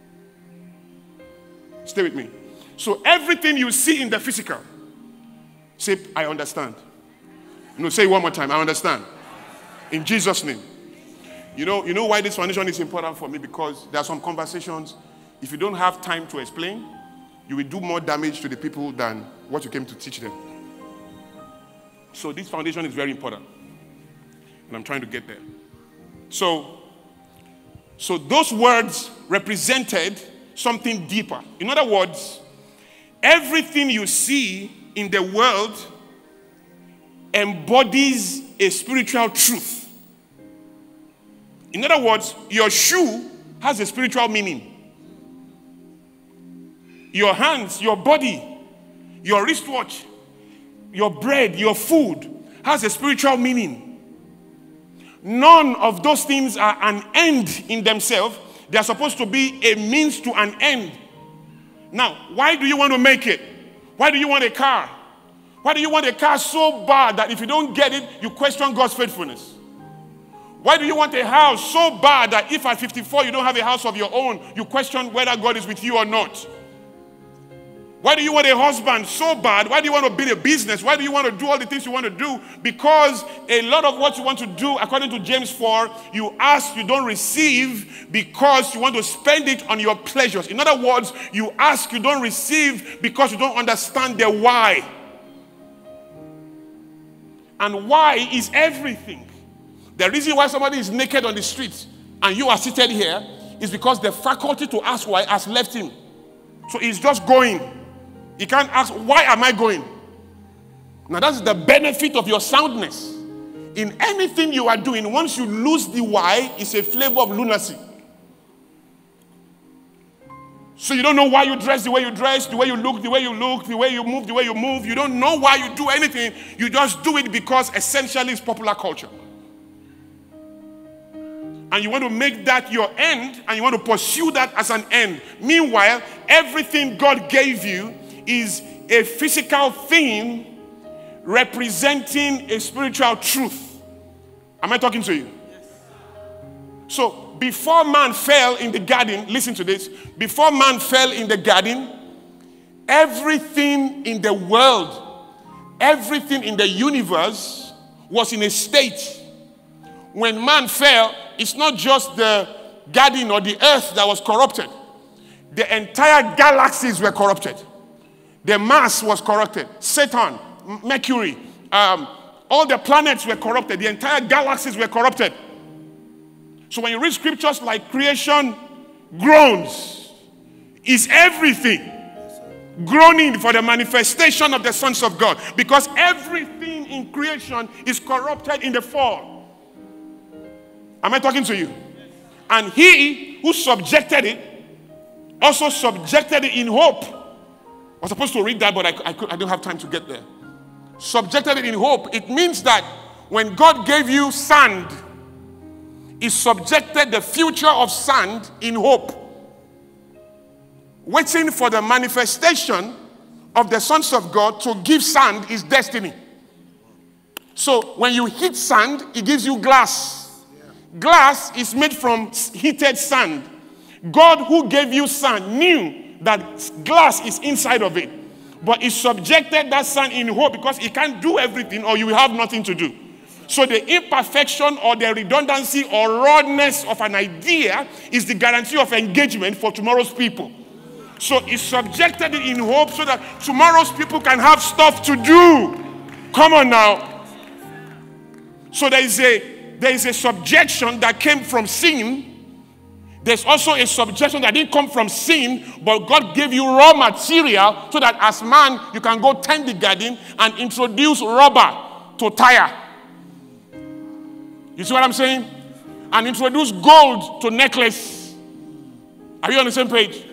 Stay with me. So everything you see in the physical, say, I understand. No, say it one more time, I understand. In Jesus' name. You know why this foundation is important for me? Because there are some conversations, if you don't have time to explain, you will do more damage to the people than what you came to teach them. So this foundation is very important. And I'm trying to get there. So, So those words represented something deeper. In other words, everything you see in the world embodies a spiritual truth. In other words, your shoe has a spiritual meaning. Your hands, your body, your wristwatch, your bread, your food has a spiritual meaning. None of those things are an end in themselves. They are supposed to be a means to an end. Now, why do you want to make it? Why do you want a car? Why do you want a car so bad that if you don't get it, you question God's faithfulness? Why do you want a house so bad that if at 54 you don't have a house of your own, you question whether God is with you or not? Why do you want a husband so bad? Why do you want to build a business? Why do you want to do all the things you want to do? Because a lot of what you want to do, according to James 4, you ask, you don't receive because you want to spend it on your pleasures. In other words, you ask, you don't receive because you don't understand the why. And why is everything. The reason why somebody is naked on the street and you are seated here is because the faculty to ask why has left him. So he's just going. He can't ask, why am I going? Now that's the benefit of your soundness. In anything you are doing, once you lose the why, it's a flavor of lunacy. So you don't know why you dress the way you dress, the way you look, the way you look, the way you move, the way you move. You don't know why you do anything. You just do it because essentially it's popular culture. And you want to make that your end, and you want to pursue that as an end. Meanwhile, everything God gave you is a physical thing representing a spiritual truth. Am I talking to you? Yes. So, before man fell in the garden, listen to this. Before man fell in the garden, everything in the world, everything in the universe was in a state. When man fell, it's not just the garden or the earth that was corrupted. The entire galaxies were corrupted. The Mars was corrupted. Saturn, Mercury, all the planets were corrupted. The entire galaxies were corrupted. So when you read scriptures like creation groans, is everything groaning for the manifestation of the sons of God. Because everything in creation is corrupted in the fall. Am I talking to you? And he who subjected it also subjected it in hope. I was supposed to read that, but I don't have time to get there. Subjected it in hope. It means that when God gave you sand, he subjected the future of sand in hope. Waiting for the manifestation of the sons of God to give sand his destiny. So when you heat sand, it gives you glass. Glass is made from heated sand. God who gave you sand knew that glass is inside of it. But he subjected that sand in hope because he can't do everything or you will have nothing to do. So the imperfection or the redundancy or rawness of an idea is the guarantee of engagement for tomorrow's people. So he subjected it in hope so that tomorrow's people can have stuff to do. Come on now. So there is a subjection that came from sin. There's also a subjection that didn't come from sin, but God gave you raw material so that as man, you can go tend the garden and introduce rubber to tire. You see what I'm saying? And introduce gold to necklace. Are you on the same page?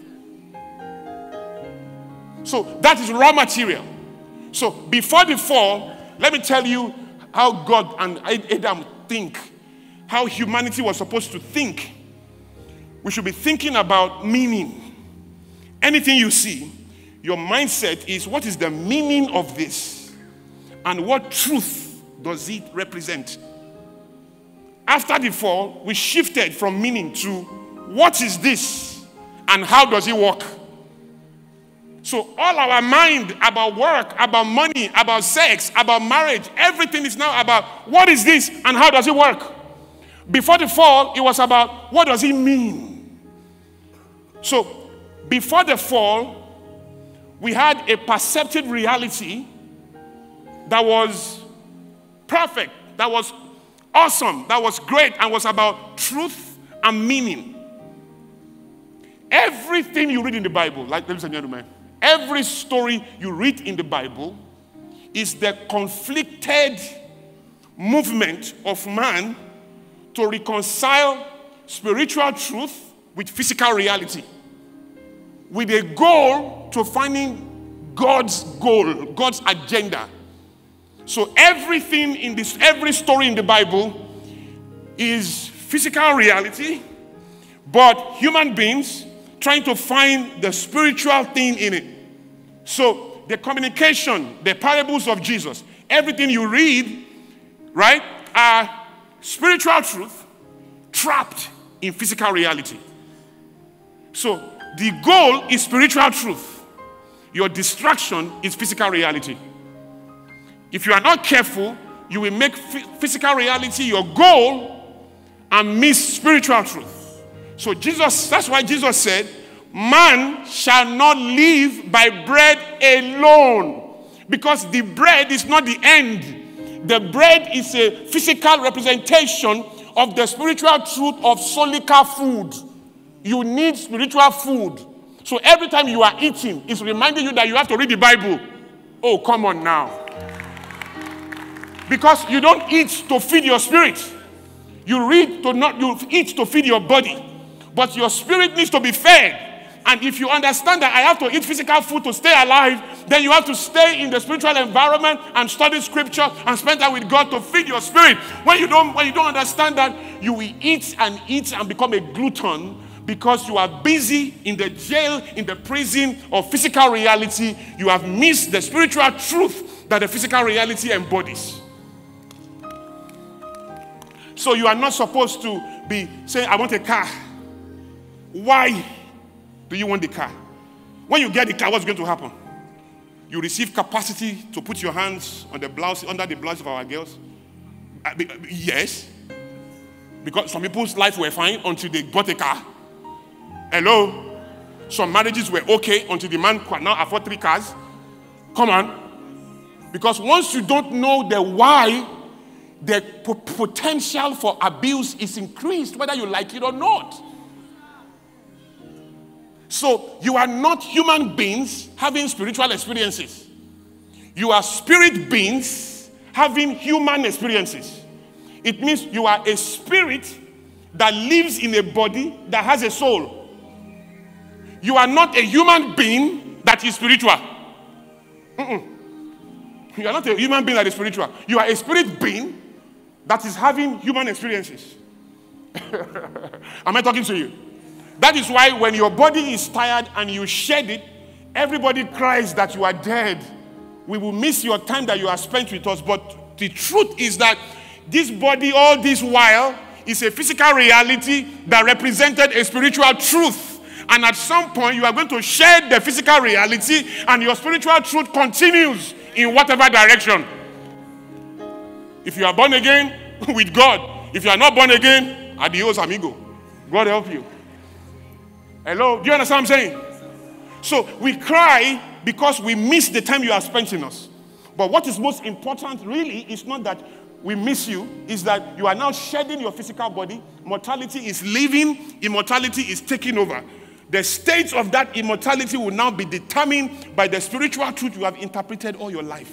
So that is raw material. So before the fall, let me tell you how God and Adam think, how humanity was supposed to think. We should be thinking about meaning. Anything you see, your mindset is, what is the meaning of this? And what truth does it represent? After the fall, we shifted from meaning to, what is this? And how does it work? So all our mind about work, about money, about sex, about marriage, everything is now about, what is this and how does it work? Before the fall, it was about, what does it mean? So, before the fall, we had a perceptive reality that was perfect, that was awesome, that was great, and was about truth and meaning. Everything you read in the Bible, like ladies and gentlemen, every story you read in the Bible is the conflicted movement of man to reconcile spiritual truth with physical reality, with a goal to finding God's goal, God's agenda. So everything in this, every story in the Bible is physical reality, but human beings trying to find the spiritual thing in it. So the communication, the parables of Jesus, everything you read, right, are spiritual truth trapped in physical reality. So the goal is spiritual truth. Your distraction is physical reality. If you are not careful, you will make physical reality your goal and miss spiritual truth. So Jesus, that's why Jesus said, man shall not live by bread alone. Because the bread is not the end. The bread is a physical representation of the spiritual truth of solical food. You need spiritual food. So every time you are eating, it's reminding you that you have to read the Bible. Oh, come on now. Because you don't eat to feed your spirit. You eat to feed your body. But your spirit needs to be fed. And if you understand that I have to eat physical food to stay alive, then you have to stay in the spiritual environment and study scripture and spend time with God to feed your spirit. When you don't understand that, you will eat and become a glutton because you are busy in the jail, in the prison of physical reality. You have missed the spiritual truth that the physical reality embodies. So you are not supposed to be saying, I want a car. Why do you want the car? When you get the car, what's going to happen? You receive capacity to put your hands on the blouse, under the blouse of our girls? Yes. Because some people's life were fine until they bought a car. Hello? Some marriages were okay until the man could now afford 3 cars. Come on. Because once you don't know the why, the potential for abuse is increased, whether you like it or not. So you are not human beings having spiritual experiences. You are spirit beings having human experiences. It means you are a spirit that lives in a body that has a soul. You are not a human being that is spiritual. You are not a human being that is spiritual. You are a spirit being that is having human experiences. Am I talking to you? That is why when your body is tired and you shed it, everybody cries that you are dead. We will miss your time that you have spent with us. But the truth is that this body all this while is a physical reality that represented a spiritual truth. And at some point you are going to shed the physical reality and your spiritual truth continues in whatever direction. If you are born again, with God. If you are not born again, adios amigo. God help you. Hello? Do you understand what I'm saying? So we cry because we miss the time you have spent in us. But what is most important really is not that we miss you, is that you are now shedding your physical body. Mortality is leaving, immortality is taking over. The state of that immortality will now be determined by the spiritual truth you have interpreted all your life.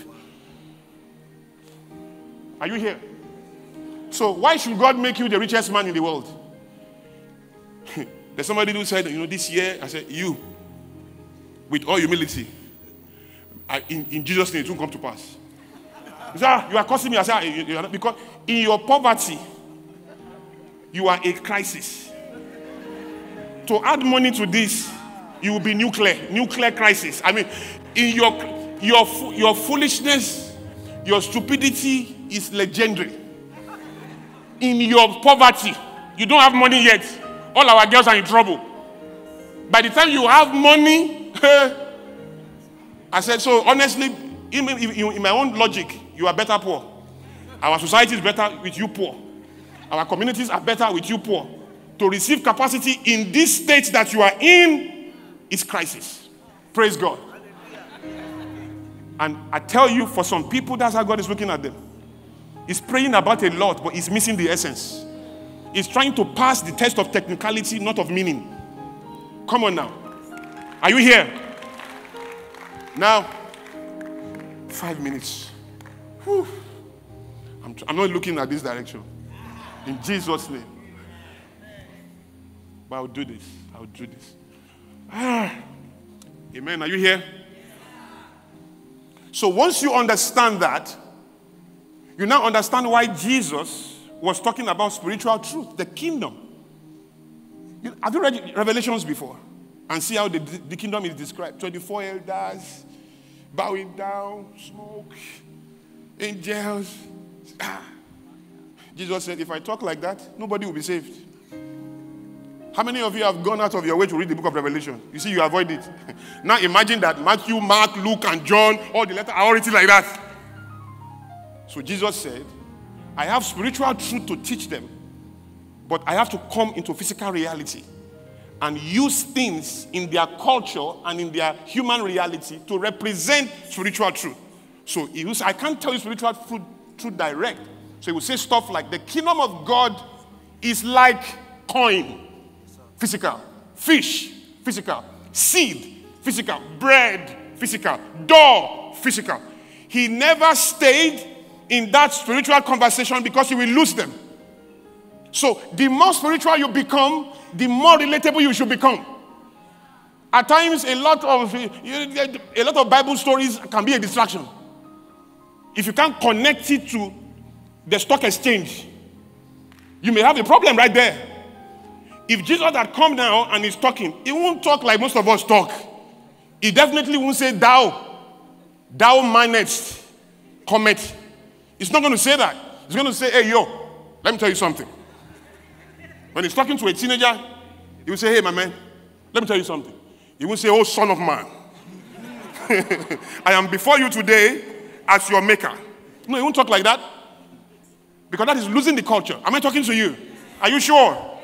Are you here? So why should God make you the richest man in the world? There's somebody who said, this year, I said, you, with all humility, in Jesus' name, it won't come to pass. He said, you are cursing me. I said, because in your poverty, you are a crisis. To add money to this, you will be nuclear crisis. I mean, in your foolishness, your stupidity is legendary. In your poverty, you don't have money yet. All our girls are in trouble. By the time you have money, I said, so honestly, in my own logic, you are better poor. Our society is better with you poor. Our communities are better with you poor. To receive capacity in this state that you are in is crisis. Praise God. And I tell you, for some people, that's how God is looking at them. He's praying about a lot, but he's missing the essence. is trying to pass the test of technicality, not of meaning. Come on now. Are you here? Now, 5 minutes. Whew. I'm not looking at this direction. In Jesus' name. But I'll do this. I'll do this. Amen. Are you here? So once you understand that, you now understand why Jesus was talking about spiritual truth, the kingdom. Have you read Revelations before? And see how the kingdom is described. 24 elders, bowing down, smoke, angels. Jesus said, if I talk like that, nobody will be saved. How many of you have gone out of your way to read the book of Revelation? You see, you avoid it. Now imagine that Matthew, Mark, Luke, and John, all the letters are all written like that. So Jesus said, I have spiritual truth to teach them, but I have to come into physical reality and use things in their culture and in their human reality to represent spiritual truth. So he will say, I can't tell you spiritual truth direct. So he will say stuff like, the kingdom of God is like coin, physical, fish, physical, seed, physical, bread, physical, door, physical. He never stayed in that spiritual conversation because he will lose them. So the more spiritual you become, the more relatable you should become. At times, a lot of Bible stories can be a distraction. If you can't connect it to the stock exchange, you may have a problem right there. If Jesus had come down and is talking, he won't talk like most of us talk. He definitely won't say, thou manest, comet. He's not going to say that. He's going to say, hey, yo, let me tell you something. When he's talking to a teenager, he will say, hey, my man, let me tell you something. He won't say, oh, son of man. I am before you today as your maker. No, he won't talk like that. Because that is losing the culture. Am I talking to you? Are you sure?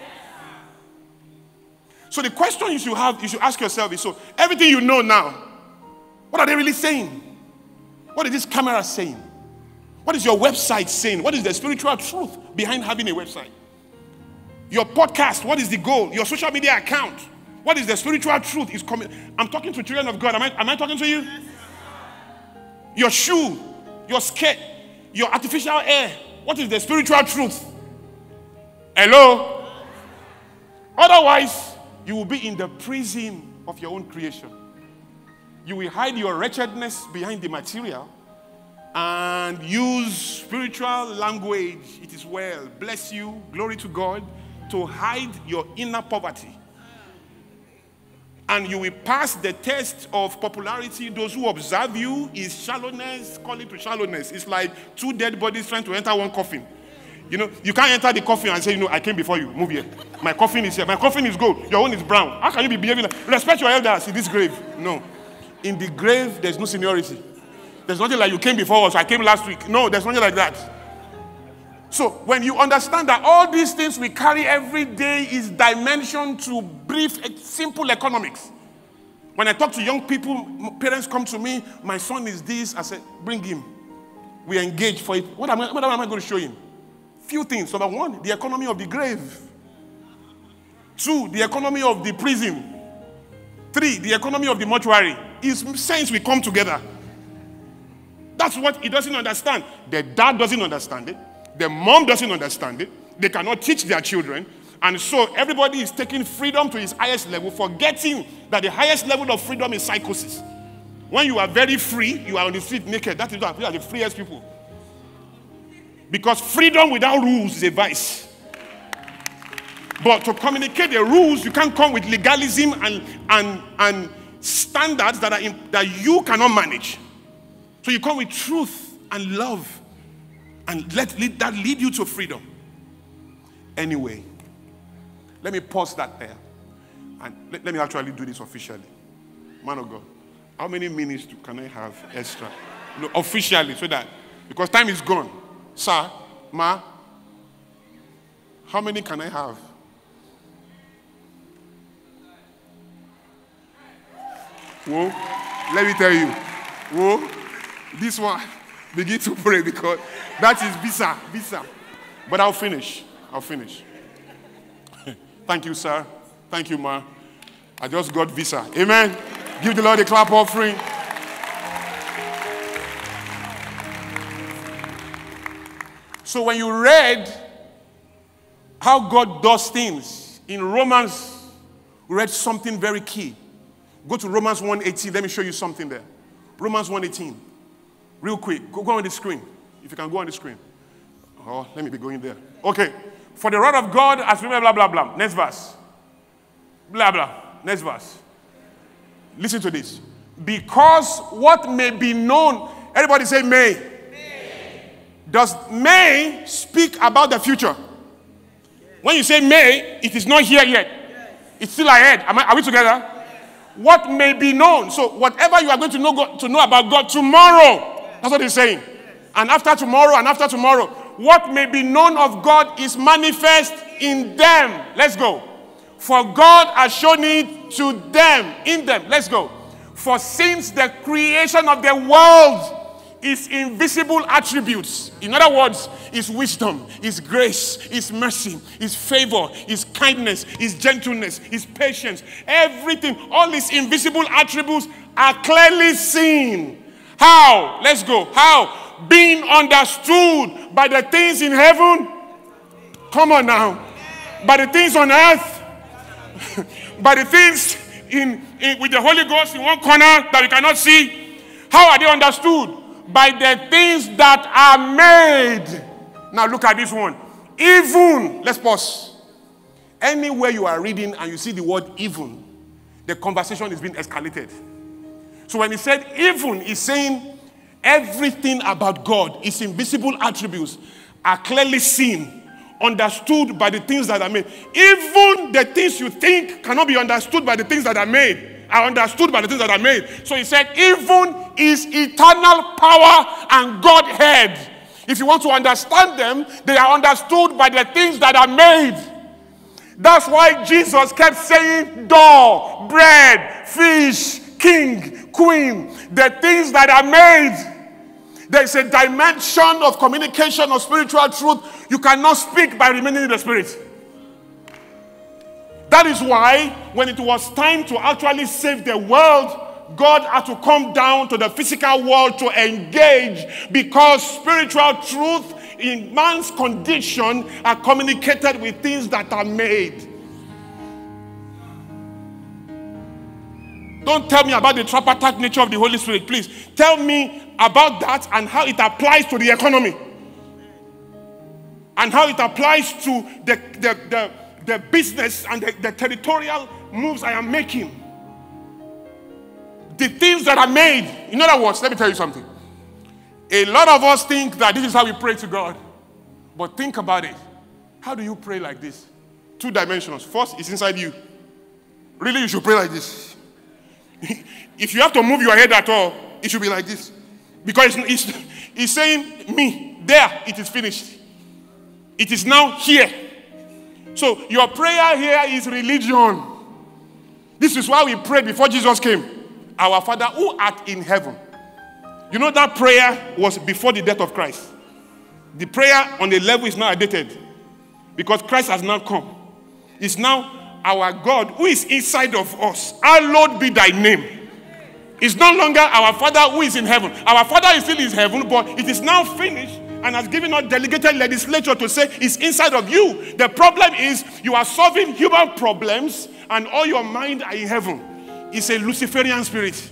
So the question you should ask yourself is, so everything you know now, what are they really saying? What is this camera saying? What is your website saying? What is the spiritual truth behind having a website? Your podcast, what is the goal? Your social media account, what is the spiritual truth is coming? I'm talking to children of God. Am I talking to you? Your shoe, your skirt, your artificial hair, what is the spiritual truth? Hello? Otherwise, you will be in the prison of your own creation. You will hide your wretchedness behind the material and use spiritual language. It is well. Bless you. Glory to God. To hide your inner poverty. And you will pass the test of popularity. Those who observe you is shallowness. Call it to shallowness. It's like two dead bodies trying to enter one coffin. You know, you can't enter the coffin and say, I came before you. Move here. My coffin is here. My coffin is gold. Your own is brown. How can you be behaving like? Respect your elders in this grave. No. In the grave, there's no seniority. There's nothing like you came before us. I came last week. No, there's nothing like that. So when you understand that all these things we carry every day is dimension to brief, simple economics. When I talk to young people, parents come to me, my son is this. I said, bring him. We engage for it. What am I going to show him? Few things. Number one, the economy of the grave. 2, the economy of the prison. 3, the economy of the mortuary. It's sense we come together. That's what he doesn't understand. The dad doesn't understand it. The mom doesn't understand it. They cannot teach their children. And so everybody is taking freedom to his highest level, forgetting that the highest level of freedom is psychosis. When you are very free, you are on the street naked. That is why we are the freest people. Because freedom without rules is a vice. But to communicate the rules, you can't come with legalism and standards that you cannot manage. So you come with truth and love and let that lead you to freedom. Anyway, let me pause that there. And let me actually do this officially. Man of God, how many minutes can I have extra? Officially, so that, because time is gone. Sir, ma, how many can I have? Whoa, let me tell you. Whoa, this one, begin to pray because that is bisa. But I'll finish. Thank you, sir. Thank you, ma. I just got visa. Amen. Give the Lord a clap offering. So when you read how God does things in Romans, we read something very key. Go to Romans 1:18. Let me show you something there. Romans 1:18. Real quick. Go on the screen. If you can go on the screen. Oh, let me be going there. Okay. For the word of God has been blah, blah, blah. Next verse. Blah, blah. Next verse. Listen to this. Because what may be known, everybody say may. Does may speak about the future? When you say may, it is not here yet. It's still ahead. Are we together? What may be known. So whatever you are going to know about God tomorrow, that's what he's saying. And after tomorrow, what may be known of God is manifest in them. Let's go. For God has shown it to them, in them. Let's go. For since the creation of the world, his invisible attributes, in other words, his wisdom, his grace, his mercy, his favor, his kindness, his gentleness, his patience, everything, all his invisible attributes are clearly seen. How? Let's go. How? Being understood by the things in heaven. Come on now. By the things on earth. By the things with the Holy Ghost in one corner that we cannot see. How are they understood? By the things that are made. Now look at this one. Even, let's pause. Anywhere you are reading and you see the word even, the conversation is being escalated. So when he said even, he's saying everything about God, his invisible attributes, are clearly seen, understood by the things that are made. Even the things you think cannot be understood by the things that are made, are understood by the things that are made. So he said, even his eternal power and Godhead, if you want to understand them, they are understood by the things that are made. That's why Jesus kept saying door, bread, fish, king, queen, the things that are made. There's a dimension of communication of spiritual truth you cannot speak by remaining in the spirit. That is why when it was time to actually save the world, God had to come down to the physical world to engage, because spiritual truth in man's condition are communicated with things that are made. Don't tell me about the tripartite nature of the Holy Spirit, please. Tell me about that and how it applies to the economy. And how it applies to the business and the territorial moves I am making. The things that are made. In other words, let me tell you something. A lot of us think that this is how we pray to God. But think about it. How do you pray like this? 2 dimensions. First, it's inside you. Really, you should pray like this. If you have to move your head at all, it should be like this. Because it's saying, me, there, it is finished. It is now here. So your prayer here is religion. This is why we prayed before Jesus came. Our Father who art in heaven. You know that prayer was before the death of Christ. The prayer on the level is now outdated, because Christ has now come. It's now our God who is inside of us. Hallowed be thy name. It's no longer our Father who is in heaven. Our Father is still in heaven, but it is now finished and has given us delegated legislature to say it's inside of you. The problem is you are solving human problems and all your mind are in heaven. It's a Luciferian spirit.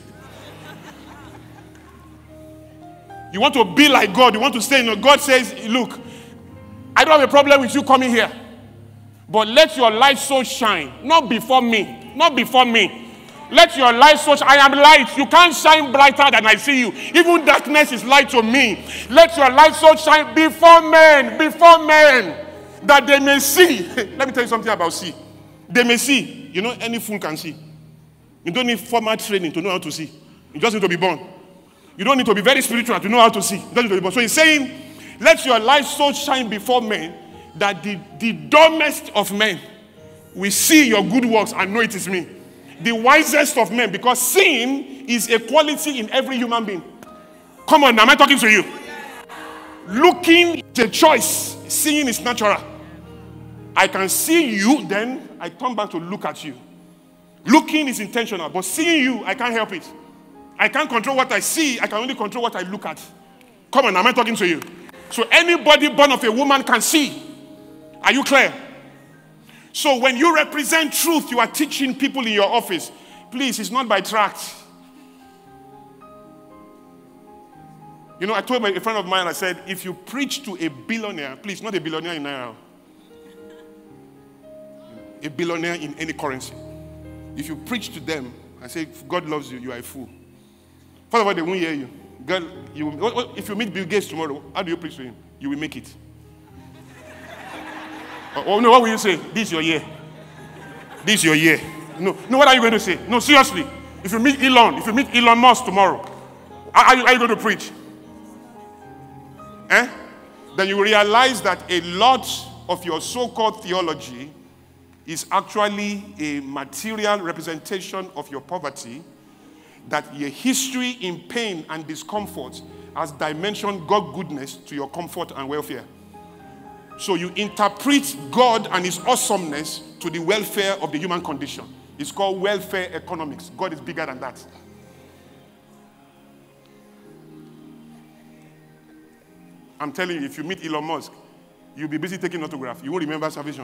You want to be like God. You want to stay in. God says, look, I don't have a problem with you coming here. But let your light so shine. Not before me. Not before me. Let your light so shine. I am light. You can't shine brighter than I see you. Even darkness is light to me. Let your light so shine before men. Before men. That they may see. Let me tell you something about see. They may see. You know, any fool can see. You don't need formal training to know how to see. You just need to be born. You don't need to be very spiritual to know how to see. You don't need to be born. So he's saying, let your light so shine before men that the dumbest of men will see your good works and know it is me. The wisest of men, because seeing is a quality in every human being. Come on, am I talking to you? Looking is a choice. Seeing is natural. I can see you, then I turn back to look at you. Looking is intentional, but seeing you, I can't help it. I can't control what I see. I can only control what I look at. Come on, am I talking to you? So anybody born of a woman can see. Are you clear? So when you represent truth, you are teaching people in your office. Please, it's not by tract. You know, I told a friend of mine, I said, if you preach to a billionaire, please, not a billionaire in Naira, a billionaire in any currency. If you preach to them and say, God loves you, you are a fool. First of all, they won't hear you. God, if you meet Bill Gates tomorrow, how do you preach to him? You will make it. Oh no, what will you say? This is your year. This is your year. No, what are you going to say? No, seriously. If you meet Elon Musk tomorrow, how are you going to preach? Then you realize that a lot of your so-called theology is actually a material representation of your poverty, that your history in pain and discomfort has dimensioned God's goodness to your comfort and welfare. So you interpret God and his awesomeness to the welfare of the human condition. It's called welfare economics. God is bigger than that. I'm telling you, if you meet Elon Musk, you'll be busy taking autographs. You won't remember salvation.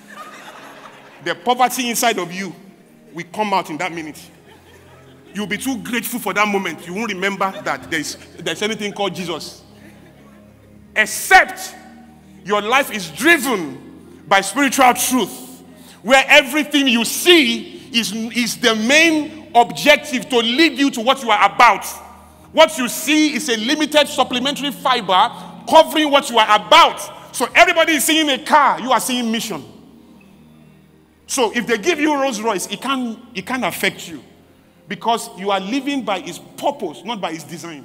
The poverty inside of you will come out in that minute. You'll be too grateful for that moment. You won't remember that there's anything called Jesus. Except your life is driven by spiritual truth, where everything you see is the main objective to lead you to what you are about. What you see is a limited supplementary fiber covering what you are about. So everybody is seeing a car, you are seeing mission. So if they give you Rolls Royce, it can't affect you, because you are living by its purpose, not by its design.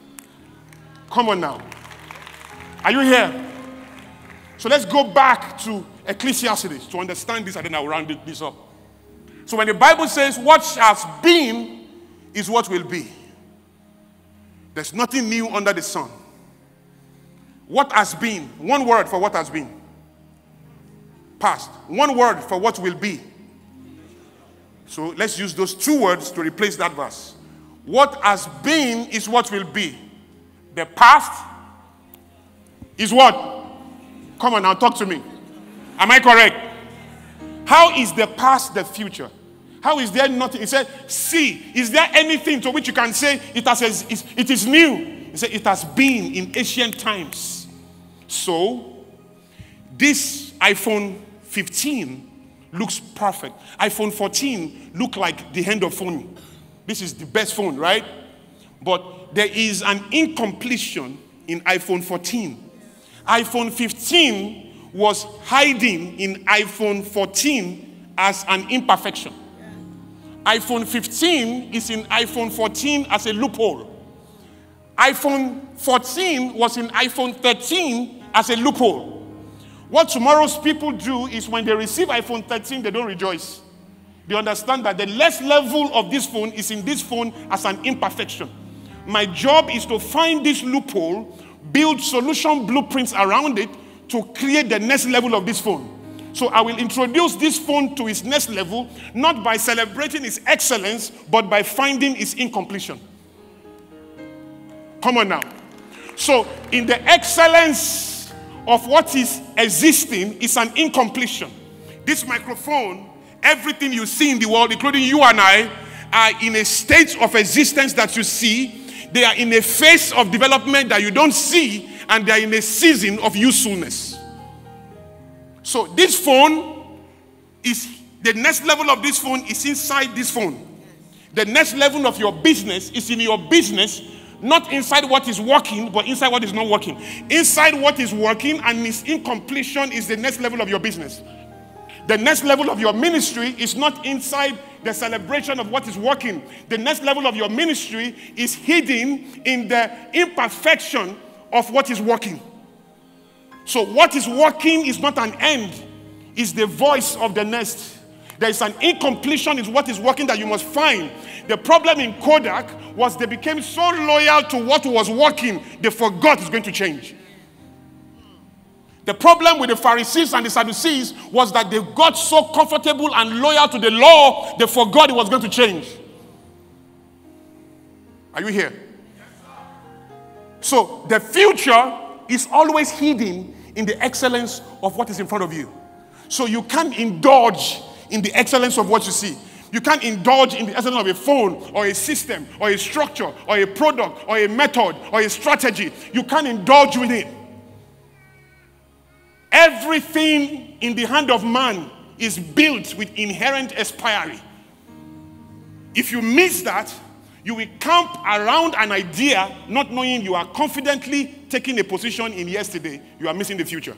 Come on now. Are you here? So let's go back to Ecclesiastes to understand this, and then I'll round this up. So when the Bible says what has been is what will be, there's nothing new under the sun. What has been, one word for what has been. Past. One word for what will be. So let's use those two words to replace that verse. What has been is what will be. The past is what? Come on now, talk to me. Am I correct? How is the past the future? How is there nothing? He said, see, is there anything to which you can say it is new? He said, it has been in ancient times. So, this iPhone 15 looks perfect. iPhone 14 look like the hand of phone. This is the best phone, right? But there is an incompletion in iPhone 14. iPhone 15 was hiding in iPhone 14 as an imperfection. iPhone 15 is in iPhone 14 as a loophole. iPhone 14 was in iPhone 13 as a loophole. What tomorrow's people do is when they receive iPhone 13, they don't rejoice. They understand that the less level of this phone is in this phone as an imperfection. My job is to find this loophole, build solution blueprints around it to create the next level of this phone. So I will introduce this phone to its next level, not by celebrating its excellence, but by finding its incompletion. Come on now. So in the excellence of what is existing is an incompletion. This microphone, everything you see in the world, including you and I, are in a state of existence that you see. They are in a phase of development that you don't see, and they are in a season of usefulness. So this phone is, the next level of this phone is inside this phone. The next level of your business is in your business, not inside what is working, but inside what is not working. Inside what is working and its incompletion is the next level of your business. The next level of your ministry is not inside the celebration of what is working. The next level of your ministry is hidden in the imperfection of what is working. So what is working is not an end, it's the voice of the next. There is an incompletion in what is working that you must find. The problem in Kodak was they became so loyal to what was working, they forgot it's going to change. The The problem with the Pharisees and the Sadducees was that they got so comfortable and loyal to the law, they forgot it was going to change. Are you here? So the future is always hidden in the excellence of what is in front of you. So you can't indulge in the excellence of what you see. You can't indulge in the excellence of a phone or a system or a structure or a product or a method or a strategy. You can't indulge with it. Everything in the hand of man is built with inherent expiry. If you miss that, you will camp around an idea not knowing you are confidently taking a position in yesterday. You are missing the future.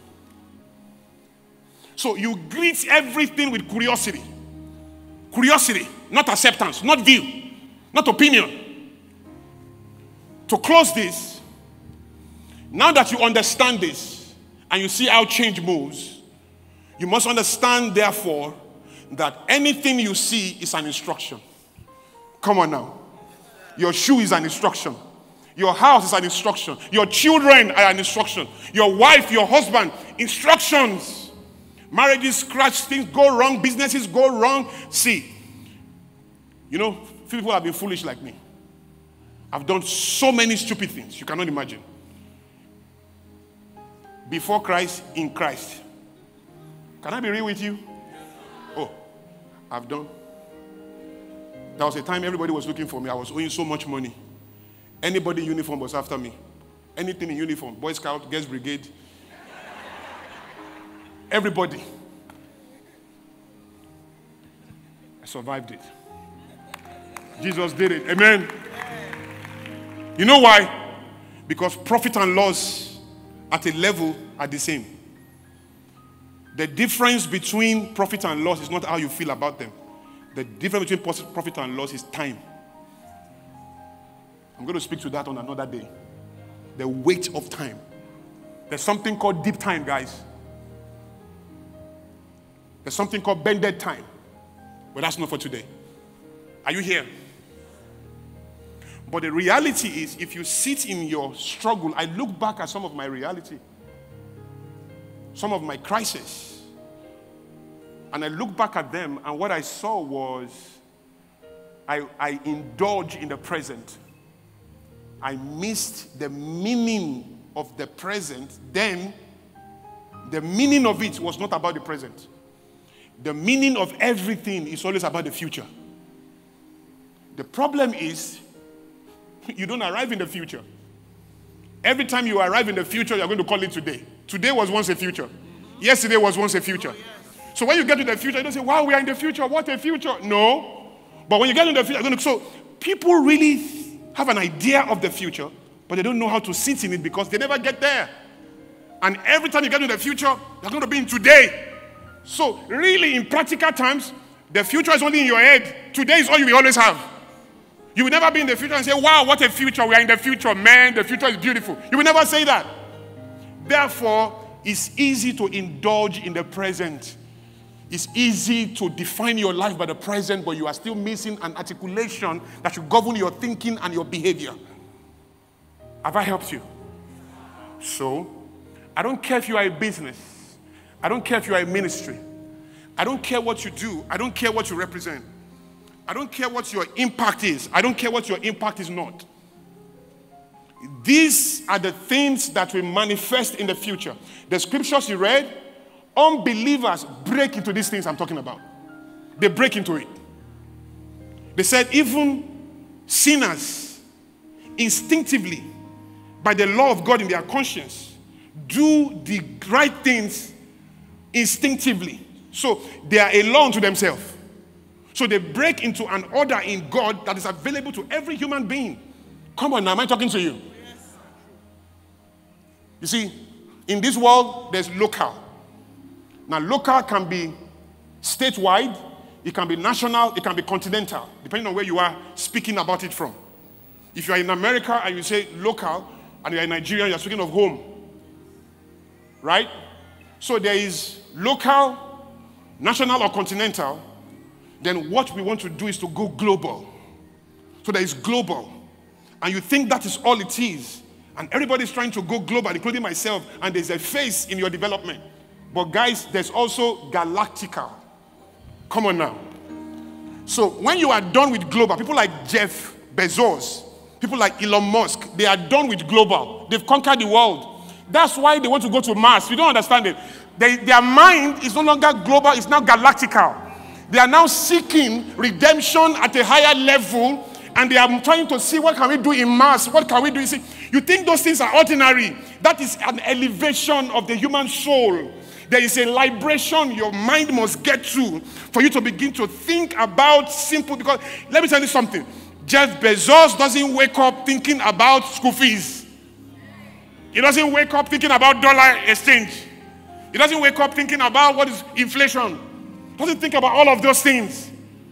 So you greet everything with curiosity. Curiosity, not acceptance, not view, not opinion. To close this, now that you understand this, and you see how change moves, you must understand, therefore, that anything you see is an instruction. Come on now. Your shoe is an instruction. Your house is an instruction. Your children are an instruction. Your wife, your husband, instructions. Marriages crash, things go wrong, businesses go wrong. See, you know, few people have been foolish like me. I've done so many stupid things you cannot imagine. Before Christ, in Christ. Can I be real with you? Oh, I've done. There was a time everybody was looking for me. I was owing so much money. Anybody in uniform was after me. Anything in uniform. Boy Scout, Guest Brigade. Everybody. I survived it. Jesus did it. Amen. You know why? Because profit and loss at a level are the same. The difference between profit and loss is not how you feel about them. The difference between profit and loss is time. I'm going to speak to that on another day. The weight of time. There's something called deep time, guys. There's something called bended time. But that's not for today. Are you here? But the reality is, if you sit in your struggle, I look back at some of my reality, some of my crises, and I look back at them, and what I saw was I indulged in the present. I missed the meaning of the present. Then, the meaning of it was not about the present. The meaning of everything is always about the future. The problem is, you don't arrive in the future. Every time you arrive in the future, you're going to call it today. Today was once a future. Yesterday was once a future. So when you get to the future, you don't say, wow, we are in the future. What a future. No. But when you get in the future, you're going to... So people really have an idea of the future, but they don't know how to sit in it because they never get there. And every time you get in the future, you're going to be in today. So really, in practical terms, the future is only in your head. Today is all you will always have. You will never be in the future and say, wow, what a future. We are in the future, man. The future is beautiful. You will never say that. Therefore, it's easy to indulge in the present. It's easy to define your life by the present, but you are still missing an articulation that should govern your thinking and your behavior. Have I helped you? So, I don't care if you are a business. I don't care if you are a ministry. I don't care what you do. I don't care what you represent. I don't care what your impact is. I don't care what your impact is not. These are the things that will manifest in the future. The scriptures you read, unbelievers break into these things I'm talking about. They break into it. They said even sinners instinctively, by the law of God in their conscience, do the right things instinctively. So they are a law unto themselves. So they break into an order in God that is available to every human being. Come on now, am I talking to you? You see, in this world, there's local. Now, local can be statewide, it can be national, it can be continental, depending on where you are speaking about it from. If you are in America and you say local, and you are in Nigeria, you are speaking of home. Right? So there is local, national, or continental. Then what we want to do is to go global. So there is global. And you think that is all it is. And everybody's trying to go global, including myself, and there's a phase in your development. But guys, there's also galactical. Come on now. So when you are done with global, people like Jeff Bezos, people like Elon Musk, they are done with global. They've conquered the world. That's why they want to go to Mars. You don't understand it. Their mind is no longer global, it's now galactical. They are now seeking redemption at a higher level, and they are trying to see what can we do in Mars, what can we do. You think those things are ordinary. That is an elevation of the human soul. There is a liberation your mind must get to for you to begin to think about simple, because let me tell you something. Jeff Bezos doesn't wake up thinking about school fees. He doesn't wake up thinking about dollar exchange. He doesn't wake up thinking about what is inflation. He doesn't think about all of those things.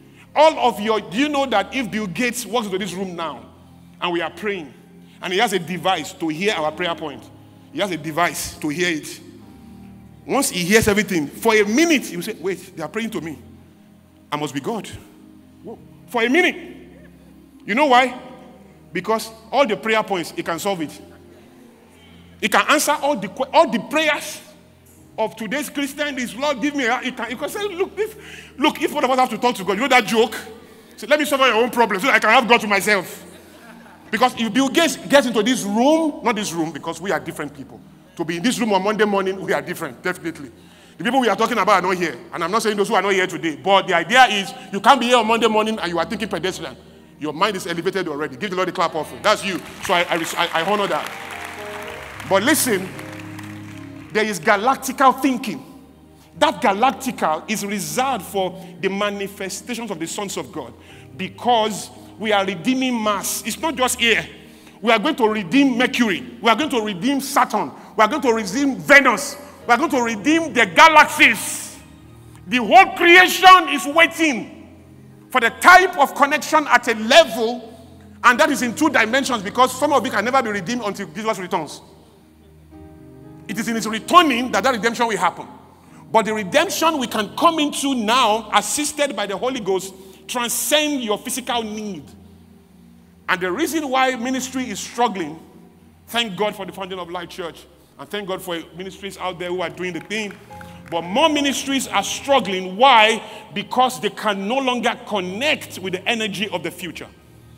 Do you know that if Bill Gates walks into this room now and we are praying and he has a device to hear our prayer point, he has a device to hear it. Once he hears everything, for a minute, he will say, wait, they are praying to me. I must be God. For a minute. You know why? Because all the prayer points, he can solve it. He can answer all the prayers of today's Christian. Is Lord, give me he can say, look, if one of us have to talk to God, you know that joke? Say, let me solve your own problem so I can have God to myself. Because if Bill Gates gets into this room, not this room, because we are different people. To be in this room on Monday morning, we are different, definitely. The people we are talking about are not here. And I'm not saying those who are not here today. But the idea is, you can't be here on Monday morning and you are thinking pedestrian. Your mind is elevated already. Give the Lord a clap offering. That's you. So I honor that. But listen, there is galactical thinking. That galactical is reserved for the manifestations of the sons of God. Because we are redeeming Mars. It's not just here. We are going to redeem Mercury. We are going to redeem Saturn. We are going to redeem Venus. We are going to redeem the galaxies. The whole creation is waiting for the type of connection at a level, and that is in 2 dimensions, because some of it can never be redeemed until Jesus returns. It is in his returning that redemption will happen. But the redemption we can come into now, assisted by the Holy Ghost, transcend your physical need. And the reason why ministry is struggling, thank God for the founding of Light Church, and thank God for ministries out there who are doing the thing. But more ministries are struggling. Why? Because they can no longer connect with the energy of the future.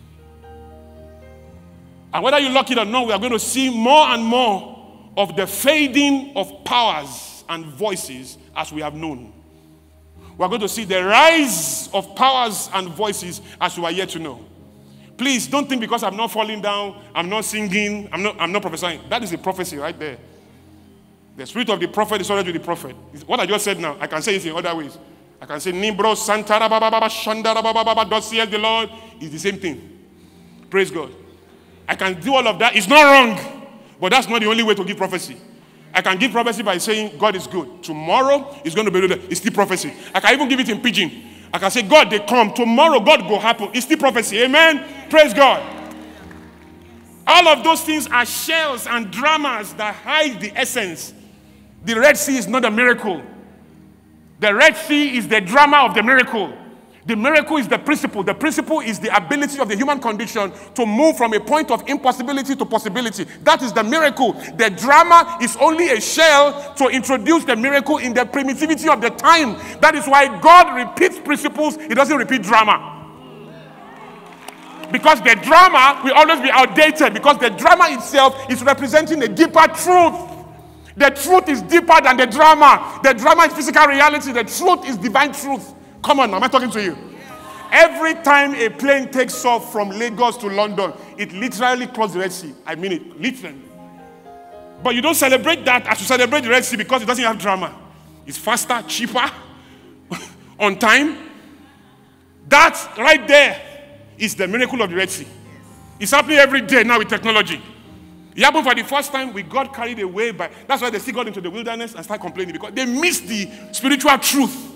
And whether you like it or not, we are going to see more and more of the fading of powers and voices as we have known. We are going to see the rise of powers and voices as we are yet to know. Please don't think because I'm not falling down, I'm not singing, I'm not prophesying. That is a prophecy right there. The spirit of the prophet is already with the prophet. What I just said now, I can say it in other ways. I can say, Nimbro, Santara, Baba, Shandara, Baba, thus saith the Lord. It's the same thing. Praise God. I can do all of that. It's not wrong, but that's not the only way to give prophecy. I can give prophecy by saying, God is good. Tomorrow is going to be good. It's still prophecy. I can even give it in pidgin. I can say, God, they come. Tomorrow, God go happen. It's still prophecy. Amen? Praise God. All of those things are shells and dramas that hide the essence. The Red Sea is not a miracle. The Red Sea is the drama of the miracle. The miracle is the principle. The principle is the ability of the human condition to move from a point of impossibility to possibility. That is the miracle. The drama is only a shell to introduce the miracle in the primitivity of the time. That is why God repeats principles. He doesn't repeat drama. Because the drama will always be outdated, because the drama itself is representing a deeper truth. The truth is deeper than the drama. The drama is physical reality. The truth is divine truth. Come on, am I talking to you? Every time a plane takes off from Lagos to London, it literally crosses the Red Sea. I mean it, literally. But you don't celebrate that as you celebrate the Red Sea because it doesn't have drama. It's faster, cheaper, on time. That right there is the miracle of the Red Sea. It's happening every day now with technology. It happened for the first time. We got carried away by... That's why they still got into the wilderness and started complaining, because they missed the spiritual truth.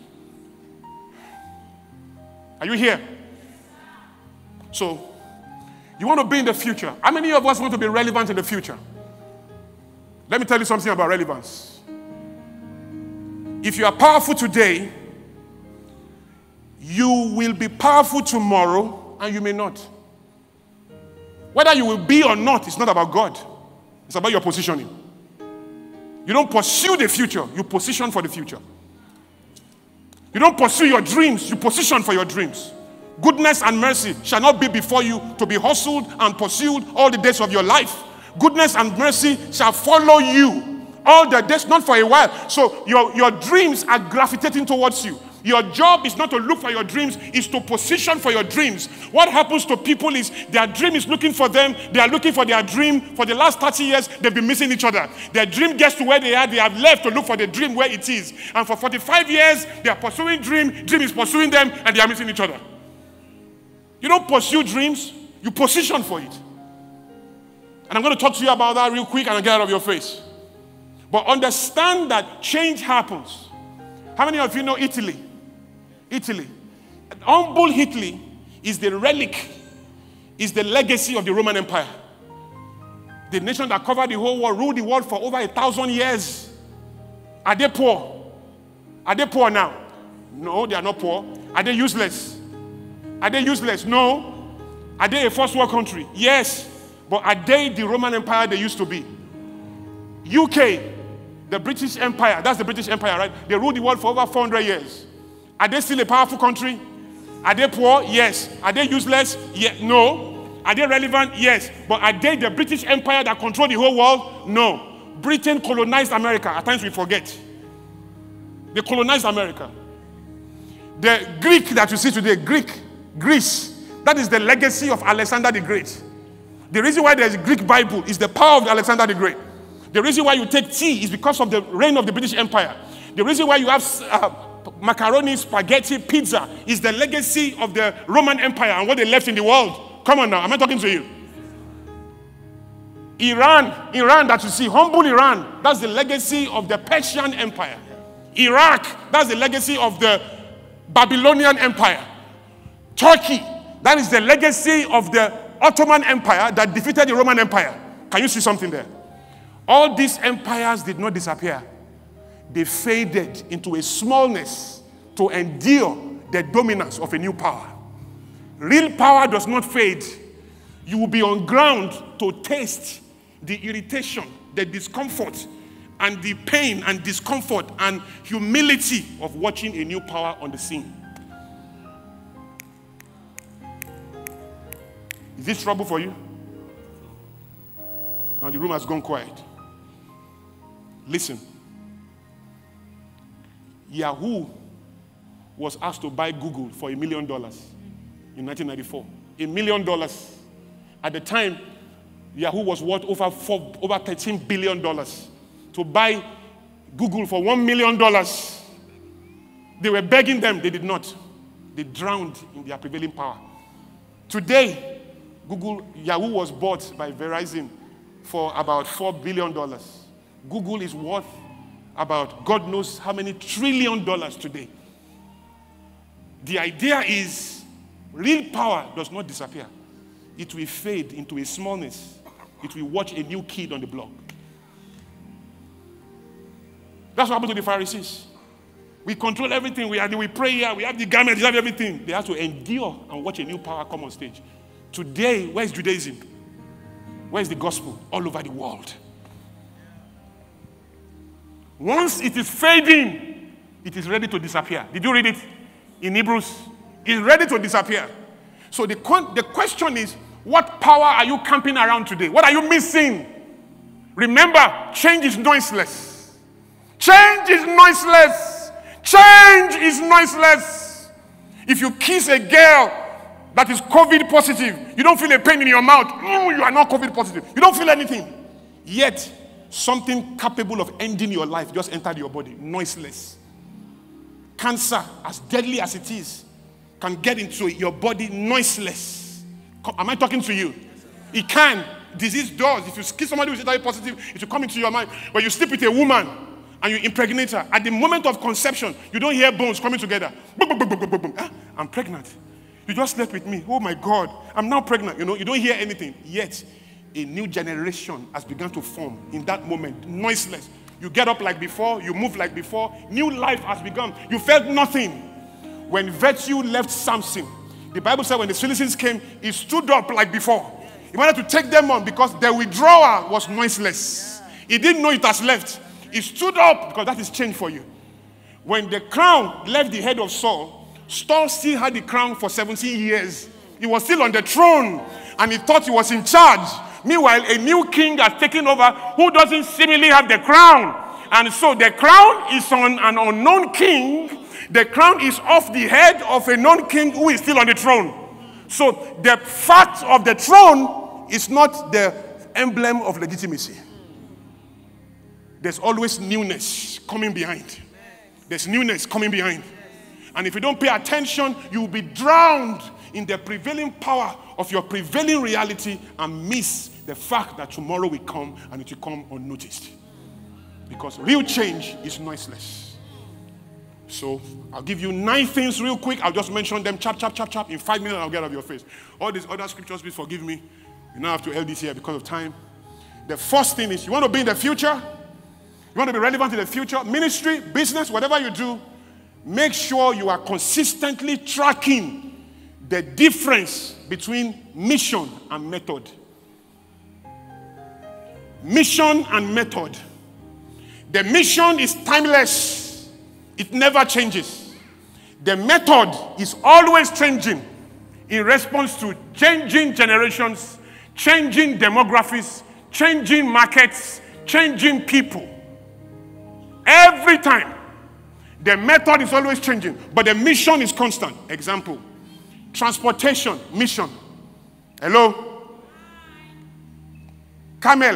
Are you here? So, you want to be in the future. How many of us want to be relevant in the future? Let me tell you something about relevance. If you are powerful today, you will be powerful tomorrow, and you may not. Whether you will be or not, it's not about God. It's about your positioning. You don't pursue the future, you position for the future. You don't pursue your dreams, you position for your dreams. Goodness and mercy shall not be before you to be hustled and pursued all the days of your life. Goodness and mercy shall follow you all the days, not for a while. So your dreams are gravitating towards you. Your job is not to look for your dreams, it's to position for your dreams. What happens to people is their dream is looking for them. They are looking for their dream. For the last 30 years, they've been missing each other. Their dream gets to where they are. They have left to look for the dream where it is. And for 45 years, they are pursuing dream. Dream is pursuing them, and they are missing each other. You don't pursue dreams, you position for it. And I'm going to talk to you about that real quick and I'll get out of your face. But understand that change happens. How many of you know Italy? Italy. Humble Italy is the relic, is the legacy of the Roman Empire. The nation that covered the whole world, ruled the world for over 1,000 years. Are they poor? Are they poor now? No, they are not poor. Are they useless? Are they useless? No. Are they a first world country? Yes. But are they the Roman Empire they used to be? UK, the British Empire, that's the British Empire, right? They ruled the world for over 400 years. Are they still a powerful country? Are they poor? Yes. Are they useless? Yeah. No. Are they relevant? Yes. But are they the British Empire that controlled the whole world? No. Britain colonized America. At times we forget. They colonized America. The Greek that you see today, Greece, that is the legacy of Alexander the Great. The reason why there's a Greek Bible is the power of Alexander the Great. The reason why you take tea is because of the reign of the British Empire. The reason why you have macaroni, spaghetti, pizza is the legacy of the Roman Empire and what they left in the world. Come on now, am I talking to you? Iran that you see, humble Iran, that's the legacy of the Persian Empire. Iraq, that's the legacy of the Babylonian Empire. Turkey, that is the legacy of the Ottoman Empire that defeated the Roman Empire. Can you see something there? All these empires did not disappear. They faded into a smallness to endure the dominance of a new power. Real power does not fade. You will be on ground to taste the irritation, the discomfort, and the pain and discomfort and humility of watching a new power on the scene. Is this trouble for you? Now the room has gone quiet. Listen. Yahoo was asked to buy Google for $1 million in 1994. $1 million. At the time, Yahoo was worth over $13 billion. To buy Google for $1 million. They were begging them, they did not. They drowned in their prevailing power. Today, Yahoo was bought by Verizon for about $4 billion. Google is worth about God knows how many $1 trillion today. The idea is real power does not disappear. It will fade into a smallness. It will watch a new kid on the block. That's what happened to the Pharisees. We control everything. We pray here. We have the garment. We have everything. They have to endure and watch a new power come on stage. Today, where's Judaism? Where's the gospel? All over the world. Once it is fading, it is ready to disappear. Did you read it in Hebrews? It's ready to disappear. So the question is, what power are you camping around today? What are you missing? Remember, change is noiseless. Change is noiseless. Change is noiseless. If you kiss a girl that is COVID positive, you don't feel a pain in your mouth. You are not COVID positive. You don't feel anything. Yet, something capable of ending your life just entered your body, noiseless. Cancer, as deadly as it is, can get into your body noiseless. Am I talking to you? It can. Disease does. If you kiss somebody who is HIV positive, it will come into your mind. But you sleep with a woman and you impregnate her. At the moment of conception, you don't hear bones coming together. Boom, boom, boom, boom, boom, boom. I'm pregnant. You just slept with me. Oh my God. I'm now pregnant. You don't hear anything. Yet, a new generation has begun to form in that moment, noiseless. You get up like before, you move like before, new life has begun. You felt nothing. When virtue left Samson, the Bible said when the Philistines came, he stood up like before. He wanted to take them on because the withdrawal was noiseless. He didn't know it has left. He stood up because that is change for you. When the crown left the head of Saul, Saul still had the crown for 17 years. He was still on the throne and he thought he was in charge. Meanwhile, a new king has taken over who doesn't seemingly have the crown. And so the crown is on an unknown king. The crown is off the head of a known king who is still on the throne. So the fact of the throne is not the emblem of legitimacy. There's always newness coming behind. There's newness coming behind. And if you don't pay attention, you will be drowned in the prevailing power of your prevailing reality and miss the fact that tomorrow will come and it will come unnoticed. Because real change is noiseless. So I'll give you 9 things real quick. I'll just mention them chap. In 5 minutes I'll get out of your face. All these other scriptures, please forgive me. You don't have to hold this here because of time. The first thing is, you want to be in the future? You want to be relevant in the future? Ministry, business, whatever you do, make sure you are consistently tracking the difference between mission and method. Mission and method. The mission is timeless. It never changes. The method is always changing in response to changing generations, changing demographics, changing markets, changing people. Every time. The method is always changing, but the mission is constant. Example, transportation, mission. Hello? Camel,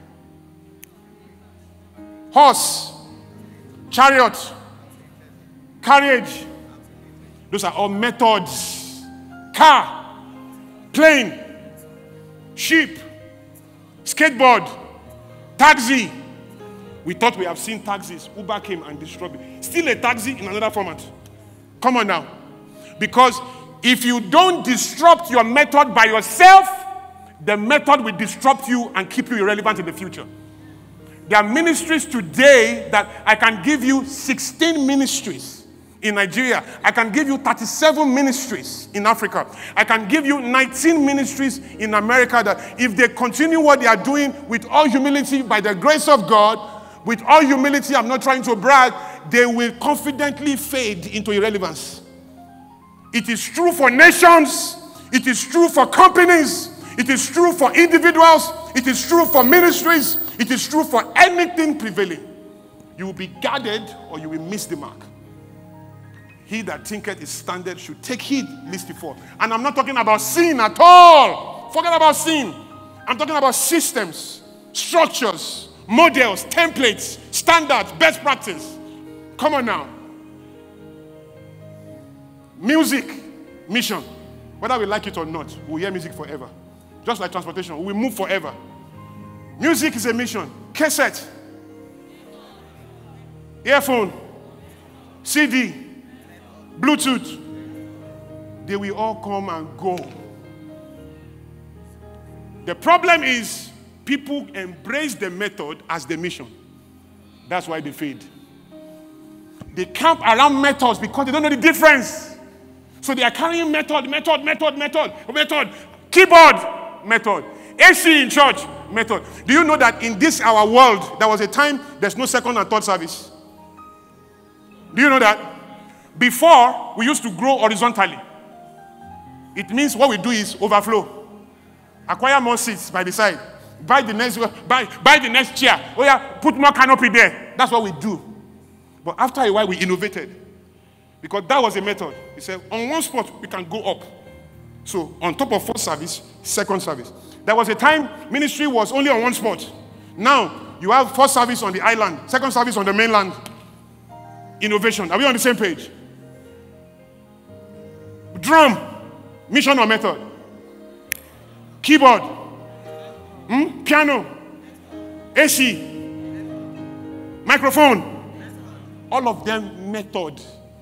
horse, chariot, carriage. Those are all methods. Car, plane, ship, skateboard, taxi. We thought we have seen taxis. Uber came and destroyed it. Still a taxi in another format. Come on now. Because if you don't disrupt your method by yourself, the method will disrupt you and keep you irrelevant in the future. There are ministries today that I can give you 16 ministries in Nigeria. I can give you 37 ministries in Africa. I can give you 19 ministries in America that if they continue what they are doing with all humility by the grace of God, with all humility, I'm not trying to brag, they will confidently fade into irrelevance. It is true for nations. It is true for companies. It is true for individuals. It is true for ministries. It is true for anything prevailing. You will be guarded or you will miss the mark. He that thinketh is standard should take heed lest he fall. And I'm not talking about sin at all. Forget about sin. I'm talking about systems, structures, models, templates, standards, best practice. Come on now. Music, mission. Whether we like it or not, we'll hear music forever. Just like transportation, we will move forever. Music is a mission. Cassette, earphone, CD, Bluetooth. They will all come and go. The problem is people embrace the method as the mission. That's why they fade. They camp around methods because they don't know the difference. So they are carrying method. Keyboard, method. AC in church, method. Do you know that in this our world, there was a time there's no second and third service? Do you know that? Before, we used to grow horizontally. It means what we do is overflow. Acquire more seats by the side. Buy the next chair. Oh yeah, put more canopy there. That's what we do. But after a while, we innovated. Because that was a method. He said, on one spot, we can go up. So, on top of first service, second service. There was a time ministry was only on one spot. Now, you have first service on the island, second service on the mainland. Innovation. Are we on the same page? Drum. Mission or method? Keyboard. Piano. AC. Microphone. All of them method.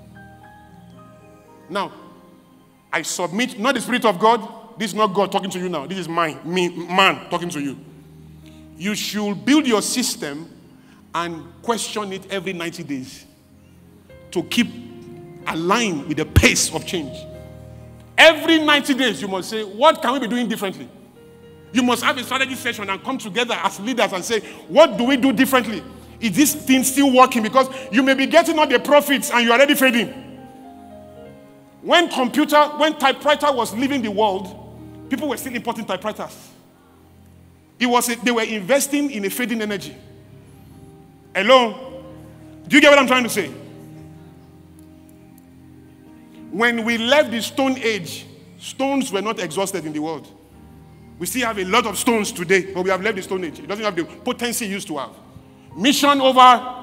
Now, I submit, not the Spirit of God. This is not God talking to you now. This is man talking to you. You should build your system and question it every 90 days to keep aligned with the pace of change. Every 90 days, you must say, what can we be doing differently? You must have a strategy session and come together as leaders and say, what do we do differently? Is this thing still working? Because you may be getting all the profits and you're already fading. When typewriter was leaving the world, people were still importing typewriters. They were investing in a fading energy. Hello? Do you get what I'm trying to say? When we left the Stone Age, stones were not exhausted in the world. We still have a lot of stones today, but we have left the Stone Age. It doesn't have the potency it used to have. Mission over.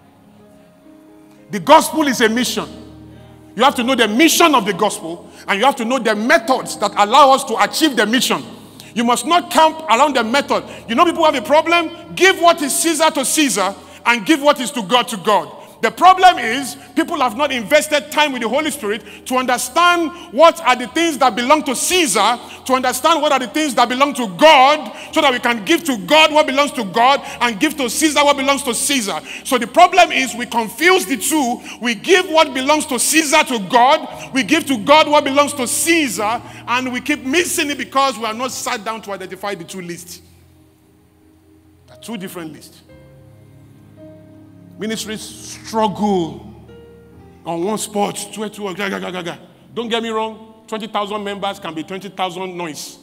The gospel is a mission. You have to know the mission of the gospel, and you have to know the methods that allow us to achieve the mission. You must not camp around the method. You know, people have a problem. Give what is Caesar to Caesar and give what is to God to God. The problem is people have not invested time with the Holy Spirit to understand what are the things that belong to Caesar, to understand what are the things that belong to God, so that we can give to God what belongs to God and give to Caesar what belongs to Caesar. So the problem is we confuse the two. We give what belongs to Caesar to God. We give to God what belongs to Caesar, and we keep missing it because we are not sat down to identify the two lists. They're two different lists. Ministries struggle on one spot. Don't get me wrong, 20,000 members can be 20,000 noise.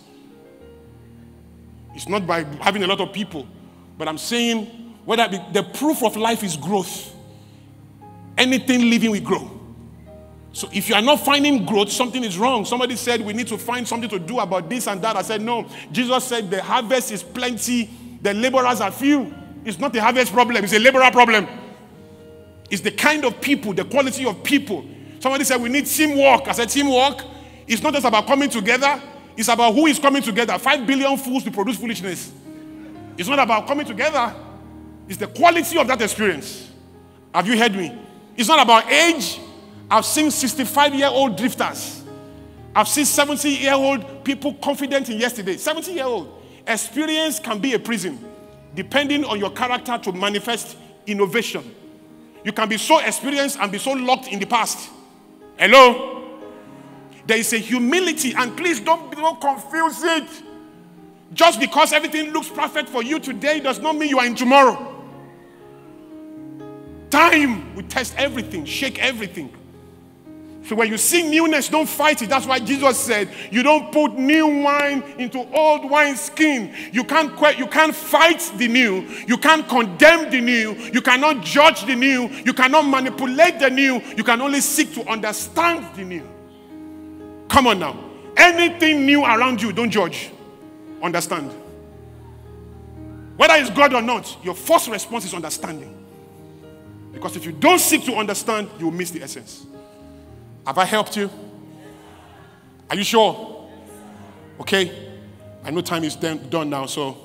It's not by having a lot of people, but I'm saying whether the proof of life is growth. Anything living will grow. So if you are not finding growth, something is wrong. Somebody said we need to find something to do about this and that. I said no. Jesus said the harvest is plenty, the laborers are few. It's not a harvest problem, it's a laborer problem. It's the kind of people, the quality of people. Somebody said we need teamwork. I said teamwork is not just about coming together. It's about who is coming together. 5 billion fools to produce foolishness. It's not about coming together. It's the quality of that experience. Have you heard me? It's not about age. I've seen 65-year-old drifters. I've seen 70-year-old people confident in yesterday. 70-year-old. Experience can be a prison, depending on your character to manifest innovation. You can be so experienced and be so locked in the past. Hello? There is a humility, and please don't confuse it. Just because everything looks perfect for you today does not mean you are in tomorrow. Time will test everything, shake everything. So when you see newness, don't fight it. That's why Jesus said, you don't put new wine into old wine skin. You can't fight the new. You can't condemn the new. You cannot judge the new. You cannot manipulate the new. You can only seek to understand the new. Come on now. Anything new around you, don't judge. Understand. Whether it's God or not, your first response is understanding. Because if you don't seek to understand, you will miss the essence. Have I helped you? Are you sure? Okay. I know time is done now, so.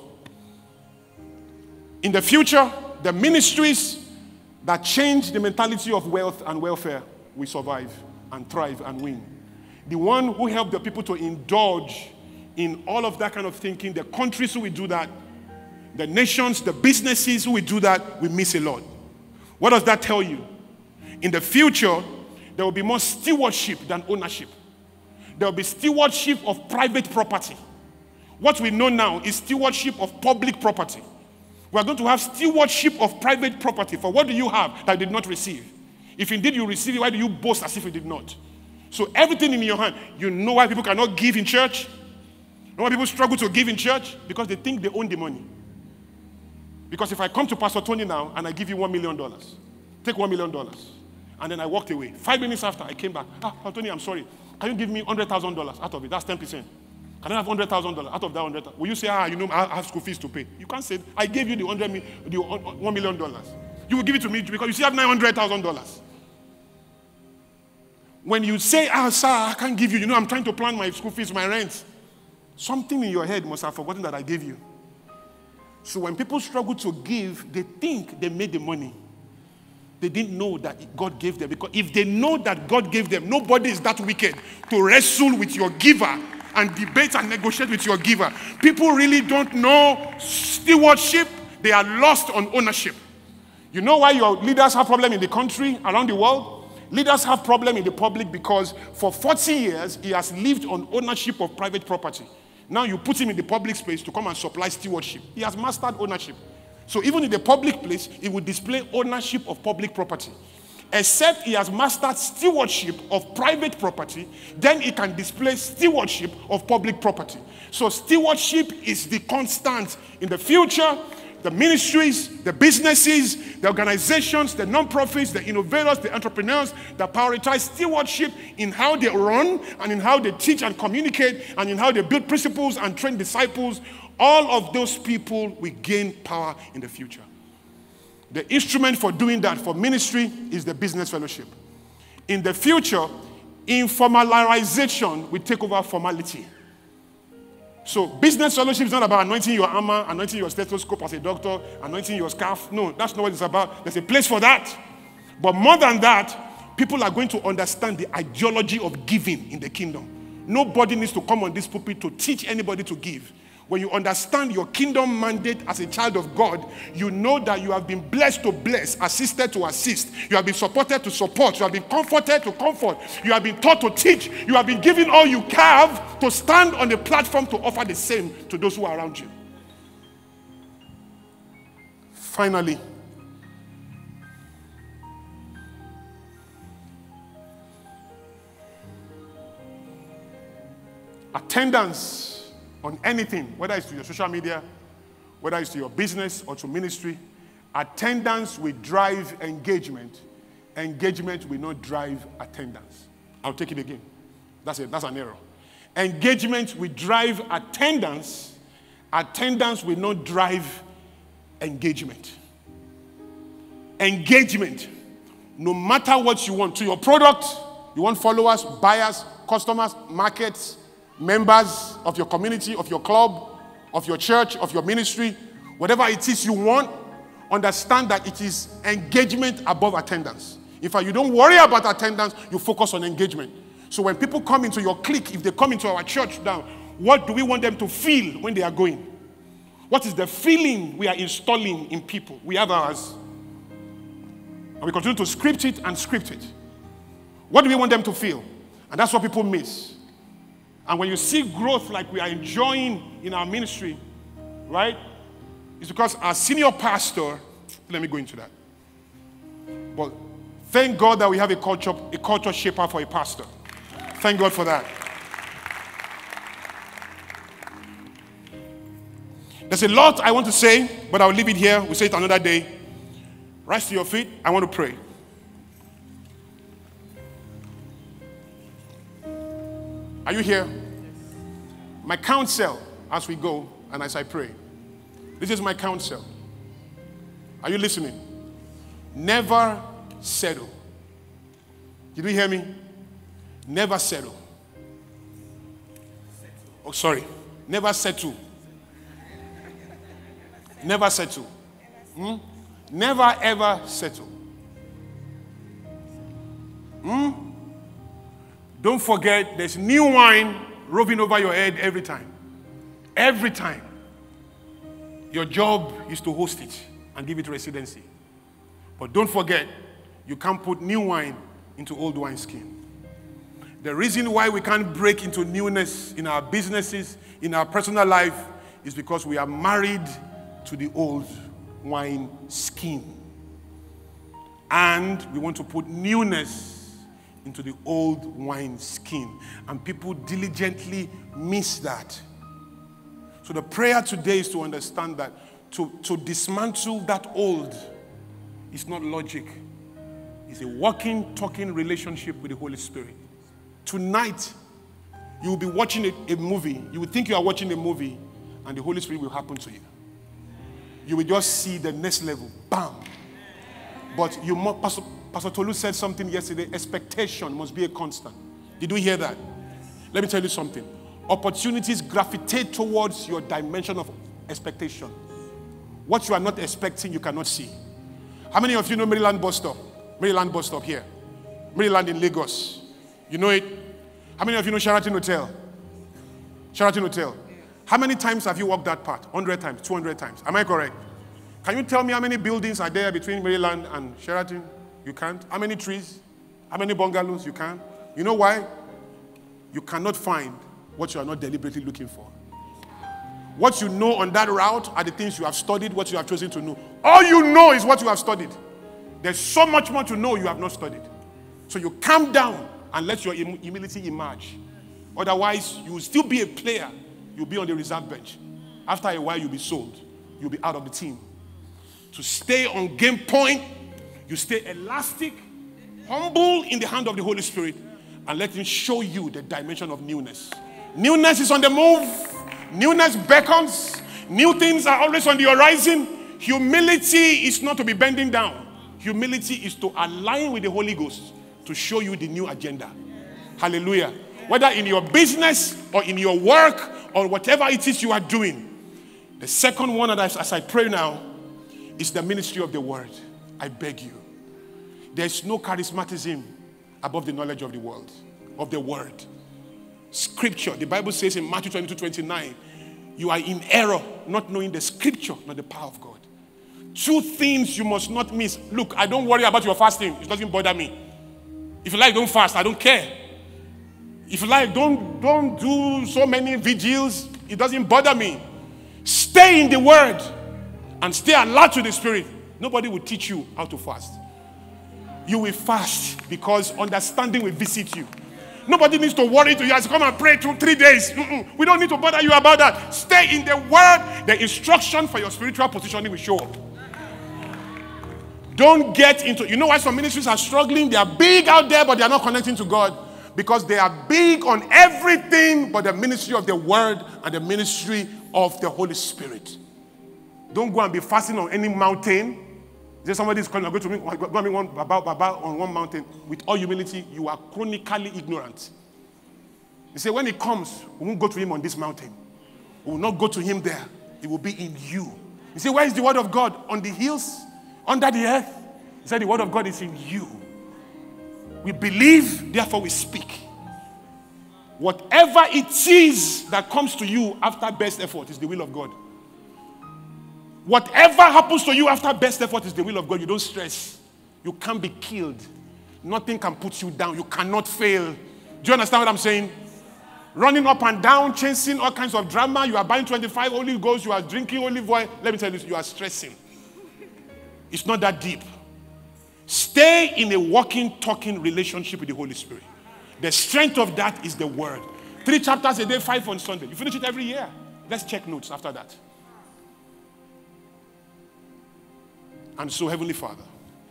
In the future, the ministries that change the mentality of wealth and welfare will survive and thrive and win. The one who help the people to indulge in all of that kind of thinking, the countries who will do that, the nations, the businesses who will do that, will miss a lot. What does that tell you? In the future, there will be more stewardship than ownership. There will be stewardship of private property. What we know now is stewardship of public property. We are going to have stewardship of private property. For what do you have that you did not receive? If indeed you receive it, why do you boast as if you did not? So everything in your hand, you know why people cannot give in church? You know why people struggle to give in church? Because they think they own the money. Because if I come to Pastor Tony now and I give you $1 million, take $1 million. And then I walked away. 5 minutes after, I came back. Tony, I'm sorry. Can you give me $100,000 out of it? That's 10%. Can I have $100,000 out of that $100,000? Will you say, you know, I have school fees to pay? You can't say, I gave you the $1 million. You will give it to me because you still have $900,000. When you say, sir, I can't give you, you know, I'm trying to plan my school fees, my rent. Something in your head must have forgotten that I gave you. So when people struggle to give, they think they made the money. They didn't know that God gave them. Because if they know that God gave them, nobody is that wicked to wrestle with your giver and debate and negotiate with your giver. People really don't know stewardship. They are lost on ownership. You know why your leaders have problem in the country, around the world? Leaders have problem in the public because for 40 years, he has lived on ownership of private property. Now you put him in the public space to come and supply stewardship. He has mastered ownership. So even in the public place, he will display ownership of public property. Except he has mastered stewardship of private property, then he can display stewardship of public property. So stewardship is the constant in the future. The ministries, the businesses, the organizations, the non-profits, the innovators, the entrepreneurs that prioritize stewardship in how they run and in how they teach and communicate and in how they build principles and train disciples, all of those people will gain power in the future. The instrument for doing that for ministry is the business fellowship. In the future, informalization will take over formality. So business fellowship is not about anointing your armor, anointing your stethoscope as a doctor, anointing your scarf. No, that's not what it's about. There's a place for that. But more than that, people are going to understand the ideology of giving in the kingdom. Nobody needs to come on this pulpit to teach anybody to give. When you understand your kingdom mandate as a child of God, you know that you have been blessed to bless, assisted to assist. You have been supported to support. You have been comforted to comfort. You have been taught to teach. You have been given all you have to stand on the platform to offer the same to those who are around you. Finally, attendance on anything, whether it's to your social media, whether it's to your business or to ministry, attendance will drive engagement. Engagement will not drive attendance. I'll take it again. That's an error. Engagement will drive attendance. Attendance will not drive engagement. Engagement, no matter what you want to your product, you want followers, buyers, customers, markets, members of your community, of your club, of your church, of your ministry, whatever it is you want, understand that it is engagement above attendance. In fact, you don't worry about attendance, you focus on engagement. So when people come into your clique, if they come into our church now, what do we want them to feel when they are going? What is the feeling we are installing in people? We have ours. And we continue to script it and script it. What do we want them to feel? And that's what people miss. And when you see growth like we are enjoying in our ministry, right? It's because our senior pastor, let me go into that. But thank God that we have a culture shaper for a pastor. Thank God for that. There's a lot I want to say, but I'll leave it here. We'll say it another day. Rise to your feet. I want to pray. Are you here? My counsel as we go and as I pray. This is my counsel. Are you listening? Never settle. Did you hear me? Never settle. Oh, sorry. Never settle. Never settle. Never ever settle. Don't forget, there's new wine roving over your head every time. Every time. Your job is to host it and give it residency. But don't forget, you can't put new wine into old wineskin. The reason why we can't break into newness in our businesses, in our personal life, is because we are married to the old wine skin. And we want to put newness into the old wine skin. And people diligently miss that. So the prayer today is to understand that to dismantle that old is not logic. It's a walking, talking relationship with the Holy Spirit. Tonight, you will be watching a movie. You will think you are watching a movie, and the Holy Spirit will happen to you. You will just see the next level. Bam. But you must, Pastor Tolu said something yesterday, expectation must be a constant. Did you hear that? Let me tell you something. Opportunities gravitate towards your dimension of expectation. What you are not expecting, you cannot see. How many of you know Maryland bus stop? Maryland bus stop here. Maryland in Lagos. You know it? How many of you know Sheraton Hotel? Sheraton Hotel. How many times have you walked that path? 100 times, 200 times. Am I correct? Can you tell me how many buildings are there between Maryland and Sheraton? You can't. How many trees? How many bungalows? You can't. You know why? You cannot find what you are not deliberately looking for. What you know on that route are the things you have studied, what you have chosen to know. All you know is what you have studied. There's so much more to know you have not studied. So you calm down and let your humility emerge. Otherwise, you will still be a player. You'll be on the reserve bench. After a while, you'll be sold. You'll be out of the team. To stay on game point, you stay elastic, humble in the hand of the Holy Spirit, and let Him show you the dimension of newness. Newness is on the move. Newness beckons. New things are always on the horizon. Humility is not to be bending down. Humility is to align with the Holy Ghost to show you the new agenda. Hallelujah. Whether in your business or in your work or whatever it is you are doing. The second one, as I pray now, is the ministry of the word. I beg you. There's no charismatism above the knowledge of the world, of the word. Scripture, the Bible says in Matthew 22:29, you are in error, not knowing the scripture, not the power of God. Two things you must not miss. Look, I don't worry about your fasting. It doesn't bother me. If you like, don't fast. I don't care. If you like, don't do so many vigils. It doesn't bother me. Stay in the word and stay alert to the Spirit. Nobody will teach you how to fast. You will fast because understanding will visit you. Nobody needs to worry to you as come and pray 2-3 days. We don't need to bother you about that. Stay in the word. The instruction for your spiritual positioning will show up. Don't get into, you know why some ministries are struggling? They are big out there, but they are not connecting to God. Because they are big on everything but the ministry of the word and the ministry of the Holy Spirit. Don't go and be fasting on any mountain. There's somebody is going to go to me about on one mountain. With all humility, you are chronically ignorant. You say, when he comes, we won't go to him on this mountain. We will not go to him there. It will be in you. You say, where is the word of God? On the hills? Under the earth? He said, the word of God is in you. We believe, therefore we speak. Whatever it is that comes to you after best effort is the will of God. Whatever happens to you after best effort is the will of God. You don't stress. You can't be killed. Nothing can put you down. You cannot fail. Do you understand what I'm saying? Running up and down, chasing all kinds of drama. You are buying 25 olive goals. You are drinking olive oil. Let me tell you this. You are stressing. It's not that deep. Stay in a walking, talking relationship with the Holy Spirit. The strength of that is the word. 3 chapters a day, 5 on Sunday. You finish it every year. Let's check notes after that. And so, Heavenly Father,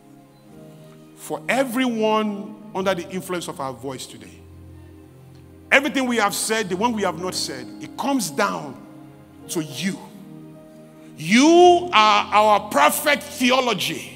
for everyone under the influence of our voice today, everything we have said, the one we have not said, it comes down to you. You are our perfect theology.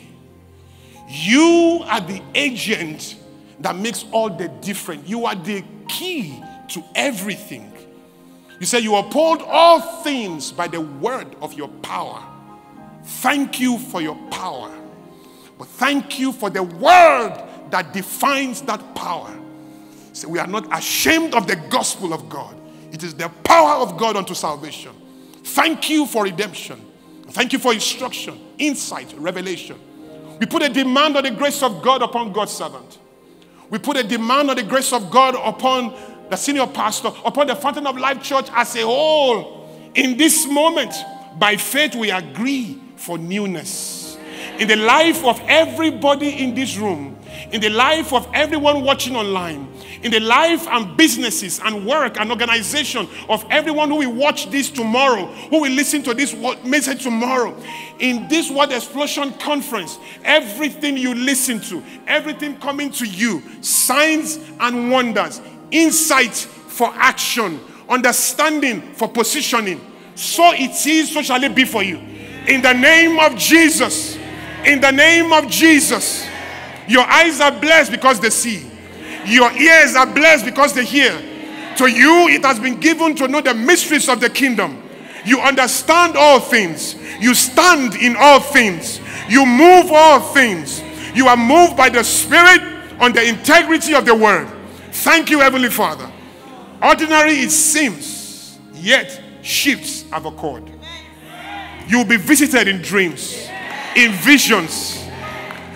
You are the agent that makes all the difference. You are the key to everything. You say you uphold all things by the word of your power. Thank you for your power. But thank you for the word that defines that power. So we are not ashamed of the gospel of God. It is the power of God unto salvation. Thank you for redemption. Thank you for instruction, insight, revelation. We put a demand on the grace of God upon God's servant. We put a demand on the grace of God upon the senior pastor, upon the Fountain of Life Church as a whole. In this moment, by faith, we agree for newness. In the life of everybody in this room, in the life of everyone watching online, in the life and businesses and work and organization of everyone who will watch this tomorrow, who will listen to this message tomorrow, in this Word Explosion Conference, everything you listen to, everything coming to you, signs and wonders, insight for action, understanding for positioning. So it is, so shall it be for you. In the name of Jesus, in the name of Jesus, your eyes are blessed because they see. Your ears are blessed because they hear. To you, it has been given to know the mysteries of the kingdom. You understand all things. You stand in all things. You move all things. You are moved by the Spirit on the integrity of the word. Thank you, Heavenly Father. Ordinary it seems, yet shifts have occurred. You will be visited in dreams, in visions.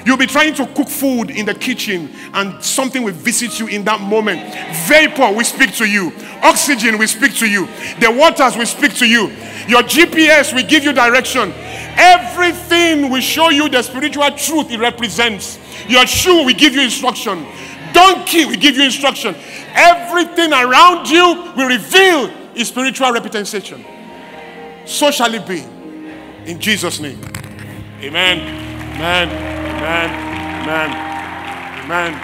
You'll be trying to cook food in the kitchen and something will visit you in that moment. Vapor will speak to you. Oxygen will speak to you. The waters will speak to you. Your GPS will give you direction. Everything will show you the spiritual truth it represents. Your shoe will give you instruction. Donkey will give you instruction. Everything around you will reveal its spiritual representation. So shall it be. In Jesus' name. Amen. Amen. Amen. Amen. Amen.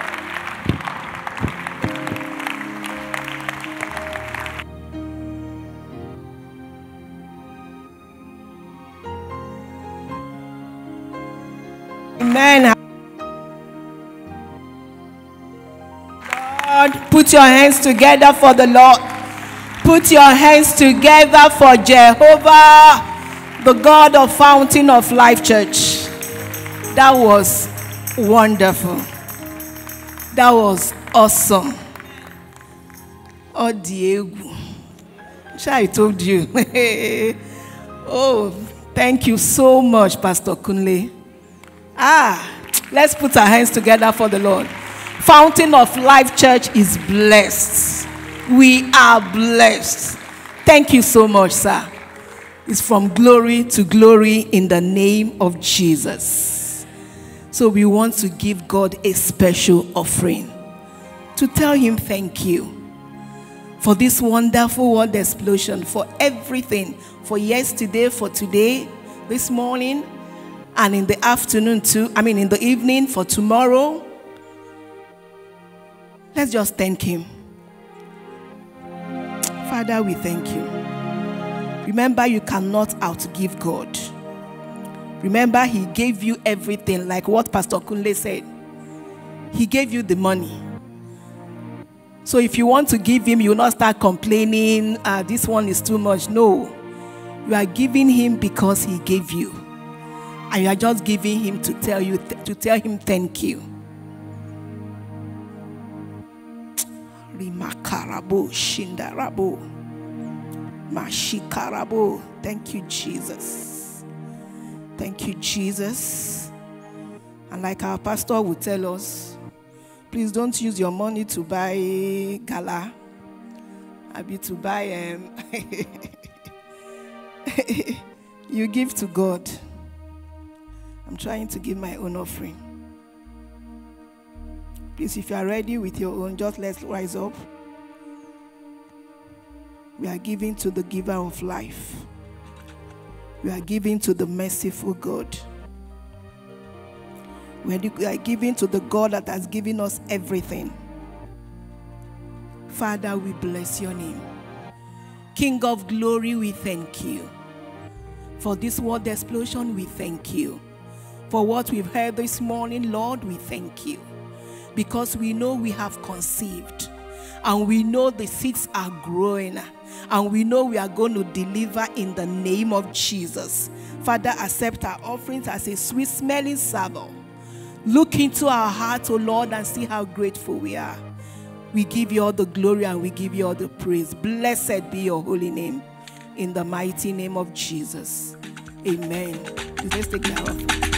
Amen. God, put your hands together for the Lord. Put your hands together for Jehovah, the God of Fountain of Life Church. That was wonderful. That was awesome. Oh, Diego. I told you. Oh, thank you so much, Pastor Kunle. Let's put our hands together for the Lord. Fountain of Life Church is blessed. We are blessed. Thank you so much, sir. It's from glory to glory in the name of Jesus. So we want to give God a special offering to tell him thank you for this wonderful word explosion, for everything, for yesterday, for today, this morning, and in the afternoon too. In the evening, for tomorrow. Let's just thank him. Father, we thank you. Remember, you cannot outgive God. Remember, he gave you everything, like what Pastor Kunle said. He gave you the money. So if you want to give him, you will not start complaining, this one is too much. No. You are giving him because he gave you. And you are just giving him to tell him thank you. Thank you, Jesus. Thank you, Jesus. And like our pastor would tell us, please don't use your money to buy gala. Maybe to buy you give to God. I'm trying to give my own offering. Please, if you are ready with your own, just let's rise up. We are giving to the giver of life. We are giving to the merciful God. We are giving to the God that has given us everything. Father, we bless your name. King of glory, we thank you. For this word explosion, we thank you. For what we've heard this morning, Lord, we thank you. Because we know we have conceived. And we know the seeds are growing. And we know we are going to deliver in the name of Jesus. Father, accept our offerings as a sweet smelling savour. Look into our hearts, O Lord, and see how grateful we are. We give you all the glory and we give you all the praise. Blessed be your holy name. In the mighty name of Jesus. Amen. Let's take the offering.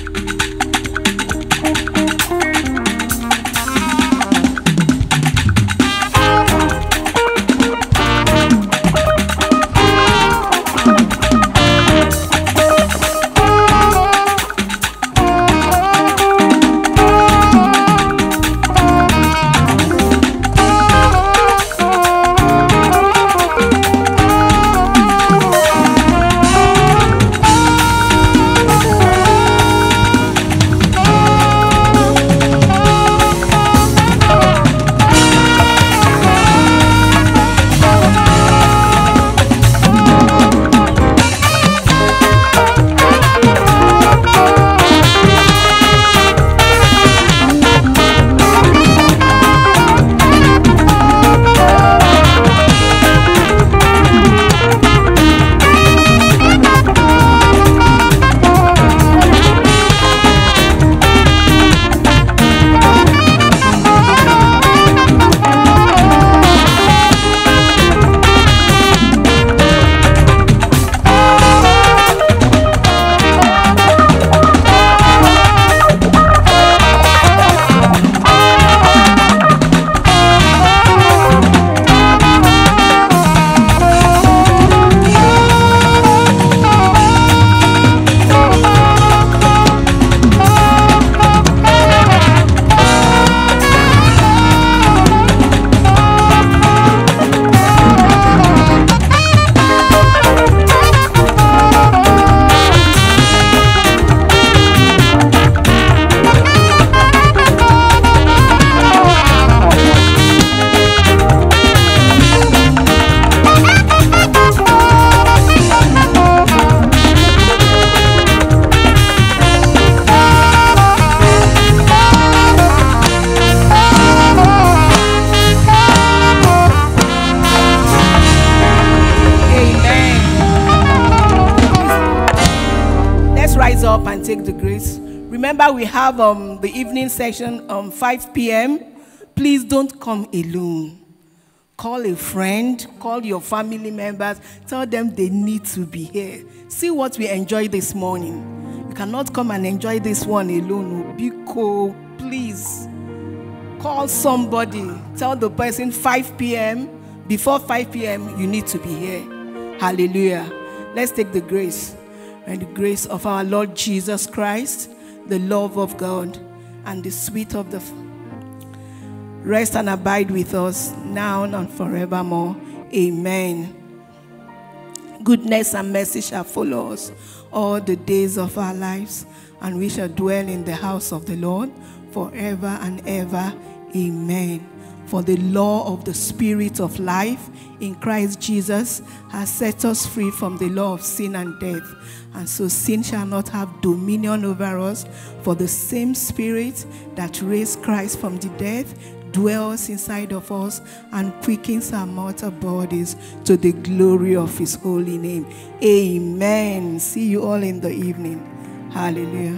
take the grace. Remember, we have the evening session 5 p.m. Please don't come alone. Call a friend, call your family members, tell them they need to be here. See what we enjoyed this morning. You cannot come and enjoy this one alone. Biko, please. Call somebody, tell the person 5 p.m. Before 5 p.m., you need to be here. Hallelujah. Let's take the grace. And the grace of our Lord Jesus Christ, the love of God, and the sweet of the rest and abide with us now and forevermore. Amen. Goodness and mercy shall follow us all the days of our lives, and we shall dwell in the house of the Lord forever and ever. Amen. For the law of the Spirit of life in Christ Jesus has set us free from the law of sin and death. And so sin shall not have dominion over us, for the same Spirit that raised Christ from the dead dwells inside of us and quickens our mortal bodies to the glory of his holy name. Amen. See you all in the evening. Hallelujah.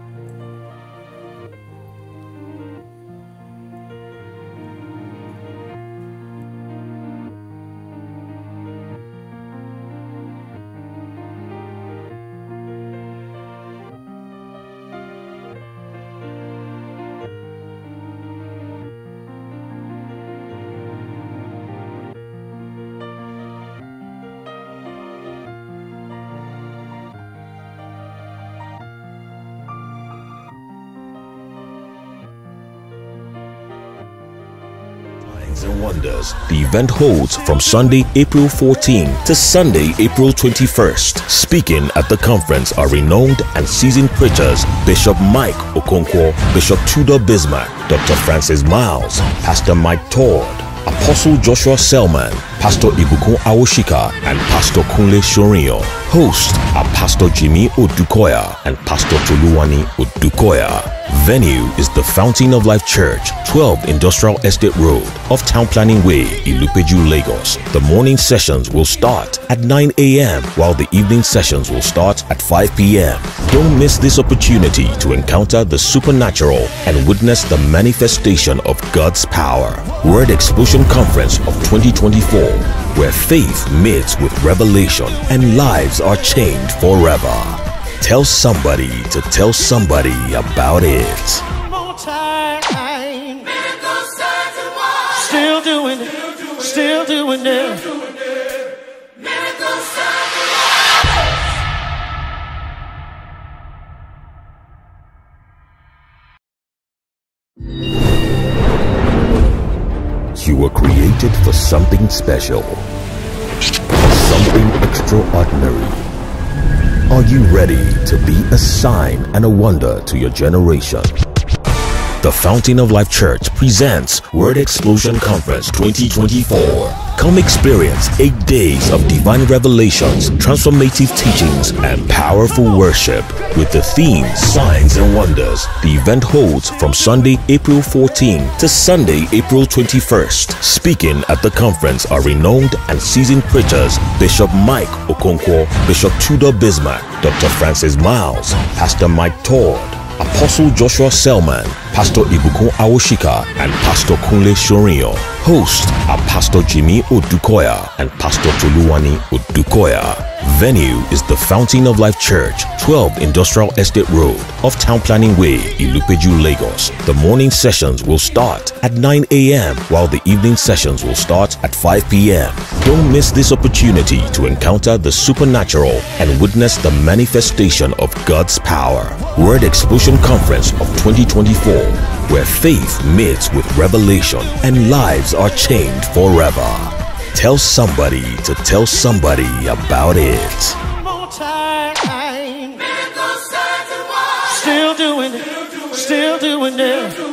And Wonders. The event holds from Sunday, April 14 to Sunday, April 21st. Speaking at the conference are renowned and seasoned preachers Bishop Mike Okonkwo, Bishop Tudor Bismarck, Dr. Francis Miles, Pastor Mike Todd, Apostle Joshua Selman, Pastor Ibukun Awoshika, and Pastor Kunle Shorinyo. Host are Pastor Jimmy Odukoya and Pastor Toluwani Odukoya. Venue is the Fountain of Life Church, 12 Industrial Estate Road, off Town Planning Way, Ilupeju, Lagos. The morning sessions will start at 9 a.m. while the evening sessions will start at 5 p.m. Don't miss this opportunity to encounter the supernatural and witness the manifestation of God's power. Word Explosion Conference of 2024, where faith meets with revelation and lives are changed forever. Tell somebody to tell somebody about it. More time. Still doing it. Still doing it. You were created for something special, something extraordinary. Are you ready to be a sign and a wonder to your generation? The Fountain of Life Church presents Word Explosion Conference 2024. Come experience 8 days of divine revelations, transformative teachings, and powerful worship with the theme Signs and Wonders. The event holds from Sunday, April 14 to Sunday, April 21st. Speaking at the conference are renowned and seasoned preachers Bishop Mike Okonkwo, Bishop Tudor Bismarck, Dr. Francis Miles, Pastor Mike Todd, Apostle Joshua Selman, Pastor Ibukun Awoshika, and Pastor Kunle Shorinyo. Host are Pastor Jimmy Odukoya and Pastor Toluwani Odukoya. Venue is the Fountain of Life Church, 12 Industrial Estate Road, off Town Planning Way, Ilupeju, Lagos. The morning sessions will start at 9 a.m. while the evening sessions will start at 5 p.m. Don't miss this opportunity to encounter the supernatural and witness the manifestation of God's power. Word Explosion Conference of 2024, where faith meets with revelation and lives are changed forever. Tell somebody to tell somebody about it. More time. Still doing it. Still doing it.